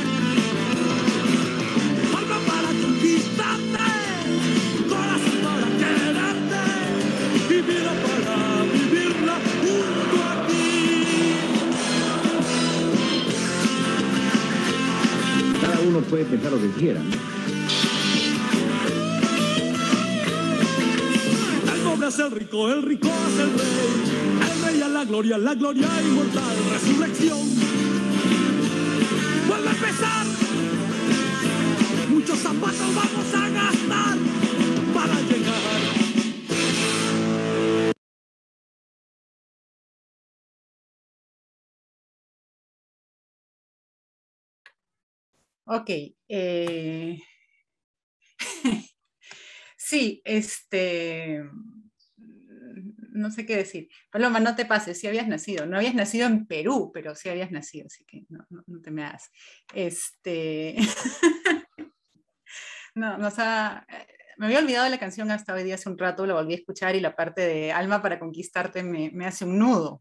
S6: Alma para conquistarte, corazón para quererte y vida para vivirla junto a ti.
S7: Cada uno puede pensar lo que quiera, ¿no?
S6: Es el rico, el rico es el rey, el rey a la gloria, la gloria inmortal, resurrección. Vuelve a empezar, muchos zapatos vamos a gastar para llegar.
S5: Ok. Eh... sí, este... no sé qué decir. Paloma, no te pases, sí habías nacido. No habías nacido en Perú, pero sí habías nacido, así que no, no, no te me hagas. Este... no, no, o sea, me había olvidado de la canción hasta hoy día, hace un rato, la volví a escuchar y la parte de Alma para conquistarte me, me hace un nudo.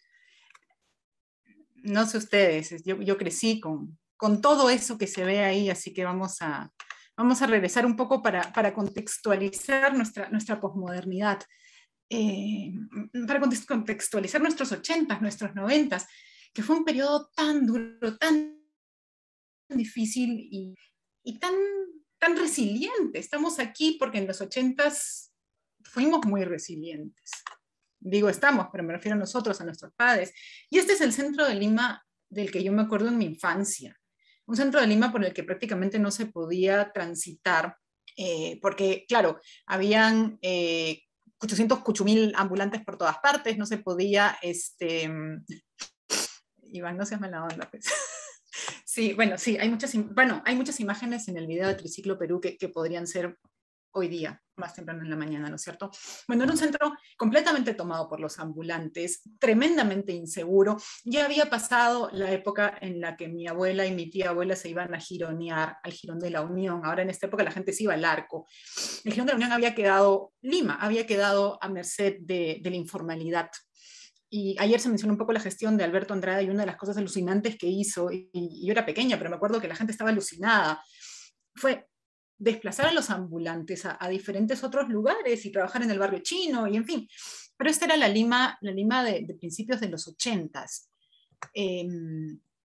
S5: No sé ustedes, yo, yo crecí con, con todo eso que se ve ahí, así que vamos a, vamos a regresar un poco para, para contextualizar nuestra, nuestra posmodernidad. Eh, para contextualizar nuestros ochentas, nuestros noventas, que fue un periodo tan duro, tan difícil y, y tan, tan resiliente. Estamos aquí porque en los ochentas fuimos muy resilientes. Digo estamos, pero me refiero a nosotros, a nuestros padres. Y este es el centro de Lima del que yo me acuerdo en mi infancia. Un centro de Lima por el que prácticamente no se podía transitar, eh, porque, claro, habían... Eh, ochocientos cuchumil ambulantes por todas partes, no se podía, este, Iván, no seas mala onda, pues. Sí, bueno, sí, hay muchas, bueno, hay muchas imágenes en el video de Triciclo Perú que, que podrían ser hoy día, más temprano en la mañana, ¿no es cierto? Bueno, era un centro completamente tomado por los ambulantes, tremendamente inseguro. Ya había pasado la época en la que mi abuela y mi tía abuela se iban a gironear al Jirón de la Unión. Ahora en esta época la gente se iba al Arco. El Jirón de la Unión había quedado, Lima había quedado a merced de, de la informalidad. Y ayer se mencionó un poco la gestión de Alberto Andrade y una de las cosas alucinantes que hizo, y, y yo era pequeña, pero me acuerdo que la gente estaba alucinada, fue desplazar a los ambulantes a, a diferentes otros lugares y trabajar en el barrio chino, y en fin. Pero esta era la Lima, la Lima de, de principios de los ochentas. Eh,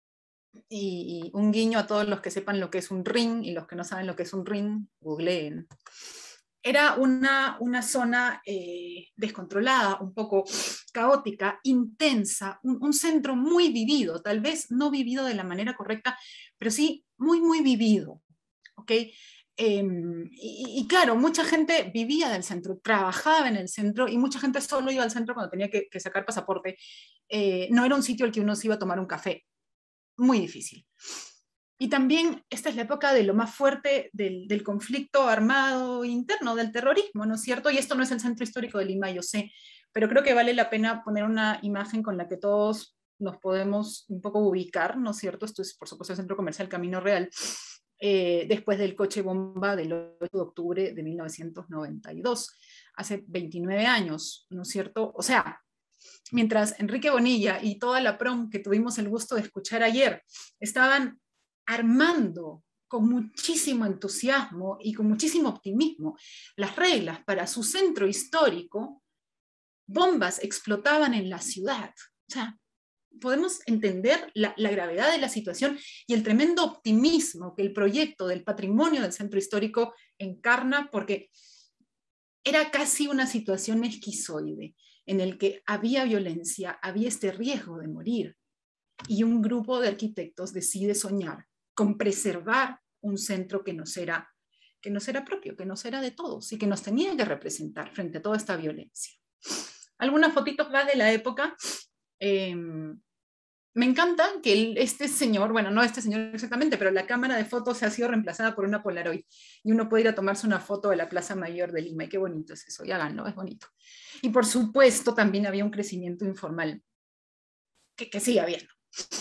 S5: y, y un guiño a todos los que sepan lo que es un ring, y los que no saben lo que es un ring, googleen. Era una, una zona eh, descontrolada, un poco caótica, intensa, un, un centro muy vivido, tal vez no vivido de la manera correcta, pero sí muy, muy vivido, ¿ok? Eh, y, y claro, mucha gente vivía del centro, trabajaba en el centro, y mucha gente solo iba al centro cuando tenía que, que sacar pasaporte. Eh, no era un sitio al que uno se iba a tomar un café, muy difícil. Y también esta es la época de lo más fuerte del, del conflicto armado interno, del terrorismo, ¿no es cierto? Y esto no es el centro histórico de Lima, yo sé, pero creo que vale la pena poner una imagen con la que todos nos podemos un poco ubicar, ¿no es cierto? Esto es, por supuesto, el Centro Comercial Camino Real, eh, después del coche bomba del ocho de octubre de mil novecientos noventa y dos, hace veintinueve años, ¿no es cierto? O sea, mientras Enrique Bonilla y toda la prom que tuvimos el gusto de escuchar ayer estaban armando con muchísimo entusiasmo y con muchísimo optimismo las reglas para su centro histórico, bombas explotaban en la ciudad. O sea, podemos entender la, la gravedad de la situación y el tremendo optimismo que el proyecto del patrimonio del centro histórico encarna, porque era casi una situación esquizoide en el que había violencia, había este riesgo de morir, y un grupo de arquitectos decide soñar con preservar un centro que nos era, que nos era propio, que nos era de todos y que nos tenía que representar frente a toda esta violencia. Algunas fotitos más de la época. Eh, me encanta que el, este señor, bueno, no este señor exactamente, pero la cámara de fotos ha sido reemplazada por una Polaroid y uno puede ir a tomarse una foto de la Plaza Mayor de Lima, y qué bonito es eso, y háganlo, es bonito. Y por supuesto también había un crecimiento informal que, que sigue habiendo.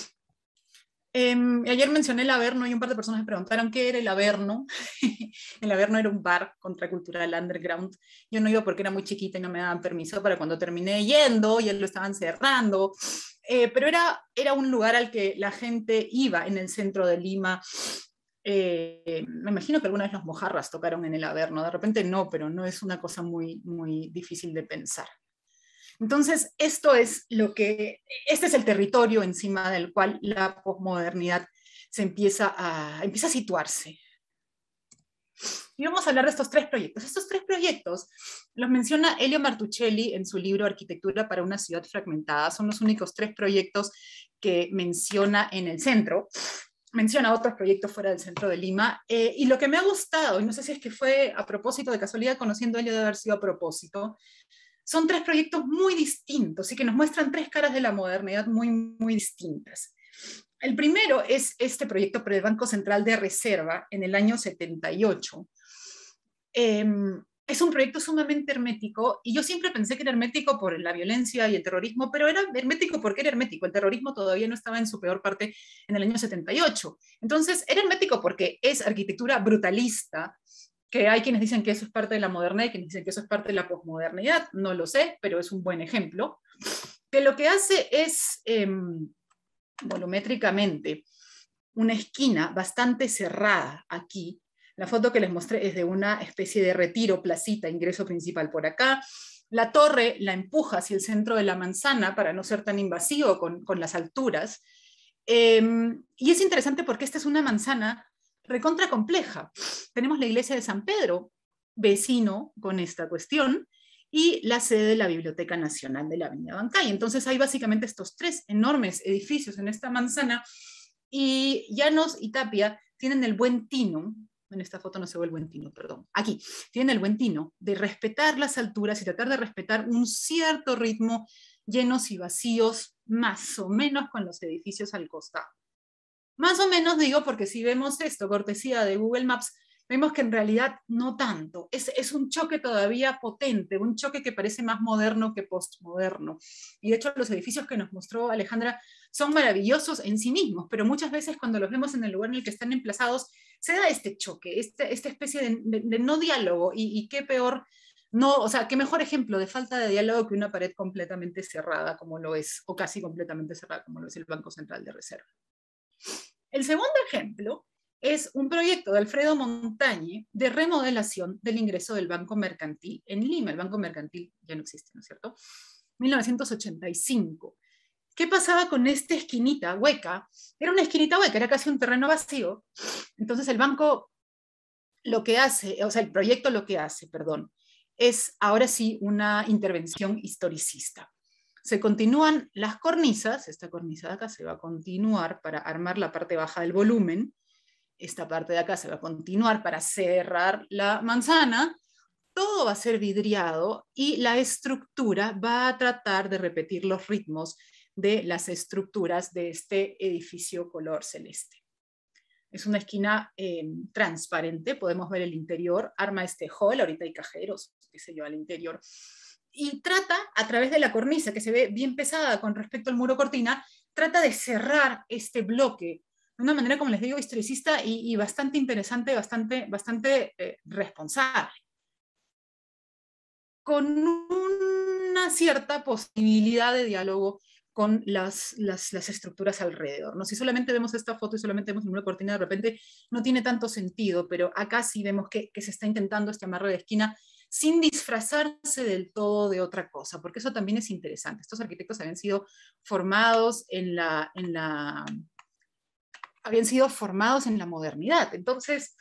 S5: Eh, ayer mencioné el Averno y un par de personas me preguntaron qué era el Averno. El Averno era un bar contracultural underground. Yo no iba porque era muy chiquita y no me daban permiso, para cuando terminé yendo ya lo estaban cerrando. Eh, pero era, era un lugar al que la gente iba en el centro de Lima. Eh, me imagino que alguna vez los Mojarras tocaron en el Averno. De repente no, pero no es una cosa muy, muy difícil de pensar. Entonces, esto es lo que, este es el territorio encima del cual la posmodernidad se empieza a, empieza a situarse. Y vamos a hablar de estos tres proyectos. Estos tres proyectos los menciona Elio Martuchelli en su libro Arquitectura para una ciudad fragmentada. Son los únicos tres proyectos que menciona en el centro. Menciona otros proyectos fuera del centro de Lima. Eh, y lo que me ha gustado, y no sé si es que fue a propósito, de casualidad, conociendo a Elio debe haber sido a propósito, son tres proyectos muy distintos y que nos muestran tres caras de la modernidad muy, muy distintas. El primero es este proyecto por el Banco Central de Reserva en el año setenta y ocho. Eh, es un proyecto sumamente hermético, y yo siempre pensé que era hermético por la violencia y el terrorismo, pero era hermético porque era hermético. El terrorismo todavía no estaba en su peor parte en el año setenta y ocho. Entonces, era hermético porque es arquitectura brutalista, que hay quienes dicen que eso es parte de la modernidad y quienes dicen que eso es parte de la posmodernidad, no lo sé, pero es un buen ejemplo, que lo que hace es, eh, volumétricamente, una esquina bastante cerrada aquí. La foto que les mostré es de una especie de retiro, placita, ingreso principal por acá. La torre la empuja hacia el centro de la manzana para no ser tan invasivo con, con las alturas. Eh, y es interesante porque esta es una manzana recontra compleja. Tenemos la iglesia de San Pedro, vecino con esta cuestión, y la sede de la Biblioteca Nacional de la Avenida Bancay. Entonces hay básicamente estos tres enormes edificios en esta manzana, y Llanos y Tapia tienen el buen tino, en esta foto no se ve el buen tino, perdón, aquí, tienen el buen tino de respetar las alturas y tratar de respetar un cierto ritmo, llenos y vacíos, más o menos con los edificios al costado. Más o menos digo porque si vemos esto, cortesía de Google Maps, vemos que en realidad no tanto. Es, es un choque todavía potente, un choque que parece más moderno que postmoderno. Y de hecho los edificios que nos mostró Alejandra son maravillosos en sí mismos, pero muchas veces cuando los vemos en el lugar en el que están emplazados, se da este choque, este, esta especie de, de, de no diálogo, y, y qué peor, no, o sea, qué mejor ejemplo de falta de diálogo que una pared completamente cerrada como lo es, o casi completamente cerrada como lo es el Banco Central de Reserva. El segundo ejemplo es un proyecto de Alfredo Montañe de remodelación del ingreso del Banco Mercantil en Lima. El Banco Mercantil ya no existe, ¿no es cierto? mil novecientos ochenta y cinco. ¿Qué pasaba con esta esquinita hueca? Era una esquinita hueca, era casi un terreno vacío. Entonces el banco lo que hace, o sea, el proyecto lo que hace, perdón, es ahora sí una intervención historicista. Se continúan las cornisas, esta cornisa de acá se va a continuar para armar la parte baja del volumen, esta parte de acá se va a continuar para cerrar la manzana, todo va a ser vidriado y la estructura va a tratar de repetir los ritmos de las estructuras de este edificio color celeste. Es una esquina eh, transparente, podemos ver el interior, arma este hall, ahorita hay cajeros, qué sé yo, al interior, y trata, a través de la cornisa, que se ve bien pesada con respecto al muro cortina, trata de cerrar este bloque de una manera, como les digo, historicista y, y bastante interesante, bastante, bastante eh, responsable, con una cierta posibilidad de diálogo con las, las, las estructuras alrededor, ¿no? Si solamente vemos esta foto y solamente vemos una cortina, de repente no tiene tanto sentido, pero acá sí vemos que, que se está intentando este amarre de esquina sin disfrazarse del todo de otra cosa, porque eso también es interesante. Estos arquitectos habían sido formados en la, en la, habían sido formados en la modernidad, entonces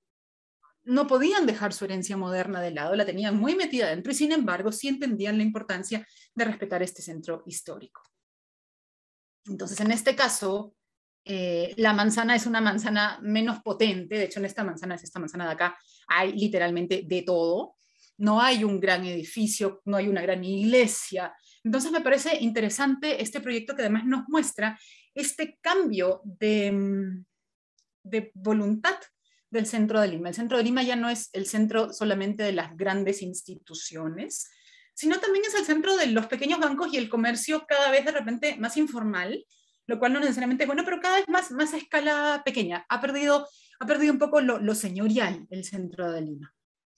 S5: no podían dejar su herencia moderna de lado, la tenían muy metida dentro y sin embargo sí entendían la importancia de respetar este centro histórico. Entonces, en este caso, eh, la manzana es una manzana menos potente. De hecho, en esta manzana, es esta manzana de acá, hay literalmente de todo. No hay un gran edificio, no hay una gran iglesia. Entonces, me parece interesante este proyecto que además nos muestra este cambio de, de voluntad del centro de Lima. El centro de Lima ya no es el centro solamente de las grandes instituciones, sino también es el centro de los pequeños bancos y el comercio cada vez de repente más informal, lo cual no necesariamente es bueno, pero cada vez más, más a escala pequeña. Ha perdido, ha perdido un poco lo, lo señorial el centro de Lima.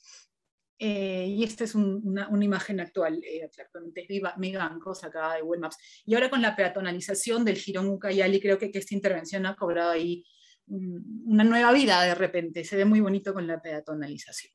S5: Eh, y esta es un, una, una imagen actual, eh, actualmente es Mi Banco, sacada de Google Maps. Y ahora con la peatonalización del Jirón Ucayali, creo que, que esta intervención ha cobrado ahí um, una nueva vida de repente. Se ve muy bonito con la peatonalización.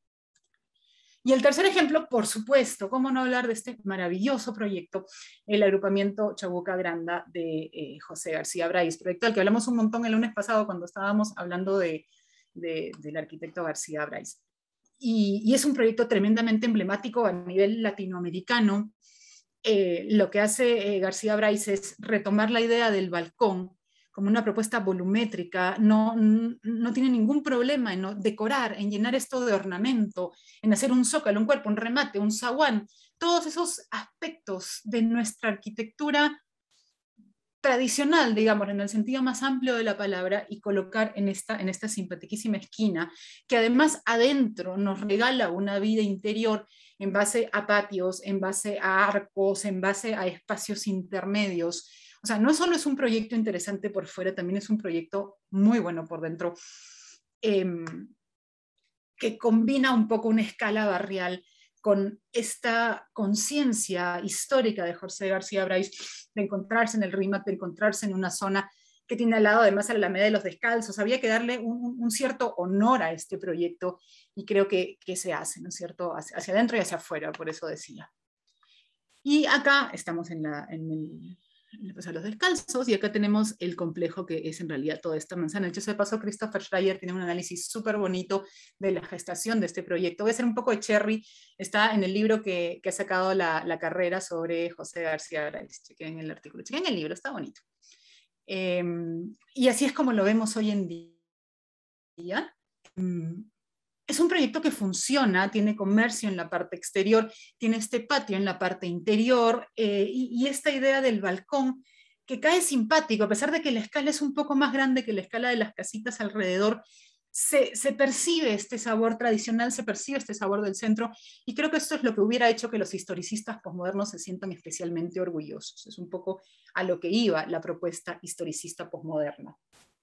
S5: Y el tercer ejemplo, por supuesto, cómo no hablar de este maravilloso proyecto, el agrupamiento Chabuca Granda de eh, José García Brais, proyecto del que hablamos un montón el lunes pasado cuando estábamos hablando de, de, del arquitecto García Brais. Y, y es un proyecto tremendamente emblemático a nivel latinoamericano. Eh, lo que hace eh, García Brais es retomar la idea del balcón como una propuesta volumétrica, no, no tiene ningún problema en decorar, en llenar esto de ornamento, en hacer un zócalo, un cuerpo, un remate, un zaguán, todos esos aspectos de nuestra arquitectura tradicional, digamos, en el sentido más amplio de la palabra, y colocar en esta, en esta simpaticísima esquina, que además adentro nos regala una vida interior en base a patios, en base a arcos, en base a espacios intermedios. O sea, no solo es un proyecto interesante por fuera, también es un proyecto muy bueno por dentro, eh, que combina un poco una escala barrial con esta conciencia histórica de José García Brais, de encontrarse en el RIMAC, de encontrarse en una zona que tiene al lado además a la Alameda de los Descalzos. Había que darle un, un cierto honor a este proyecto, y creo que, que se hace, ¿no es cierto?, hacia, hacia adentro y hacia afuera, por eso decía. Y acá estamos en, la, en el... pues a los Descalzos, y acá tenemos el complejo que es en realidad toda esta manzana. De hecho, se pasó, Christopher Schreier tiene un análisis súper bonito de la gestación de este proyecto. Voy a hacer un poco de cherry, está en el libro que, que ha sacado la, la carrera sobre José García Brais. Chequen el artículo, chequen el libro, está bonito. Eh, y así es como lo vemos hoy en día. Es un proyecto que funciona, tiene comercio en la parte exterior, tiene este patio en la parte interior, eh, y, y esta idea del balcón que cae simpático, a pesar de que la escala es un poco más grande que la escala de las casitas alrededor, se, se percibe este sabor tradicional, se percibe este sabor del centro, y creo que esto es lo que hubiera hecho que los historicistas posmodernos se sientan especialmente orgullosos. Es un poco a lo que iba la propuesta historicista posmoderna.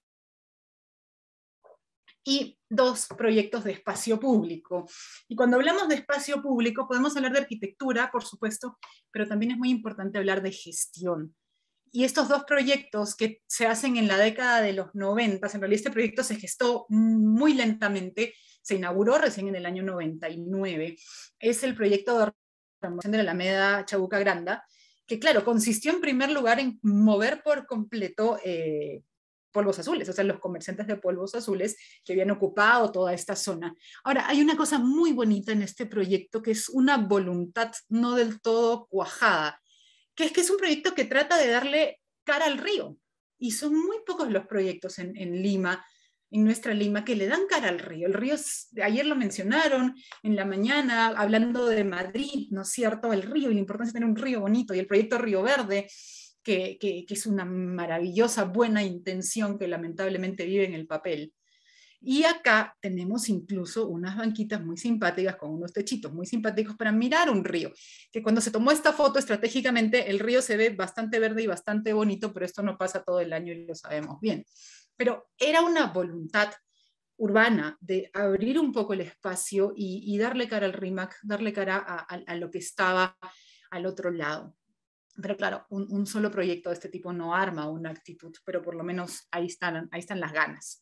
S5: Y dos proyectos de espacio público. Y cuando hablamos de espacio público podemos hablar de arquitectura, por supuesto, pero también es muy importante hablar de gestión. Y estos dos proyectos que se hacen en la década de los noventa, en realidad este proyecto se gestó muy lentamente, se inauguró recién en el año noventa y nueve, es el proyecto de renovación de la Alameda Chabuca Granda, que claro, consistió en primer lugar en mover por completo eh, polvos azules, o sea, los comerciantes de polvos azules que habían ocupado toda esta zona. Ahora, hay una cosa muy bonita en este proyecto, que es una voluntad no del todo cuajada, que es que es un proyecto que trata de darle cara al río, y son muy pocos los proyectos en, en Lima, en nuestra Lima, que le dan cara al río. El río, es, ayer lo mencionaron en la mañana, hablando de Madrid, ¿no es cierto? El río y la importancia de tener un río bonito, y el proyecto Río Verde, que, que, que es una maravillosa, buena intención que lamentablemente vive en el papel. Y acá tenemos incluso unas banquitas muy simpáticas con unos techitos muy simpáticos para mirar un río, que cuando se tomó esta foto estratégicamente, el río se ve bastante verde y bastante bonito, pero esto no pasa todo el año y lo sabemos bien. Pero era una voluntad urbana de abrir un poco el espacio y, y darle cara al RIMAC, darle cara a, a, a lo que estaba al otro lado. Pero claro, un, un solo proyecto de este tipo no arma una actitud, pero por lo menos ahí están, ahí están las ganas.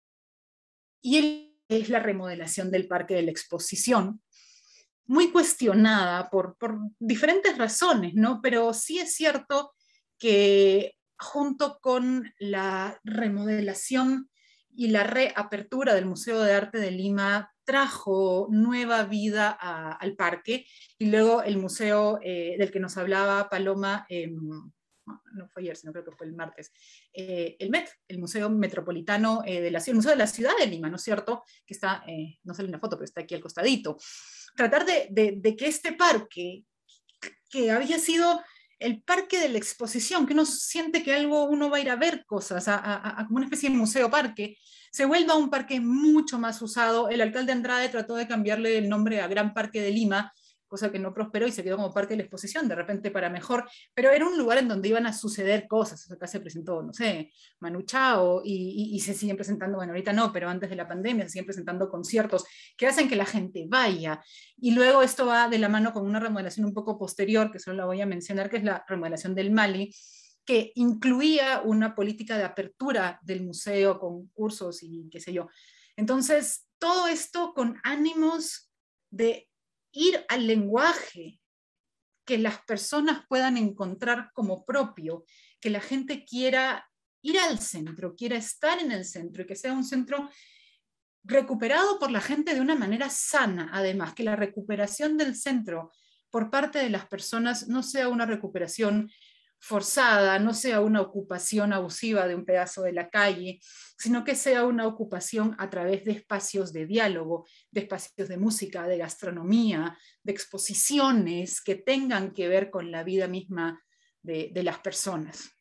S5: Y el, es la remodelación del Parque de la Exposición, muy cuestionada por, por diferentes razones, ¿no? Pero sí es cierto que junto con la remodelación y la reapertura del Museo de Arte de Lima, trajo nueva vida a, al parque, y luego el museo eh, del que nos hablaba Paloma, eh, no fue ayer, sino creo que fue el martes, eh, el M E T, el Museo Metropolitano eh, de la Ciudad, el Museo de la Ciudad de Lima, ¿no es cierto? Que está, eh, no sale en la foto, pero está aquí al costadito. Tratar de, de, de que este parque, que había sido el parque de la exposición, que uno siente que algo, uno va a ir a ver cosas, a, a, a como una especie de museo-parque, se vuelva un parque mucho más usado. El alcalde Andrade trató de cambiarle el nombre a Gran Parque de Lima, cosa que no prosperó y se quedó como Parque de la Exposición, de repente para mejor, pero era un lugar en donde iban a suceder cosas. Acá se presentó, no sé, Manu Chao, y, y, y se siguen presentando, bueno, ahorita no, pero antes de la pandemia se siguen presentando conciertos que hacen que la gente vaya, y luego esto va de la mano con una remodelación un poco posterior, que solo la voy a mencionar, que es la remodelación del Mali, que incluía una política de apertura del museo con cursos y qué sé yo. Entonces, todo esto con ánimos de ir al lenguaje que las personas puedan encontrar como propio, que la gente quiera ir al centro, quiera estar en el centro, y que sea un centro recuperado por la gente de una manera sana, además, que la recuperación del centro por parte de las personas no sea una recuperación forzada, no sea una ocupación abusiva de un pedazo de la calle, sino que sea una ocupación a través de espacios de diálogo, de espacios de música, de gastronomía, de exposiciones que tengan que ver con la vida misma de, de las personas.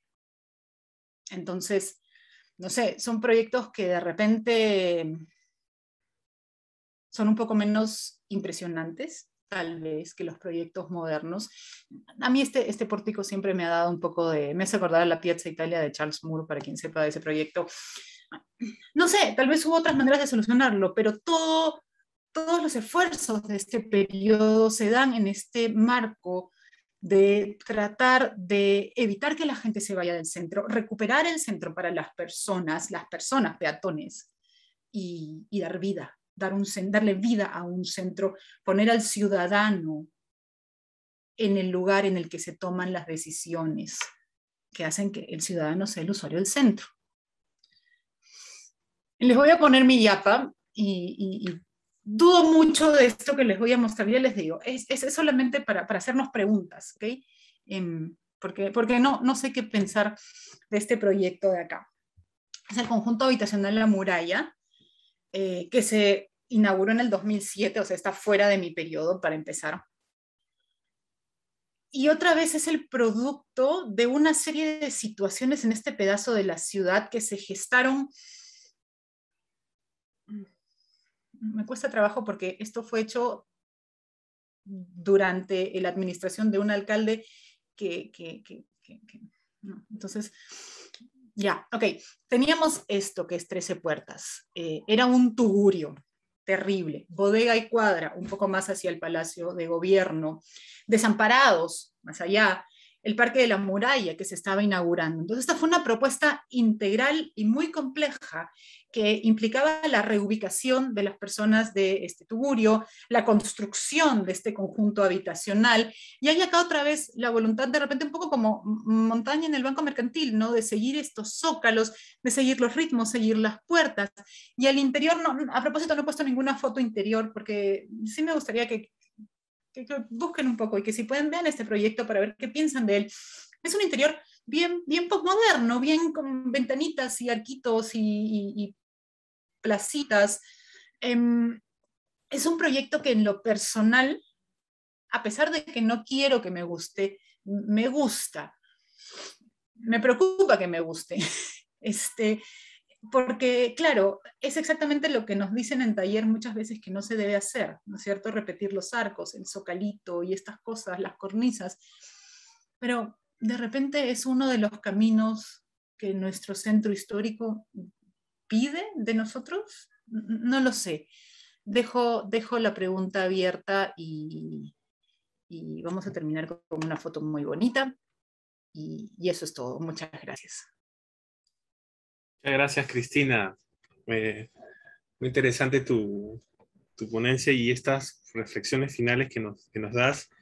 S5: Entonces, no sé, son proyectos que de repente son un poco menos impresionantes, tal vez, que los proyectos modernos. A mí este, este pórtico siempre me ha dado un poco de... Me hace acordar a la Piazza Italia de Charles Moore, para quien sepa de ese proyecto. No sé, tal vez hubo otras maneras de solucionarlo, pero todo, todos los esfuerzos de este periodo se dan en este marco de tratar de evitar que la gente se vaya del centro, recuperar el centro para las personas, las personas peatones, y, y dar vida. Dar un, darle vida a un centro, poner al ciudadano en el lugar en el que se toman las decisiones que hacen que el ciudadano sea el usuario del centro. Les voy a poner mi yapa y, y, y dudo mucho de esto que les voy a mostrar. Ya les digo, es, es solamente para, para hacernos preguntas, ¿ok? Eh, porque porque no, no sé qué pensar de este proyecto de acá. Es el conjunto habitacional La Muralla, eh, que se inauguró en el dos mil siete, o sea, está fuera de mi periodo para empezar. Y otra vez es el producto de una serie de situaciones en este pedazo de la ciudad que se gestaron. Me cuesta trabajo porque esto fue hecho durante la administración de un alcalde que... que, que, que, que no. Entonces, ya, ok. Teníamos esto que es trece puertas. Eh, era un tugurio terrible, bodega y cuadra, un poco más hacia el Palacio de Gobierno, desamparados, más allá, el Parque de la Muralla que se estaba inaugurando. Entonces esta fue una propuesta integral y muy compleja que implicaba la reubicación de las personas de este Tugurio, la construcción de este conjunto habitacional, y hay acá otra vez la voluntad de repente un poco como montaña en el banco mercantil, ¿no? De seguir estos zócalos, de seguir los ritmos, seguir las puertas, y al interior, no, a propósito no he puesto ninguna foto interior, porque sí me gustaría que Que, que busquen un poco y que si pueden vean este proyecto para ver qué piensan de él. Es un interior bien, bien postmoderno, bien con ventanitas y arquitos y, y, y placitas. Eh, es un proyecto que en lo personal, a pesar de que no quiero que me guste, me gusta. Me preocupa que me guste. Este, porque, claro, es exactamente lo que nos dicen en taller muchas veces que no se debe hacer, ¿no es cierto? Repetir los arcos, el zocalito y estas cosas, las cornisas. Pero de repente es uno de los caminos que nuestro centro histórico pide de nosotros. No lo sé. Dejo, dejo la pregunta abierta y, y vamos a terminar con una foto muy bonita. Y, y eso es todo. Muchas gracias.
S2: Muchas gracias, Cristina. Eh, muy interesante tu, tu ponencia y estas reflexiones finales que nos, que nos das.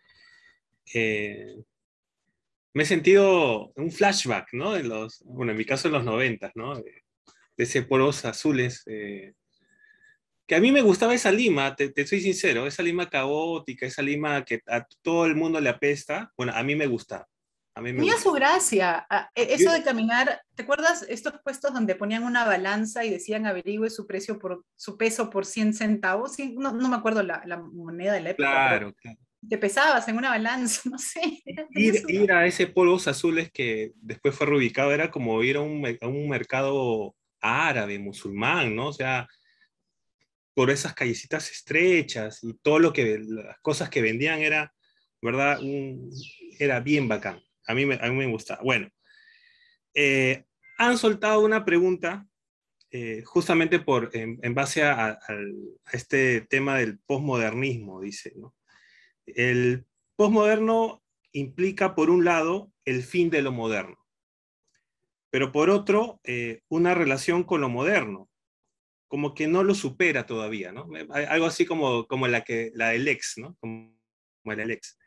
S2: Eh, me he sentido un flashback, ¿no? De los, bueno, en mi caso en los noventas, ¿no? De, de ese polos azules. Eh, que a mí me gustaba esa Lima, te, te soy sincero, esa Lima caótica, esa Lima que a todo el mundo le apesta. Bueno, a mí me gustaba. A mí me
S5: Tenía
S2: gustaba.
S5: su gracia. Eso
S2: Yo,
S5: de caminar, ¿te acuerdas estos puestos donde ponían una balanza y decían averigüe su precio por su peso por cien centavos? Sí, no, no me acuerdo la, la moneda de la época,
S2: claro,
S5: pero
S2: claro.
S5: te pesabas en una balanza, no sé.
S2: Ir,
S5: Su...
S2: ir a ese Polvos Azules que después fue reubicado era como ir a un, a un mercado árabe, musulmán, ¿no? O sea, por esas callecitas estrechas y todo lo que, las cosas que vendían era, ¿verdad? Un, era bien bacán. A mí me, a mí me gustaba. Bueno, eh, han soltado una pregunta eh, justamente por, en, en base a, a, a este tema del posmodernismo, dice, ¿no? El posmoderno implica, por un lado, el fin de lo moderno, pero por otro, eh, una relación con lo moderno, como que no lo supera todavía, ¿no? Algo así como, como la, que, la del ex, ¿no? Como, como el ex.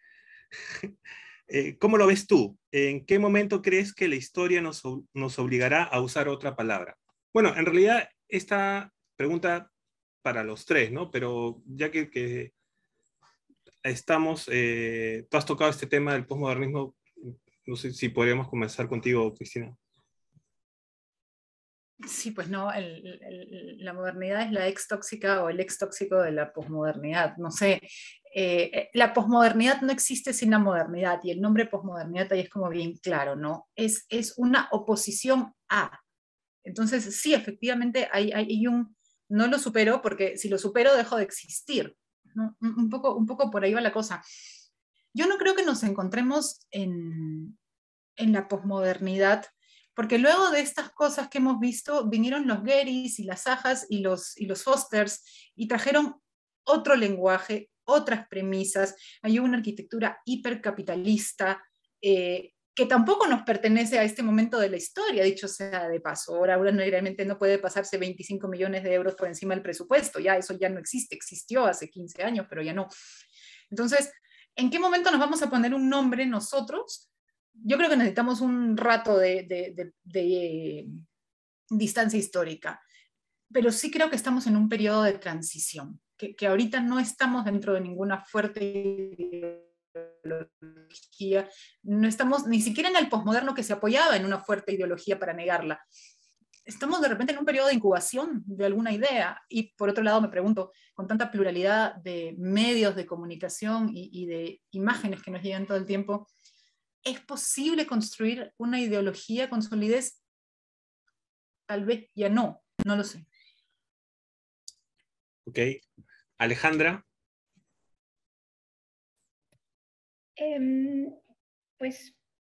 S2: eh, ¿Cómo lo ves tú? ¿En qué momento crees que la historia nos, nos obligará a usar otra palabra? Bueno, en realidad, esta pregunta para los tres, ¿no? Pero ya que, que estamos, eh, tú has tocado este tema del posmodernismo, no sé si podríamos comenzar contigo, Cristina.
S5: Sí, pues no, el, el, la modernidad es la ex tóxica o el ex tóxico de la posmodernidad. No sé, eh, la posmodernidad no existe sin la modernidad y el nombre posmodernidad ahí es como bien claro, ¿no? Es, es una oposición a. Entonces, sí, efectivamente hay, hay, hay un, no lo supero porque si lo supero dejo de existir, ¿no? Un, un, poco, un poco por ahí va la cosa. Yo no creo que nos encontremos en, en la posmodernidad, porque luego de estas cosas que hemos visto, vinieron los Gerrys y las Sajas y los, y los Fosters y trajeron otro lenguaje, otras premisas. Hay una arquitectura hipercapitalista eh, que tampoco nos pertenece a este momento de la historia, dicho sea de paso. Ahora, ahora realmente no puede pasarse veinticinco millones de euros por encima del presupuesto, ya eso ya no existe, existió hace quince años, pero ya no. Entonces, ¿en qué momento nos vamos a poner un nombre nosotros? Yo creo que necesitamos un rato de, de, de, de distancia histórica, pero sí creo que estamos en un periodo de transición, que, que ahorita no estamos dentro de ninguna fuerte ideología, no estamos ni siquiera en el posmoderno que se apoyaba en una fuerte ideología para negarla. Estamos de repente en un periodo de incubación de alguna idea, y por otro lado me pregunto, con tanta pluralidad de medios de comunicación y, y de imágenes que nos llegan todo el tiempo, ¿es posible construir una ideología con solidez? Tal vez ya no, no lo sé.
S2: Ok. Alejandra.
S4: Eh, pues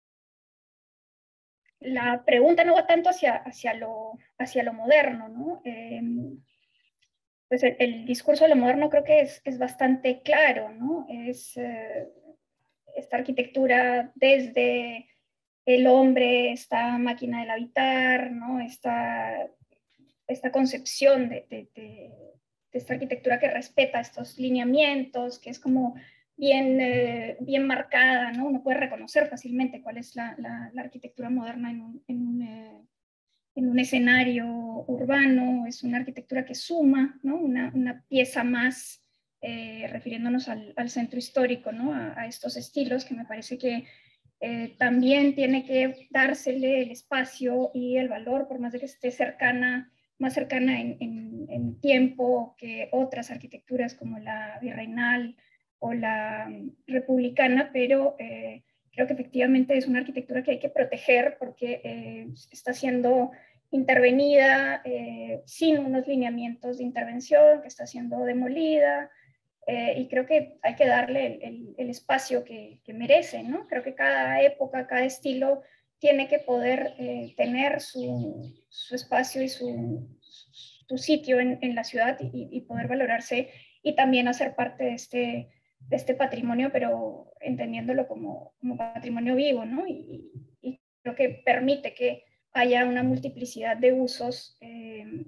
S4: la pregunta no va tanto hacia, hacia, lo, hacia lo moderno, ¿no? Eh, pues el, el discurso de lo moderno creo que es, es bastante claro, ¿no? Es... Eh, esta arquitectura desde el hombre, esta máquina del habitar, ¿no? esta, esta concepción de, de, de, de esta arquitectura que respeta estos lineamientos, que es como bien, eh, bien marcada, ¿no? Uno puede reconocer fácilmente cuál es la, la, la arquitectura moderna en un, en, un, eh, en un escenario urbano. Es una arquitectura que suma, ¿no? una, una pieza más, eh, refiriéndonos al, al centro histórico, ¿no? a, a estos estilos que me parece que eh, también tiene que dársele el espacio y el valor, por más de que esté cercana, más cercana en, en, en tiempo que otras arquitecturas como la virreinal o la republicana, pero eh, creo que efectivamente es una arquitectura que hay que proteger porque eh, está siendo intervenida eh, sin unos lineamientos de intervención, que está siendo demolida, eh, y creo que hay que darle el, el, el espacio que, que merece, ¿no? Creo que cada época, cada estilo tiene que poder eh, tener su, su espacio y su, su sitio en, en la ciudad y, y poder valorarse y también hacer parte de este, de este patrimonio, pero entendiéndolo como, como patrimonio vivo, ¿no? Y, y creo que permite que haya una multiplicidad de usos eh,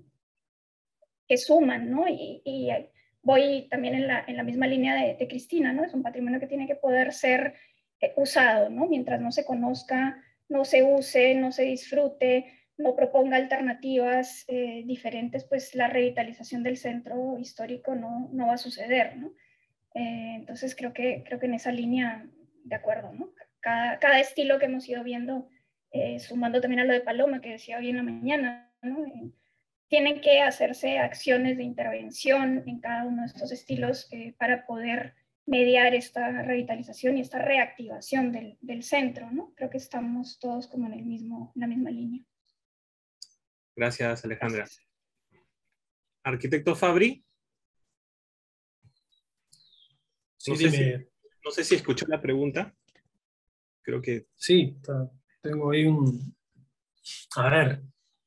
S4: que suman, ¿no? Y, y voy también en la, en la misma línea de, de Cristina, ¿no? Es un patrimonio que tiene que poder ser eh, usado, ¿no? Mientras no se conozca, no se use, no se disfrute, no proponga alternativas eh, diferentes, pues la revitalización del centro histórico no, no va a suceder, ¿no? Eh, entonces creo que, creo que en esa línea, de acuerdo, ¿no? Cada, cada estilo que hemos ido viendo, eh, sumando también a lo de Paloma, que decía hoy en la mañana, ¿no? Eh, tienen que hacerse acciones de intervención en cada uno de estos estilos eh, para poder mediar esta revitalización y esta reactivación del, del centro, ¿no? Creo que estamos todos como en, el mismo, en la misma línea.
S2: Gracias, Alejandra. Gracias. Arquitecto Fabri. No, sí, sé si, no sé si escuchó la pregunta. Creo que...
S3: Sí, tengo ahí un... A ver.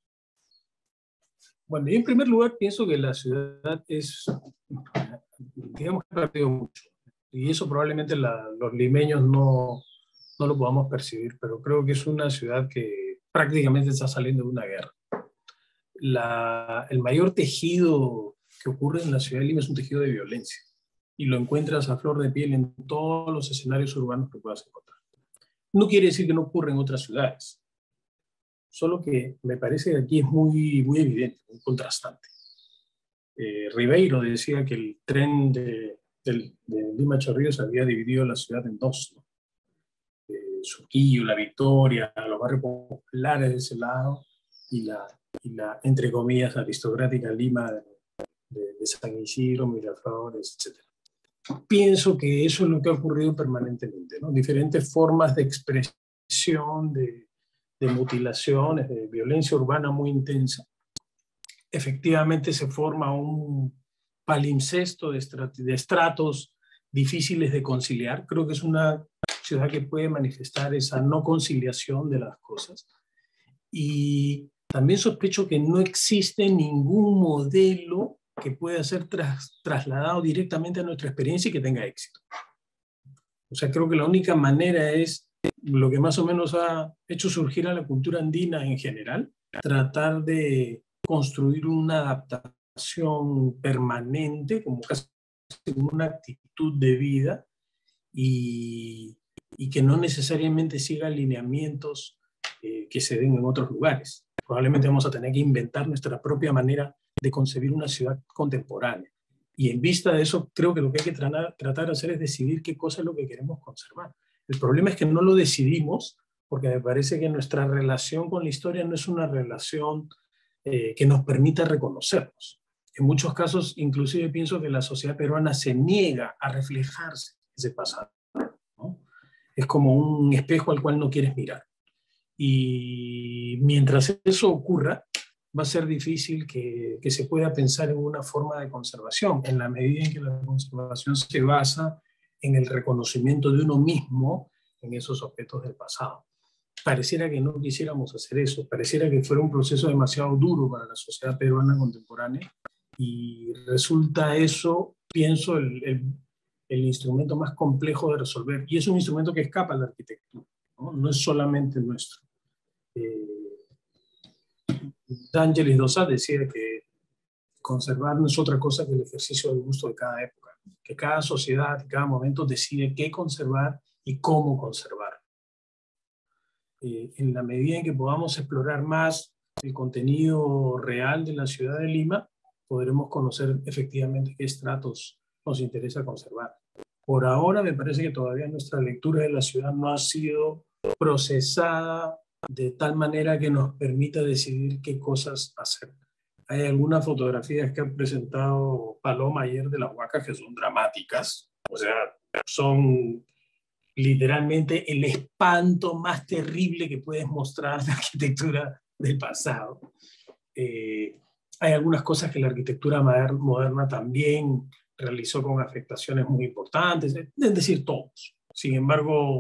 S3: Bueno, yo en primer lugar pienso que la ciudad es, digamos que ha perdido mucho. Y eso probablemente la, los limeños no, no lo podamos percibir, pero creo que es una ciudad que prácticamente está saliendo de una guerra. La, el mayor tejido que ocurre en la ciudad de Lima es un tejido de violencia. Y lo encuentras a flor de piel en todos los escenarios urbanos que puedas encontrar. No quiere decir que no ocurra en otras ciudades, solo que me parece que aquí es muy, muy evidente, muy contrastante. Eh, Ribeiro decía que el tren de, de, de Lima Chorrillos había dividido la ciudad en dos, ¿no? Eh, Surquillo, La Victoria, los barrios populares de ese lado, y la, y la entre comillas, aristocrática Lima de, de, de San Isidro, Miraflores, etcétera. Pienso que eso es lo que ha ocurrido permanentemente, ¿no? Diferentes formas de expresión, de, de mutilaciones, de violencia urbana muy intensa. Efectivamente se forma un palimpsesto de, estrat de estratos difíciles de conciliar. Creo que es una ciudad que puede manifestar esa no conciliación de las cosas. Y también sospecho que no existe ningún modelo que pueda ser tras, trasladado directamente a nuestra experiencia y que tenga éxito. O sea, creo que la única manera es lo que más o menos ha hecho surgir a la cultura andina en general, tratar de construir una adaptación permanente, como casi una actitud de vida, y, y que no necesariamente siga lineamientos eh, que se den en otros lugares. Probablemente vamos a tener que inventar nuestra propia manera de concebir una ciudad contemporánea. Y en vista de eso, creo que lo que hay que tratar, tratar de hacer es decidir qué cosa es lo que queremos conservar. El problema es que no lo decidimos porque me parece que nuestra relación con la historia no es una relación eh, que nos permita reconocernos. En muchos casos, inclusive pienso que la sociedad peruana se niega a reflejarse en ese pasado, ¿no? Es como un espejo al cual no quieres mirar. Y mientras eso ocurra, va a ser difícil que, que se pueda pensar en una forma de conservación, en la medida en que la conservación se basa en el reconocimiento de uno mismo en esos objetos del pasado. Pareciera que no quisiéramos hacer eso, pareciera que fuera un proceso demasiado duro para la sociedad peruana contemporánea, y resulta eso, pienso, el, el, el instrumento más complejo de resolver, y es un instrumento que escapa a la arquitectura, no, no es solamente nuestro. Eh, D'Angelis Dosat decía que conservar no es otra cosa que el ejercicio del gusto de cada época, que cada sociedad, cada momento decide qué conservar y cómo conservar. Eh, en la medida en que podamos explorar más el contenido real de la ciudad de Lima, podremos conocer efectivamente qué estratos nos interesa conservar. Por ahora me parece que todavía nuestra lectura de la ciudad no ha sido procesada de tal manera que nos permita decidir qué cosas hacer. Hay algunas fotografías que han presentado Paloma ayer de las Huacas que son dramáticas, o sea, son literalmente el espanto más terrible que puedes mostrar de la arquitectura del pasado. Eh, hay algunas cosas que la arquitectura moderna también realizó con afectaciones muy importantes, es decir, todos. Sin embargo,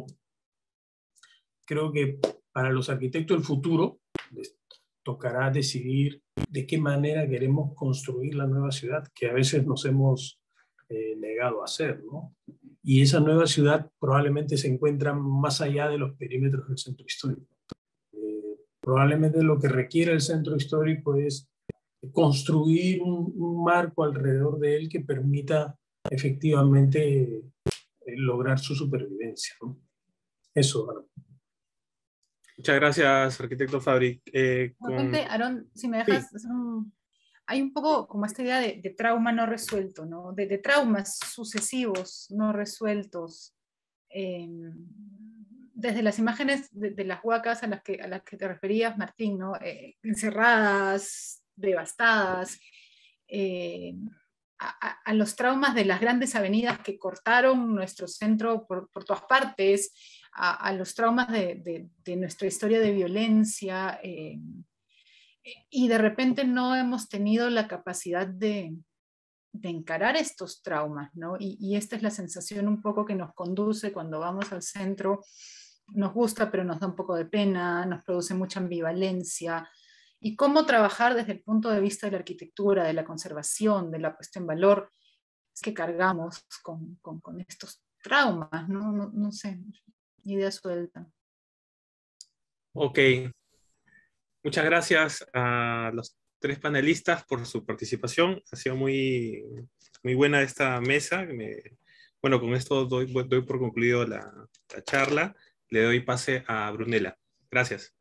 S3: creo que para los arquitectos del futuro les tocará decidir de qué manera queremos construir la nueva ciudad, que a veces nos hemos eh, negado a hacer, ¿no? Y esa nueva ciudad probablemente se encuentra más allá de los perímetros del centro histórico. Eh, probablemente lo que requiere el centro histórico es construir un, un marco alrededor de él que permita efectivamente eh, lograr su supervivencia, ¿no? Eso, bueno.
S2: Muchas gracias, arquitecto Fabri. Eh, con...
S5: Aaron, si me dejas, sí. un, hay un poco como esta idea de, de trauma no resuelto, ¿no? De, de traumas sucesivos no resueltos. Eh, desde las imágenes de, de las huacas a las, que, a las que te referías, Martín, ¿no? Eh, encerradas, devastadas, eh, a, a los traumas de las grandes avenidas que cortaron nuestro centro por, por todas partes, a, a los traumas de, de, de nuestra historia de violencia, eh, y de repente no hemos tenido la capacidad de, de encarar estos traumas, ¿no? Y, y esta es la sensación un poco que nos conduce cuando vamos al centro. Nos gusta, pero nos da un poco de pena, nos produce mucha ambivalencia. Y cómo trabajar desde el punto de vista de la arquitectura, de la conservación, de la puesta en valor, es que cargamos con, con, con estos traumas, ¿no? No, no sé, idea suelta.
S2: Ok. Muchas gracias a los tres panelistas por su participación. Ha sido muy, muy buena esta mesa. Me, bueno, con esto doy, doy por concluido la, la charla. Le doy pase a Brunella. Gracias.